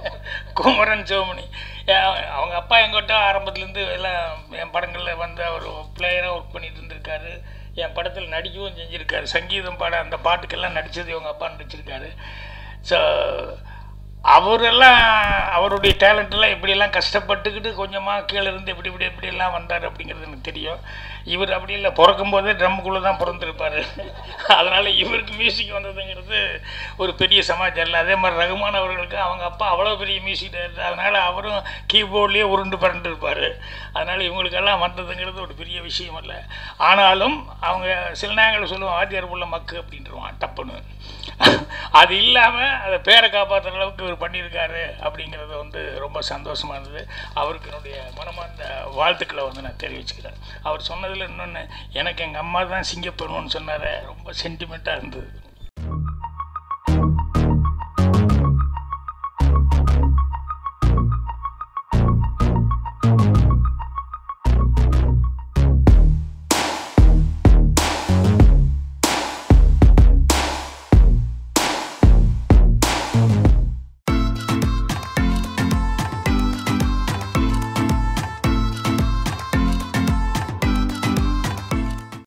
குமரன் சிவமணி, அவங்க அப்பா எங்கிட்ட ஆரம்பத்துலேருந்து எல்லாம் என் படங்களில் வந்து அவர் பிளேயராக ஒர்க் பண்ணிட்டு இருந்திருக்காரு. என் படத்தில் நடிக்கவும் செஞ்சுருக்காரு. சங்கீதம் பாட அந்த பாட்டுக்கெல்லாம் நடித்தது இவங்க அப்பா நடிச்சிருக்காரு. ஸோ அவரெல்லாம் அவருடைய டேலண்ட்டெல்லாம் எப்படியெல்லாம் கஷ்டப்பட்டுக்கிட்டு கொஞ்சமாக கீழே இருந்து எப்படியெல்லாம் வந்தார் அப்படிங்கிறது எனக்கு தெரியும். இவர் அப்படி இல்லை, பிறக்கும் போதே ட்ரம்முக்குள்ளே தான் பிறந்திருப்பார். அதனால் இவருக்கு மியூசிக் வந்ததுங்கிறது ஒரு பெரிய சமாச்சாரம் இல்லை. அதே மாதிரி ரகுமான் அவர்களுக்கு அவங்க அப்பா அவ்வளோ பெரிய மியூசிக் டைரக்டர், அதனால் அவரும் கீபோர்ட்லேயே உருண்டு பறந்து இருப்பார். அதனால் இவங்களுக்கெல்லாம் வந்ததுங்கிறது ஒரு பெரிய விஷயம் இல்லை. ஆனாலும் அவங்க சில நேரங்களில் சொல்லுவோம் வாத்தியார் உள்ள மக்கு அப்படின்ட்டுருவான் டப்புன்னு. அது இல்லாமல் அதை பேரை காப்பாற்றுற அளவுக்கு இவர் பண்ணியிருக்காரு அப்படிங்கிறது வந்து ரொம்ப சந்தோஷமாக இருந்தது. அவருக்கு என்னுடைய மனமார்ந்த வாழ்த்துக்களை வந்து நான் தெரிவிச்சுக்கிறேன். அவர் சொன்னதில் இன்னொன்று, எனக்கு எங்கள் அம்மா தான் சிங்கப்பெருமன்னு சொன்னார், ரொம்ப சென்டிமெண்ட்டாக இருந்தது.